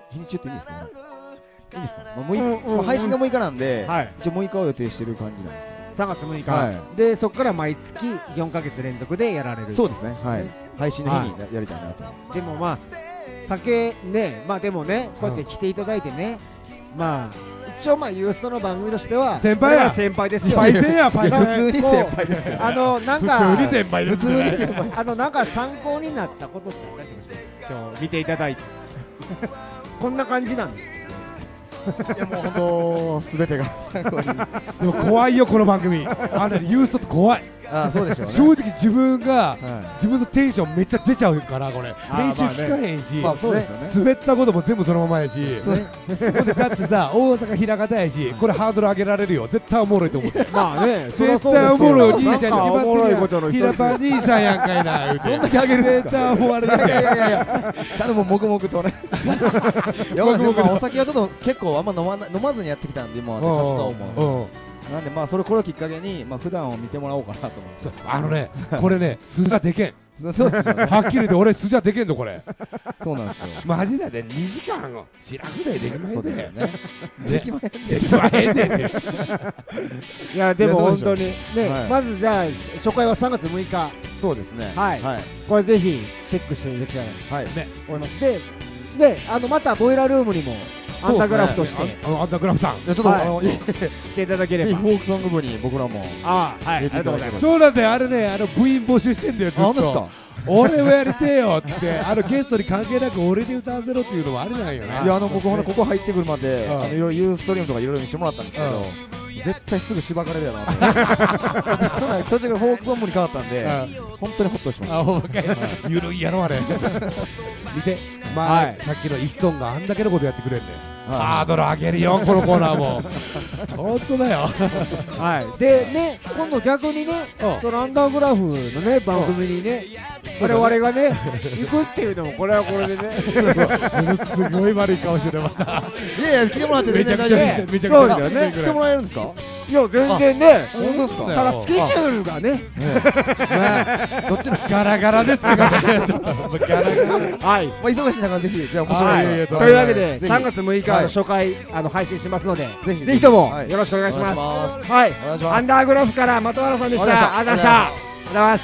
日にち言っていいですかね。いいですか。配信が6日なんで、一応6日を予定してる感じなんですよ。 3月6日。で、そこから毎月4ヶ月連続でやられる。 そうですね。はい。配信の日にやりたいなと。 でもまあ酒ね、まあでもね、こうやって来ていただいてね、まあ。一応まあユーストの番組としては先輩や先輩ですよ。 パイセンやパイセン。 普通に先輩ですよ。 なんか普通に先輩ですね。 なんか参考になったことってあったりしますか？今日見ていただいてこんな感じなんです。 いやもう本当すべてが参考に。でも怖いよこの番組。ユーストって怖い。 そうでしょうね。 正直自分が自分のテンションめっちゃ出ちゃうからこれ練習聞かへんし、滑ったことも全部そのままやし、だってさ大阪枚方やし、これハードル上げられるよ。絶対おもろいと思って。 まあね、 絶対おもろい。兄ちゃんに決まってるやん。平パン兄さんやんかいな。 どんだけ上げるんですか。 絶対思われるね。 いやちゃんともう黙々とね。お酒はちょっと結構あんま飲まずにやってきたんで今は活動も。なんでまあそれこれをきっかけにまあ普段を見てもらおうかなと思って。 これね数字でけん。はっきり言って俺数字でけんのこれ。 そうなんですよ。 マジでね2時間知らんぐらいできまへんで。 できまへんで。 いやでも本当にね、まずじゃあ初回は3月6日。 そうですね。 はい。これぜひチェックしていただきたいなと思います。でまたボイラールームにも。アンダーグラフとしてアンダーグラフさんちょっと来ていただければフォークソング部に僕らもありがとうございます。 そうなんだよ。あれね部員募集してんだよずっと。俺もやりてえよってゲストに関係なく俺に歌わせろっていうのもありなんよね。 いや僕ここ入ってくるまでいろいろユーストリームとかいろいろ見せてもらったんですけど絶対すぐしばかれるやろな途中からフォークソングに変わったんで本当にホッとしました。 ゆるいやろあれ。見てさっきの一村があんだけのことやってくれんね。ハードル上げるよこのコーナーも。本当だよ。 でね今度逆にねそのアンダーグラフのね番組にね我々がね行くっていうのもこれはこれでねすごい悪い顔してるまた。 いや来てもらってめちゃくちゃそうですよね。 来てもらえるんですか。 いや全然ね。 本当ですか。 ただスケジュールがねどっちのガラガラですけどね。 はい。 忙しい中ぜひじゃあ面白いというわけで3月6日初回配信しますのでぜひともよろしくお願いします。はい。アンダーグラフから的原さんでした。ありがとうございました。ありがとうございます。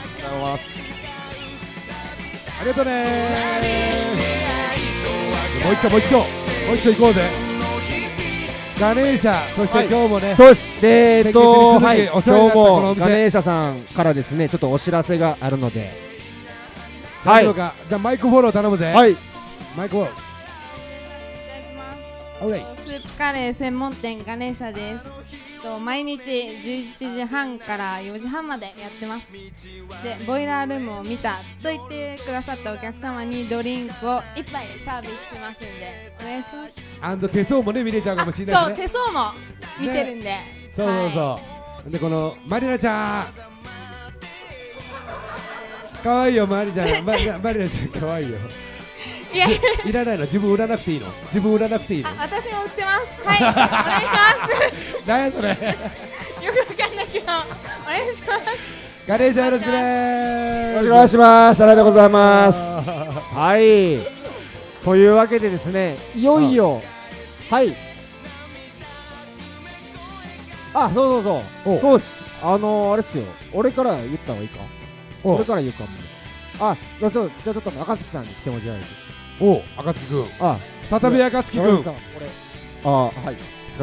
ありがとうね。もう一丁行こうぜ。ガネーシャ、そして今日もね、 そうです。はい、今日もガネーシャさんからですね、ちょっとお知らせがあるので、 はい、じゃあマイクフォロー頼むぜ。 はい、 マイクフォロー。 お願いします。スープカレー専門店ガネーシャです。毎日11時半から4時半までやってます。で、ボイラールームを見たと言ってくださったお客様にドリンクを1杯サービスしますんでお願いします。 手相もね見れちゃうかもしれないですね。そう、手相も見てるんで、 そうでこのマリナちゃんかわいいよ。マリナちゃんかわいいよ。いらないの。自分売らなくていいの。 私も売ってます。はい、お願いします。 何やそれ。 よくわかんないけどお願いします。 ガネーシャよろしくね。 よろしくお願いします。ありがとうございます。はい、というわけでですね、いよいよはいそうです。あれっすよ、俺から言った方がいいか。俺から言うかも。じゃあちょっと赤月さんに来てもらいたいです。 赤月くん。再び赤月くん。 はい。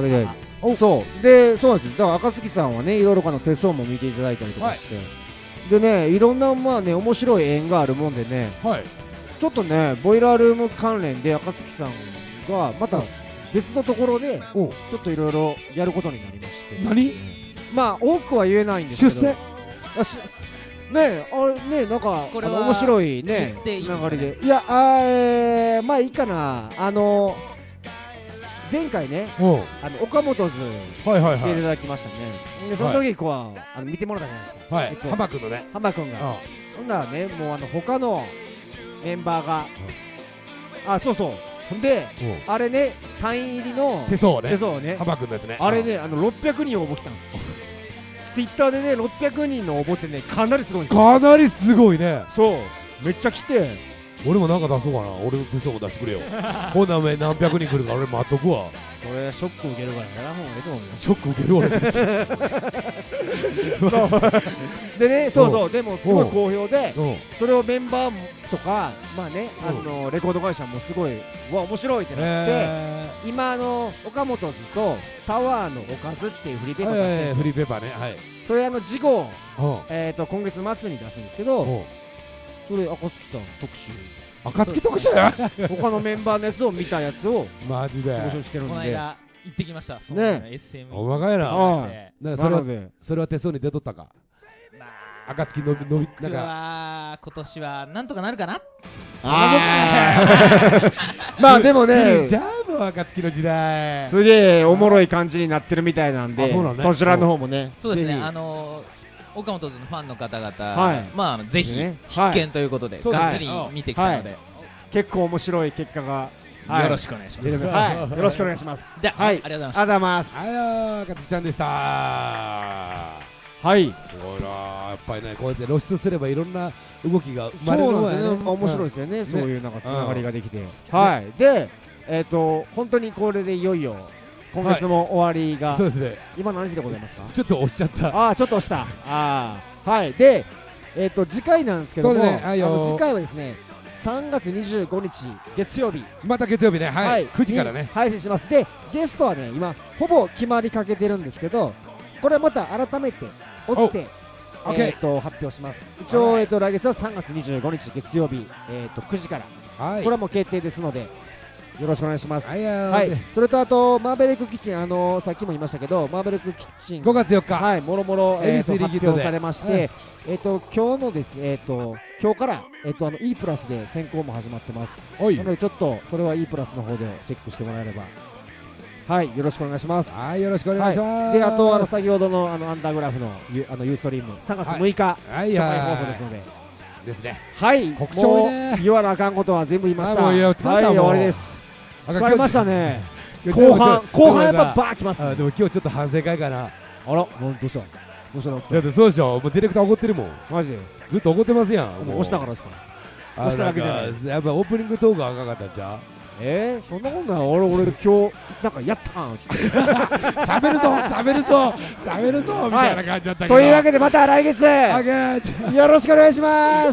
そうなんです。だから赤月さんはね、いろいろ手相も見ていただいたりとかして、でね、いろんな面白い縁があるもんでね、ちょっとね、ボイラールーム関連で赤月さんがまた別のところでちょっといろいろやることになりまして。 何？ まあ多くは言えないんですけど。 出世？ なんか面白いねつながりで。いやまあいいかな。前回ね岡本図来ていただきましたね。でその時見てもらったじゃないですか。 浜君のね。 浜君がほんならね、もう他のメンバーがそうほんであれね、サイン入りの手相ね。 浜君のやつね。あれね600人応募来たんです。ツイッターでね600人の応募ってね、かなりすごいんですよ。 かなりすごいね。 そうめっちゃ来て、 俺もなんか出そうかな。俺の手相も出してくれよ。こんな目何百人来るから俺待っとくわ。 これショック受けるからやらんほうがいいと思うよ。 ショック受ける俺。でね、そうそう、でもすごい好評で、それをメンバーとか、まあね、レコード会社もすごい、わ、面白いってなって、今岡本図とタワーのおかずっていうフリーペーパー出してるんですよ。 フリーペーパーね、はい。 それ次号、今月末に出すんですけど、それ、暁さん特集。 暁特集他のメンバーのやつを見たやつを、 マジで。 募集してるんで。 この間、行ってきました。 ね。 SM。 おまがいな。それは手相に出とったか。暁のび、 僕は、今年は、なんとかなるかな。 まあでもね、 じゃあもう暁の時代。 すげえおもろい感じになってるみたいなんで、そちらの方もね。 そうですね、岡本図のファンの方々、まあぜひ必見ということで、がっつり見てきたので、 結構面白い結果がよろしくお願いします。 よろしくお願いします。 じゃあ、ありがとうございました。 ありがとうございます。 暁ちゃんでした。はい。すごいな。やっぱりね、こうやって露出すればいろんな動きが生まれるのがね。 面白いですよね。そういうなんかつながりができて。はい。で、本当にこれでいよいよ。今月も終わりが、 そうですね。 今何時でございますか？ ちょっと押しちゃった。 ああ、ちょっと押した。はい。で、次回なんですけども、次回はですね、3月25日月曜日。 また月曜日ね、はい。9時からね。 配信します。で、ゲストはね、今、ほぼ決まりかけてるんですけど、これはまた改めて、追って、発表します。一応、来月は3月25日月曜日、9時から。これはもう決定ですので、よろしくお願いします。はい。それとあと、マーベリックキッチン、さっきも言いましたけど、マーベリックキッチン。 5月4日。 はい、もろもろ、発表されまして、今日のですね、今日から、E プラスで選考も始まってます。なので、ちょっと、それは E プラスの方でチェックしてもらえれば。はい、よろしくお願いします。 はい、よろしくお願いします。 で、あと、先ほどの、アンダーグラフの、ユーストリーム、3月6日、初回放送ですので。 ですね。 はい、 告知ね。 言わなあかんことは全部言いました。 はい、 終わりです。疲れましたね。後半やっぱバーきます。 でも今日ちょっと反省会かな。 あら、どうしただってそうでしょ。もうディレクター怒ってるもん。 マジでずっと怒ってますやん。 もう押したからですか。 押したわけじゃない。やっぱオープニングトークが赤かったんちゃう？ そんなことない。俺今日なんかやったん。 喋るぞみたいな感じだったけど。 というわけでまた来月よろしくお願いします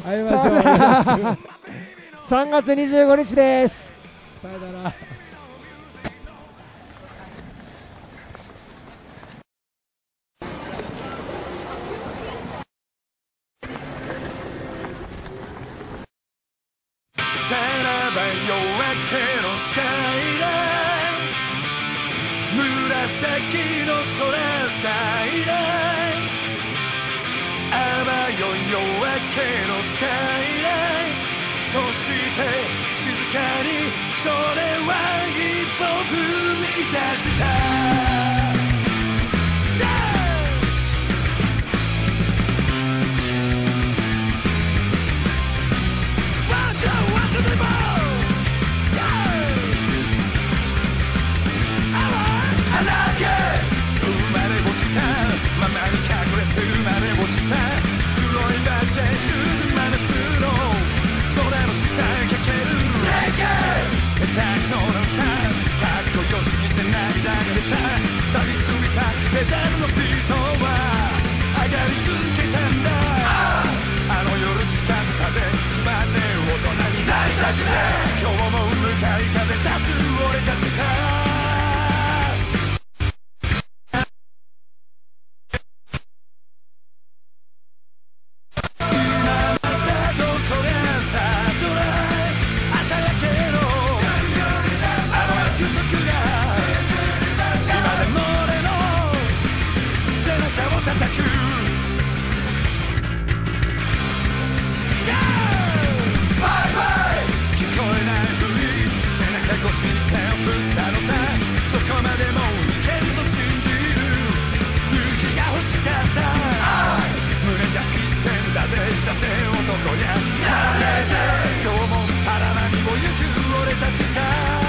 。3月25日です。 さよなら。 さらば夜明けのスカイライン紫の空スカイラインあばよ夜明けのスカイラインそして静かにそれは一歩踏み出したママに隠れて生まれ落ちた黒いバスで沈まぬ通路空の下へかける下手くそな歌かっこよすぎて涙が出た錆びついたペダルのビートは上がり続けたんだあの夜近く風つまんねえ大人になりたくね今日も向かい風立つ俺たちさ腰に手を振ったのさどこまでもいけると信じる勇気が欲しかった胸じゃ言ってんだぜ出せ男にゃなれぜ今日も荒波を行く俺たちさ